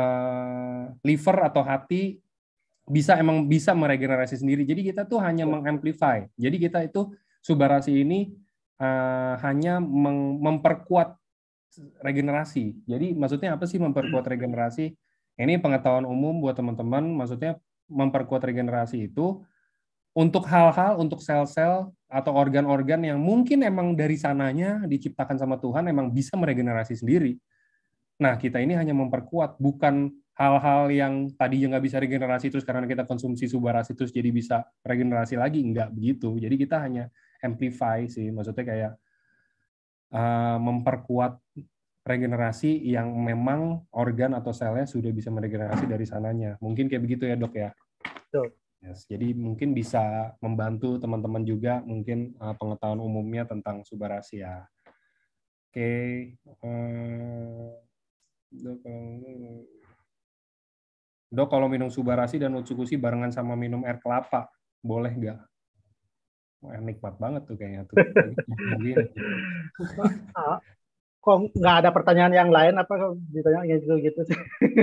liver atau hati emang bisa meregenerasi sendiri. Jadi kita tuh hanya mengamplify. Jadi kita itu Subarasi ini hanya memperkuat regenerasi. Jadi maksudnya apa sih memperkuat regenerasi? Ini pengetahuan umum buat teman-teman. Maksudnya memperkuat regenerasi itu untuk hal-hal, untuk sel-sel atau organ-organ yang mungkin emang dari sananya diciptakan sama Tuhan emang bisa meregenerasi sendiri. Nah, kita ini hanya memperkuat, bukan hal-hal yang tadinya nggak bisa regenerasi terus karena kita konsumsi Subarasi terus jadi bisa regenerasi lagi. Nggak begitu. Jadi kita hanya amplify sih. Maksudnya kayak memperkuat regenerasi yang memang organ atau selnya sudah bisa meregenerasi dari sananya. Mungkin kayak begitu ya dok ya. Betul. Yes, jadi mungkin bisa membantu teman-teman juga mungkin pengetahuan umumnya tentang Subarasi ya. Oke, dok, dok kalau minum Subarasi dan Utsukushi barengan sama minum air kelapa, boleh nggak? Wah, nikmat banget tuh kayaknya tuh. Mungkin. Ah, kok nggak ada pertanyaan yang lain apa ditanya gitu-gitu sih?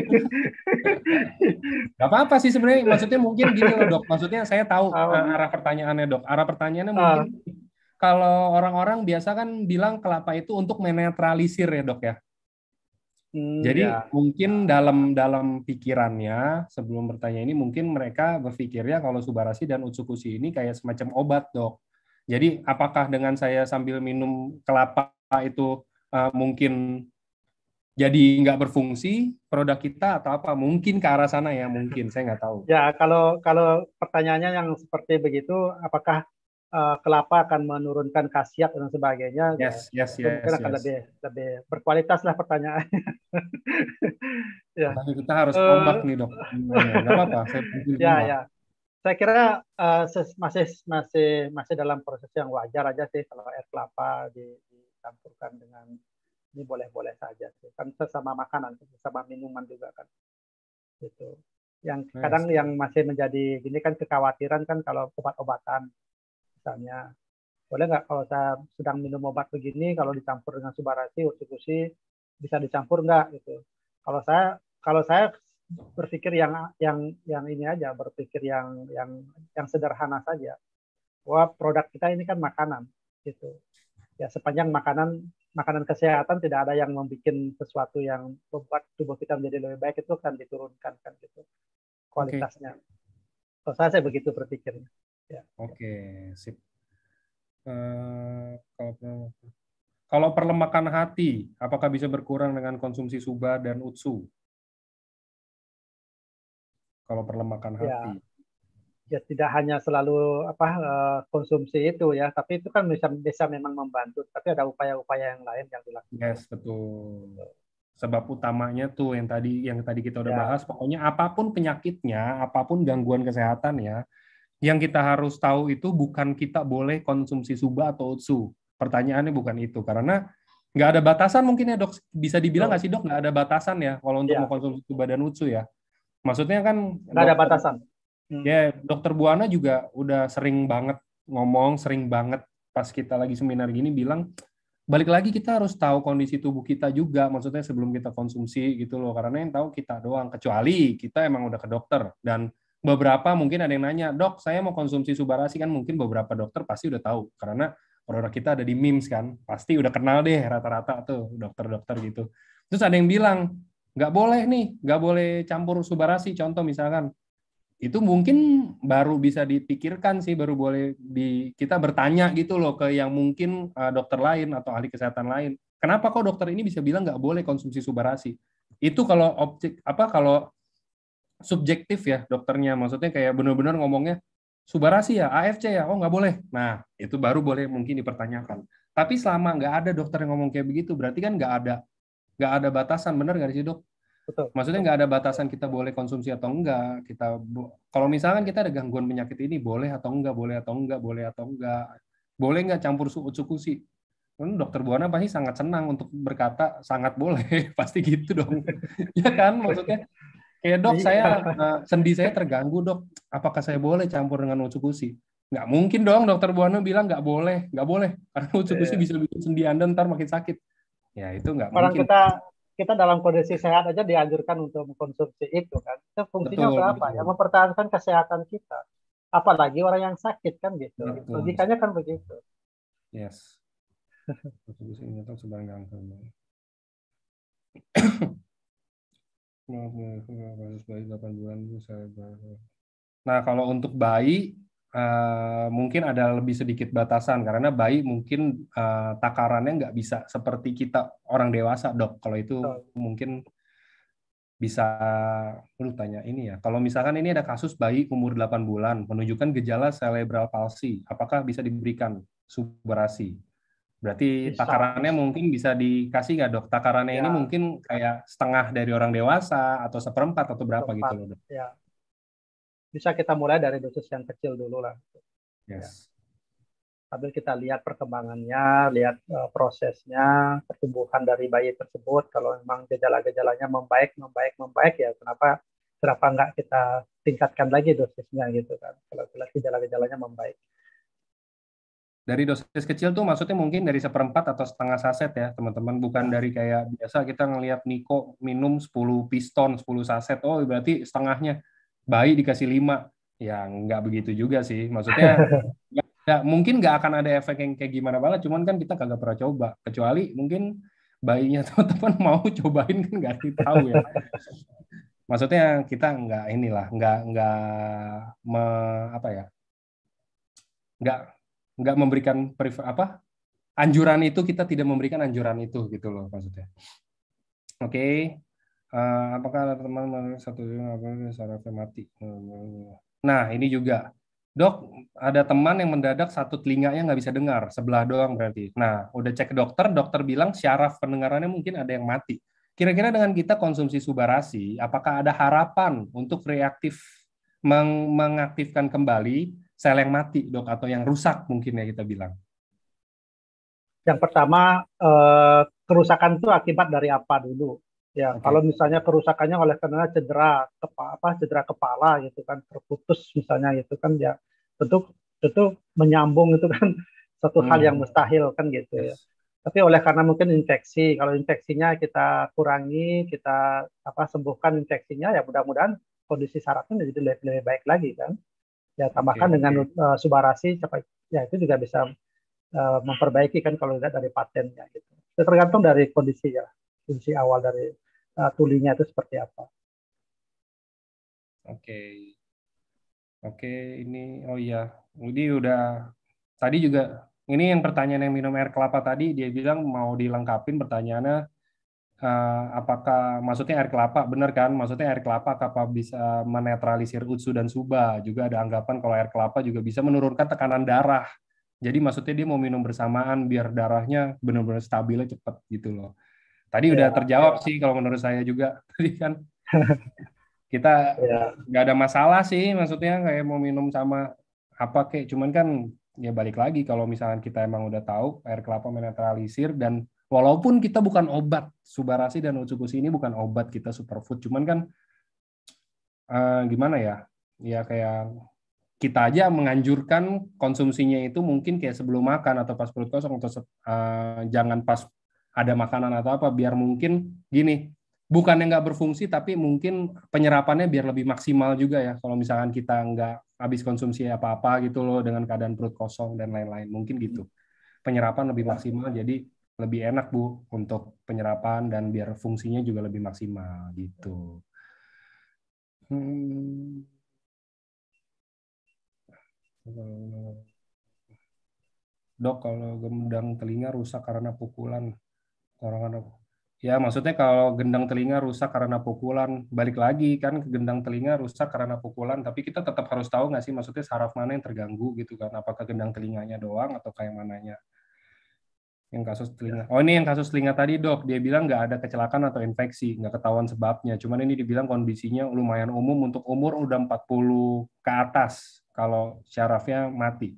Gak apa-apa sih sebenarnya, maksudnya mungkin gini loh dok, maksudnya saya tahu Ah, arah pertanyaannya dok. Arah pertanyaannya mungkin ah, kalau orang-orang biasa kan bilang kelapa itu untuk menetralisir ya dok ya. Jadi ya. mungkin dalam dalam pikirannya sebelum bertanya ini mungkin mereka berpikirnya kalau Subarasi dan Utsukushi ini kayak semacam obat dok. Jadi apakah dengan saya sambil minum kelapa itu mungkin jadi nggak berfungsi produk kita atau apa? Mungkin ke arah sana ya, mungkin saya nggak tahu. Ya, kalau pertanyaannya yang seperti begitu, apakah kelapa akan menurunkan khasiat dan sebagainya? Ya, Yes, yes, itu mungkin yes, akan yes. lebih lebih berkualitas lah pertanyaannya. Ya, Makanya kita harus ombak eh, nih dok. Nggak apa-apa, saya bikin ya, ombak. ya. Saya kira masih masih masih dalam proses yang wajar aja sih kalau air kelapa dicampurkan dengan ini boleh-boleh saja sih. Kan sesama makanan, sesama minuman juga kan. Gitu. Yang kadang Yes. yang masih menjadi gini kan kekhawatiran kan kalau obat-obatan misalnya boleh nggak kalau saya sedang minum obat begini kalau dicampur dengan Subarasi, Utsukushi bisa dicampur nggak gitu. Kalau saya berpikir yang ini aja berpikir yang sederhana saja bahwa produk kita ini kan makanan gitu ya sepanjang makanan kesehatan tidak ada yang membuat sesuatu yang membuat tubuh kita menjadi lebih baik itu kan diturunkan kan gitu Oke, kualitasnya. Kalau saya begitu berpikirnya. Ya. oke, sip. Kalau kalau perlemakan hati, apakah bisa berkurang dengan konsumsi Suba dan Utsu? Kalau perlemakan hati. Ya, ya tidak hanya selalu konsumsi itu ya, tapi itu kan bisa bisa memang membantu. Tapi ada upaya-upaya yang lain yang dilakukan. Yes, betul. sebab utamanya tuh yang tadi kita udah Ya, bahas. Pokoknya apapun penyakitnya, apapun gangguan kesehatan ya, yang kita harus tahu itu bukan kita boleh konsumsi suba atau utsu. Pertanyaannya bukan itu, karena nggak ada batasan mungkin ya dok. Bisa dibilang nggak betul. sih dok, nggak ada batasan ya kalau untuk Ya, mengkonsumsi suba dan utsu ya. Maksudnya kan nggak ada dokter batasan. Hmm. ya dokter Buana juga udah sering banget ngomong, sering banget pas kita lagi seminar gini bilang balik lagi kita harus tahu kondisi tubuh kita juga, maksudnya sebelum kita konsumsi gitu loh, karena yang tahu kita doang, kecuali kita emang udah ke dokter. Dan beberapa mungkin ada yang nanya, dok saya mau konsumsi Subarasi, kan mungkin beberapa dokter pasti udah tahu, karena produk kita ada di MIMS kan, pasti udah kenal deh rata-rata tuh dokter-dokter gitu. Terus ada yang bilang, nggak boleh nih, nggak boleh campur Subarasi, contoh misalkan, itu mungkin baru bisa dipikirkan sih, baru boleh kita bertanya gitu loh ke yang mungkin dokter lain atau ahli kesehatan lain. Kenapa kok dokter ini bisa bilang nggak boleh konsumsi Subarasi? Itu kalau kalau subjektif ya dokternya, maksudnya kayak benar-benar ngomongnya Subarasi ya, AFC ya, oh nggak boleh. Nah itu baru boleh mungkin dipertanyakan. Tapi selama nggak ada dokter yang ngomong kayak begitu, berarti kan nggak ada batasan, benar nggak sih dok? Betul. Maksudnya nggak ada batasan kita boleh konsumsi atau enggak. Kalau misalkan kita ada gangguan penyakit ini, boleh atau enggak, boleh atau enggak, boleh atau enggak. Boleh nggak campur suku-sukusi? Dokter Buana pasti sangat senang untuk berkata sangat boleh, pasti gitu dong. Ya kan, maksudnya kayak dok saya Iya. sendi saya terganggu dok, apakah saya boleh campur dengan utsukusi? Nggak mungkin dong dokter Buana bilang nggak boleh, karena utsukusi Iya. bisa bikin sendi Anda ntar makin sakit. Ya itu nggak Orang mungkin. kita kita dalam kondisi sehat aja dianjurkan untuk mengkonsumsi itu kan. Itu fungsinya Betul, untuk apa? Ya betul, mempertahankan kesehatan kita. Apalagi orang yang sakit kan gitu. betul. Logikanya kan begitu. Yes. Kontribusi ingatan sebarang kanker. Kasus bayi 8 bulan itu saya. Nah, kalau untuk bayi mungkin ada lebih sedikit batasan karena bayi mungkin takarannya nggak bisa seperti kita orang dewasa, dok. Kalau itu Betul. mungkin bisa perlu tanya ini ya. Kalau misalkan ini ada kasus bayi umur 8 bulan menunjukkan gejala cerebral palsy, apakah bisa diberikan subarasi? Berarti Bisa. takarannya mungkin bisa dikasih nggak dok? Takarannya ini Ya, mungkin kayak setengah dari orang dewasa atau seperempat atau berapa gitu tempat. loh dok? Ya, bisa kita mulai dari dosis yang kecil dulu lah. Ya. Yes. Sambil kita lihat perkembangannya, lihat prosesnya, pertumbuhan dari bayi tersebut. Kalau memang gejala-gejalanya membaik, membaik, membaik, ya kenapa nggak kita tingkatkan lagi dosisnya gitu kan? Kalau lihat gejala-gejalanya membaik. Dari dosis kecil tuh maksudnya mungkin dari seperempat atau setengah saset ya teman-teman. Bukan Ya. dari kayak biasa kita ngelihat Niko minum 10 piston, 10 saset. Oh berarti setengahnya. Bayi dikasih 5. Ya nggak begitu juga sih. Maksudnya ya, mungkin nggak akan ada efek yang kayak gimana banget. Cuman kan kita kagak pernah coba. Kecuali mungkin bayinya teman-teman mau cobain kan nggak tahu ya. Maksudnya kita nggak inilah, nggak apa ya, nggak memberikan anjuran itu, kita tidak memberikan anjuran itu gitu loh maksudnya. Oke. Apakah ada teman satu sarafnya mati? Nah ini juga dok, ada teman yang mendadak satu telinganya nggak bisa dengar, sebelah doang berarti. Nah udah cek ke dokter, dokter bilang syaraf pendengarannya mungkin ada yang mati. Kira-kira dengan kita konsumsi Subarasi, apakah ada harapan untuk mengaktifkan kembali sel yang mati dok, atau yang rusak mungkin ya kita bilang? Yang pertama, kerusakan itu akibat dari apa dulu? Ya, kalau Oke. misalnya kerusakannya oleh karena cedera kepala gitu kan, terputus misalnya gitu kan, ya tentu tentu menyambung itu kan satu hal yang Hmm. mustahil kan gitu ya. Yes. Tapi oleh karena mungkin infeksi, kalau infeksinya kita kurangi, kita sembuhkan infeksinya, ya mudah-mudahan kondisi sarafnya menjadi lebih baik lagi kan. Ya Oke. tambahkan dengan Subarasi, ya itu juga bisa memperbaiki kan kalau lihat dari patennya gitu. Itu tergantung dari kondisi ya, kondisi awal dari tulinya itu seperti apa. Oke. Oke, ini oh iya, ini udah tadi juga ini yang pertanyaan yang minum air kelapa tadi dia bilang mau dilengkapin pertanyaannya, apakah maksudnya air kelapa benar kan? Maksudnya air kelapa apa bisa menetralisir utsu dan suba? Juga ada anggapan kalau air kelapa juga bisa menurunkan tekanan darah. Jadi maksudnya dia mau minum bersamaan biar darahnya benar-benar stabilnya cepat gitu loh. Tadi udah Ya, terjawab sih kalau menurut saya juga. Tadi kan kita ya, nggak ada masalah sih, maksudnya kayak mau minum sama apa kayak, cuman kan ya balik lagi kalau misalkan kita emang udah tahu air kelapa menetralisir, dan walaupun kita bukan obat, Subarasi dan Utsukushi ini bukan obat, kita superfood, cuman kan gimana ya, ya kayak kita aja menganjurkan konsumsinya itu mungkin kayak sebelum makan atau pas perut kosong, atau jangan pas ada makanan atau apa, biar mungkin gini, bukan yang nggak berfungsi tapi mungkin penyerapannya biar lebih maksimal juga ya, kalau misalkan kita nggak habis konsumsi apa-apa gitu loh dengan keadaan perut kosong dan lain-lain, mungkin gitu penyerapan lebih ya. maksimal, jadi lebih enak Bu untuk penyerapan dan biar fungsinya juga lebih maksimal gitu. Hmm. Dok, kalau gendang telinga rusak karena pukulan, orang-orang, ya maksudnya kalau gendang telinga rusak karena pukulan, balik lagi kan ke gendang telinga rusak karena pukulan, tapi kita tetap harus tahu nggak sih maksudnya saraf mana yang terganggu gitu kan, apakah gendang telinganya doang atau kayak mananya. Yang kasus telinga, oh ini yang kasus telinga tadi dok, dia bilang nggak ada kecelakaan atau infeksi, nggak ketahuan sebabnya, cuman ini dibilang kondisinya lumayan umum untuk umur udah 40 ke atas kalau syarafnya mati.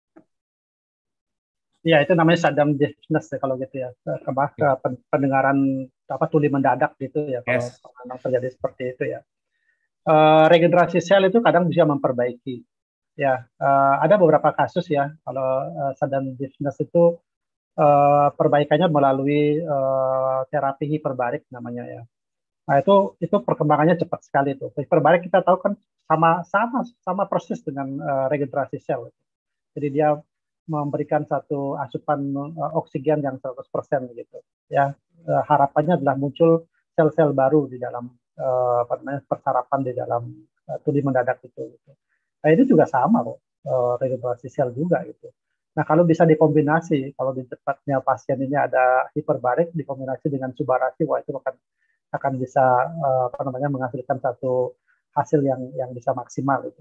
Ya, itu namanya sudden deafness ya kalau gitu ya. Pendengaran apa tuli mendadak gitu ya kalau Yes. memang terjadi seperti itu ya. Regenerasi sel itu kadang bisa memperbaiki. Ya, ada beberapa kasus ya kalau sudden deafness itu perbaikannya melalui terapi hiperbarik namanya ya. Nah, itu perkembangannya cepat sekali tuh. Hiperbarik kita tahu kan sama sama sama persis dengan regenerasi sel. Jadi dia memberikan satu asupan oksigen yang 100% gitu. Ya, harapannya adalah muncul sel-sel baru di dalam apa namanya persarapan di dalam tuli mendadak itu. Gitu. Nah, ini juga sama kok, regenerasi sel juga gitu. Nah, kalau bisa dikombinasi, kalau di tempatnya pasien ini ada hiperbarik dikombinasi dengan subarasi, wah itu akan bisa apa namanya menghasilkan satu hasil yang bisa maksimal gitu.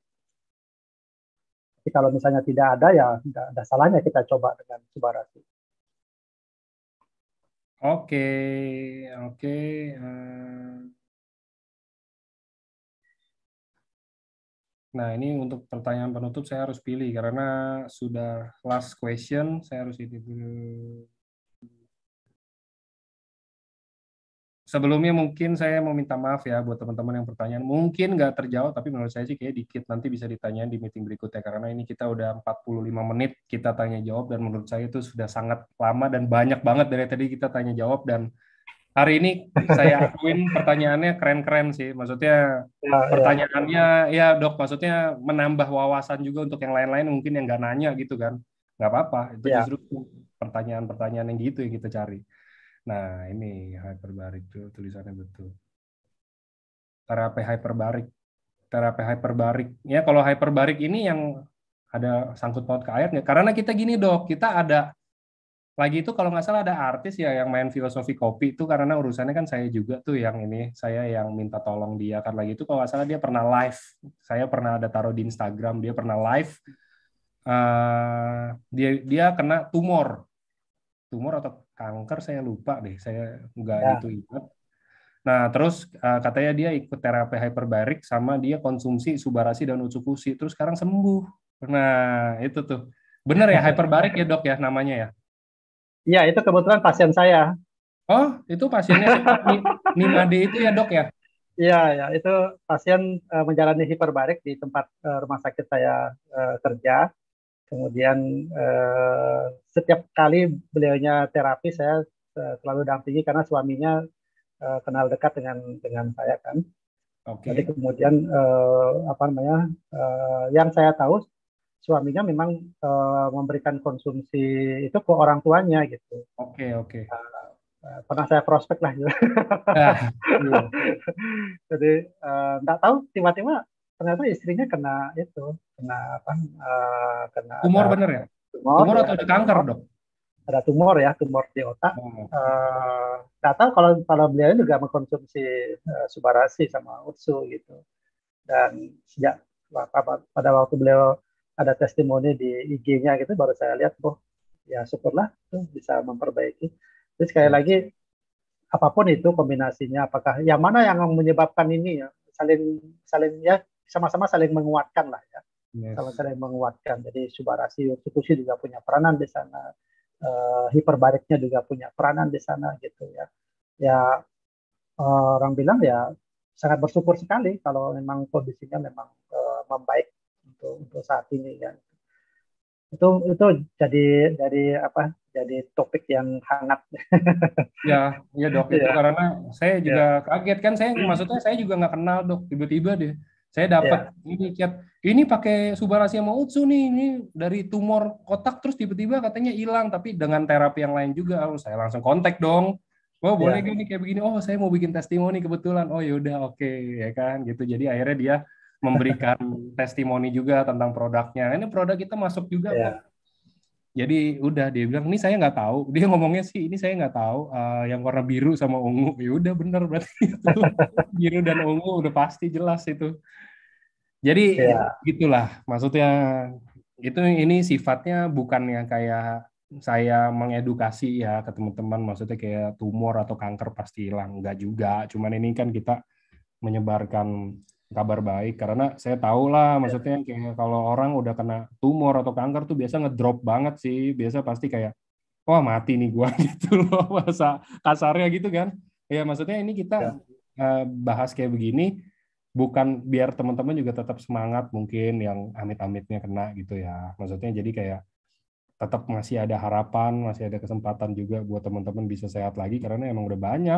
Tapi kalau misalnya tidak ada ya tidak ada salahnya kita coba dengan subarasi. Oke, oke. Nah, ini untuk pertanyaan penutup saya harus pilih karena sudah last question, saya harus ini dulu. Sebelumnya mungkin saya mau minta maaf ya buat teman-teman yang pertanyaan mungkin nggak terjawab, tapi menurut saya sih kayak dikit, nanti bisa ditanyain di meeting berikutnya karena ini kita udah 45 menit kita tanya jawab, dan menurut saya itu sudah sangat lama dan banyak banget dari tadi kita tanya jawab, dan hari ini saya akuin pertanyaannya keren-keren sih. Maksudnya Ya, ya, pertanyaannya ya dok, maksudnya menambah wawasan juga untuk yang lain-lain mungkin yang nggak nanya gitu kan. Nggak apa-apa, itu ya. justru pertanyaan-pertanyaan yang gitu yang kita cari. Nah ini hyperbarik tuh tulisannya betul. Terapi hyperbarik. Terapi hyperbarik. Ya kalau hyperbarik ini yang ada sangkut paut ke air nggak? Karena kita gini dok, kita ada lagi itu kalau nggak salah ada artis ya yang main filosofi kopi itu, karena urusannya kan saya juga tuh yang ini, saya yang minta tolong dia kan, lagi itu kalau nggak salah dia pernah live, saya pernah ada taruh di Instagram, dia pernah live, dia dia kena tumor atau kanker saya lupa deh, saya nggak gitu Ya. ingat. Nah terus katanya dia ikut terapi hyperbarik sama dia konsumsi Subarasi dan Utsukushi terus sekarang sembuh. Nah itu tuh bener ya hyperbarik ya dok ya namanya ya. Ya, itu kebetulan pasien saya. Oh, itu pasiennya si Nimade itu ya, Dok ya? Iya, ya, itu pasien menjalani hiperbarik di tempat rumah sakit saya kerja. Kemudian setiap kali beliaunya terapi, saya selalu dampingi karena suaminya kenal dekat dengan saya kan. Jadi Oke. kemudian apa namanya, yang saya tahu suaminya memang memberikan konsumsi itu ke orang tuanya gitu. Oke, oke. Pernah saya prospek lah gitu. Nah, iya. Jadi nggak tahu tiba-tiba ternyata istrinya kena itu, kena apa? Kena ada Tumor bener ya? tumor Tumor ya, atau ada ada kanker, tumor, Dok? tumor di otak. Oh, Nggak tahu kalau beliau juga mengkonsumsi Subarasi sama Utsu gitu. Dan sejak pada waktu beliau ada testimoni di IG-nya gitu, baru saya lihat, oh ya syukurlah tuh bisa memperbaiki. Terus sekali ya. lagi apapun itu kombinasinya, apakah yang mana yang menyebabkan ini ya, saling saling ya sama-sama saling menguatkan lah ya, sama Yes. saling menguatkan. Jadi subarasi institusi juga punya peranan di sana, hiperbaliknya juga punya peranan di sana gitu ya. Ya orang bilang ya sangat bersyukur sekali kalau memang kondisinya memang membaik untuk saat ini ya. Itu jadi dari apa? Jadi topik yang hangat. Ya, ya dok, itu Ya, karena saya juga ya, kaget kan, saya maksudnya saya juga nggak kenal dok, tiba-tiba deh saya dapat ya, ini chat, ini pakai Subarasia sama Utsu nih, ini dari tumor kotak terus tiba-tiba katanya hilang, tapi dengan terapi yang lain juga. Oh, saya langsung kontak dong, oh boleh ya, gak nih kayak begini, oh saya mau bikin testimoni kebetulan, oh yaudah oke, ya kan gitu. Jadi akhirnya dia memberikan testimoni juga tentang produknya, ini produk kita masuk juga kok. ya. Jadi udah dia bilang ini saya nggak tahu. Dia ngomongnya sih ini saya nggak tahu yang warna biru sama ungu. Ya udah bener berarti itu biru dan ungu udah pasti jelas itu. Jadi Ya, gitulah maksudnya itu ini sifatnya bukan yang kayak saya mengedukasi ya ke teman-teman maksudnya kayak tumor atau kanker pasti hilang enggak juga. Cuman ini kan kita menyebarkan kabar baik karena saya tahu lah ya, maksudnya kayak kalau orang udah kena tumor atau kanker tuh biasa ngedrop banget sih biasa pasti kayak wah mati nih gua gitu loh bahasa kasarnya gitu kan ya maksudnya ini kita ya, bahas kayak begini bukan biar teman-teman juga tetap semangat mungkin yang amit-amitnya kena gitu ya maksudnya jadi kayak tetap masih ada harapan masih ada kesempatan juga buat teman-teman bisa sehat lagi karena emang udah banyak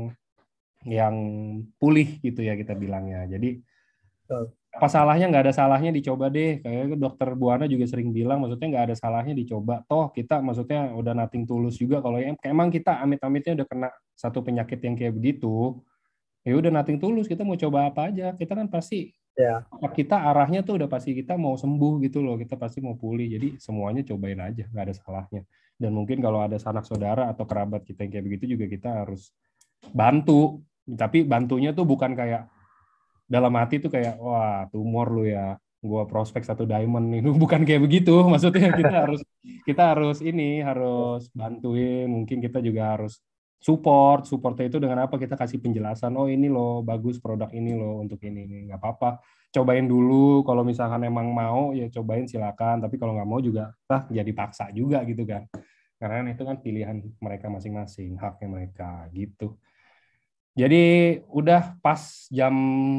yang pulih gitu ya kita bilangnya. Jadi betul. apa salahnya nggak ada salahnya dicoba deh. Kayak dokter Buana juga sering bilang, maksudnya nggak ada salahnya dicoba. Toh kita maksudnya udah nothing tulus juga kalau yang emang kita amit-amitnya udah kena satu penyakit yang kayak begitu, ya udah nothing tulus. Kita mau coba apa aja. Kita kan pasti Ya, kita arahnya tuh udah pasti kita mau sembuh gitu loh. Kita pasti mau pulih. Jadi semuanya cobain aja, nggak ada salahnya. Dan mungkin kalau ada sanak saudara atau kerabat kita yang kayak begitu juga kita harus bantu. Tapi bantunya tuh bukan kayak dalam hati tuh kayak wah tumor lu ya gua prospek satu diamond nih bukan kayak begitu maksudnya kita harus ini harus bantuin mungkin kita juga harus supportnya itu dengan apa kita kasih penjelasan oh ini loh bagus produk ini loh untuk ini nggak apa-apa cobain dulu kalau misalkan emang mau ya cobain silakan tapi kalau nggak mau juga jadi paksa juga gitu kan karena itu kan pilihan mereka masing-masing haknya mereka gitu jadi udah pas jam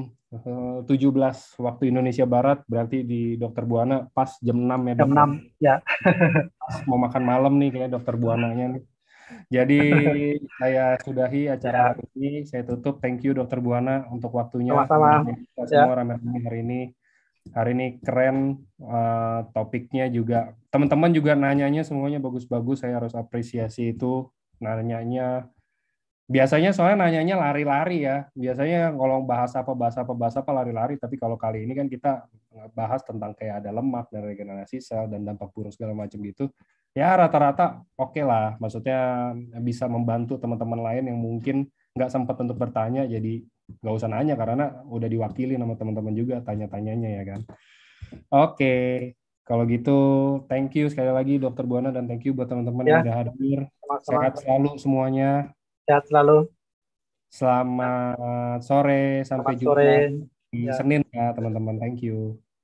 17 waktu Indonesia Barat, berarti di Dokter Buana pas jam 6 ya jam dok ya. 6 ya. Pas mau makan malam nih kayak Dokter Buananya nih. Jadi saya sudahi acara Ya, hari ini, saya tutup. Thank you Dokter Buana untuk waktunya. sama-sama. Nemenin kita semua Ya, rame-rame hari ini. Hari ini keren topiknya juga. Teman-teman juga nanyanya semuanya bagus-bagus. Saya harus apresiasi itu. Nanyanya biasanya soalnya nanyanya lari-lari ya. Biasanya kalau bahas apa lari-lari. Tapi kalau kali ini kan kita bahas tentang kayak ada lemak dan regenerasi sel dan dampak buruk segala macam gitu. Ya rata-rata oke lah. Maksudnya bisa membantu teman-teman lain yang mungkin nggak sempat untuk bertanya. Jadi nggak usah nanya karena udah diwakili sama teman-teman juga tanya-tanyanya ya kan. Oke. Kalau gitu, thank you sekali lagi Dokter Buana dan thank you buat teman-teman yang ya, udah hadir. Sehat sama-sama. selalu semuanya. Sehat selalu. Selamat sore, sampai Selamat sore. jumpa di Ya. Senin ya teman-teman. Thank you.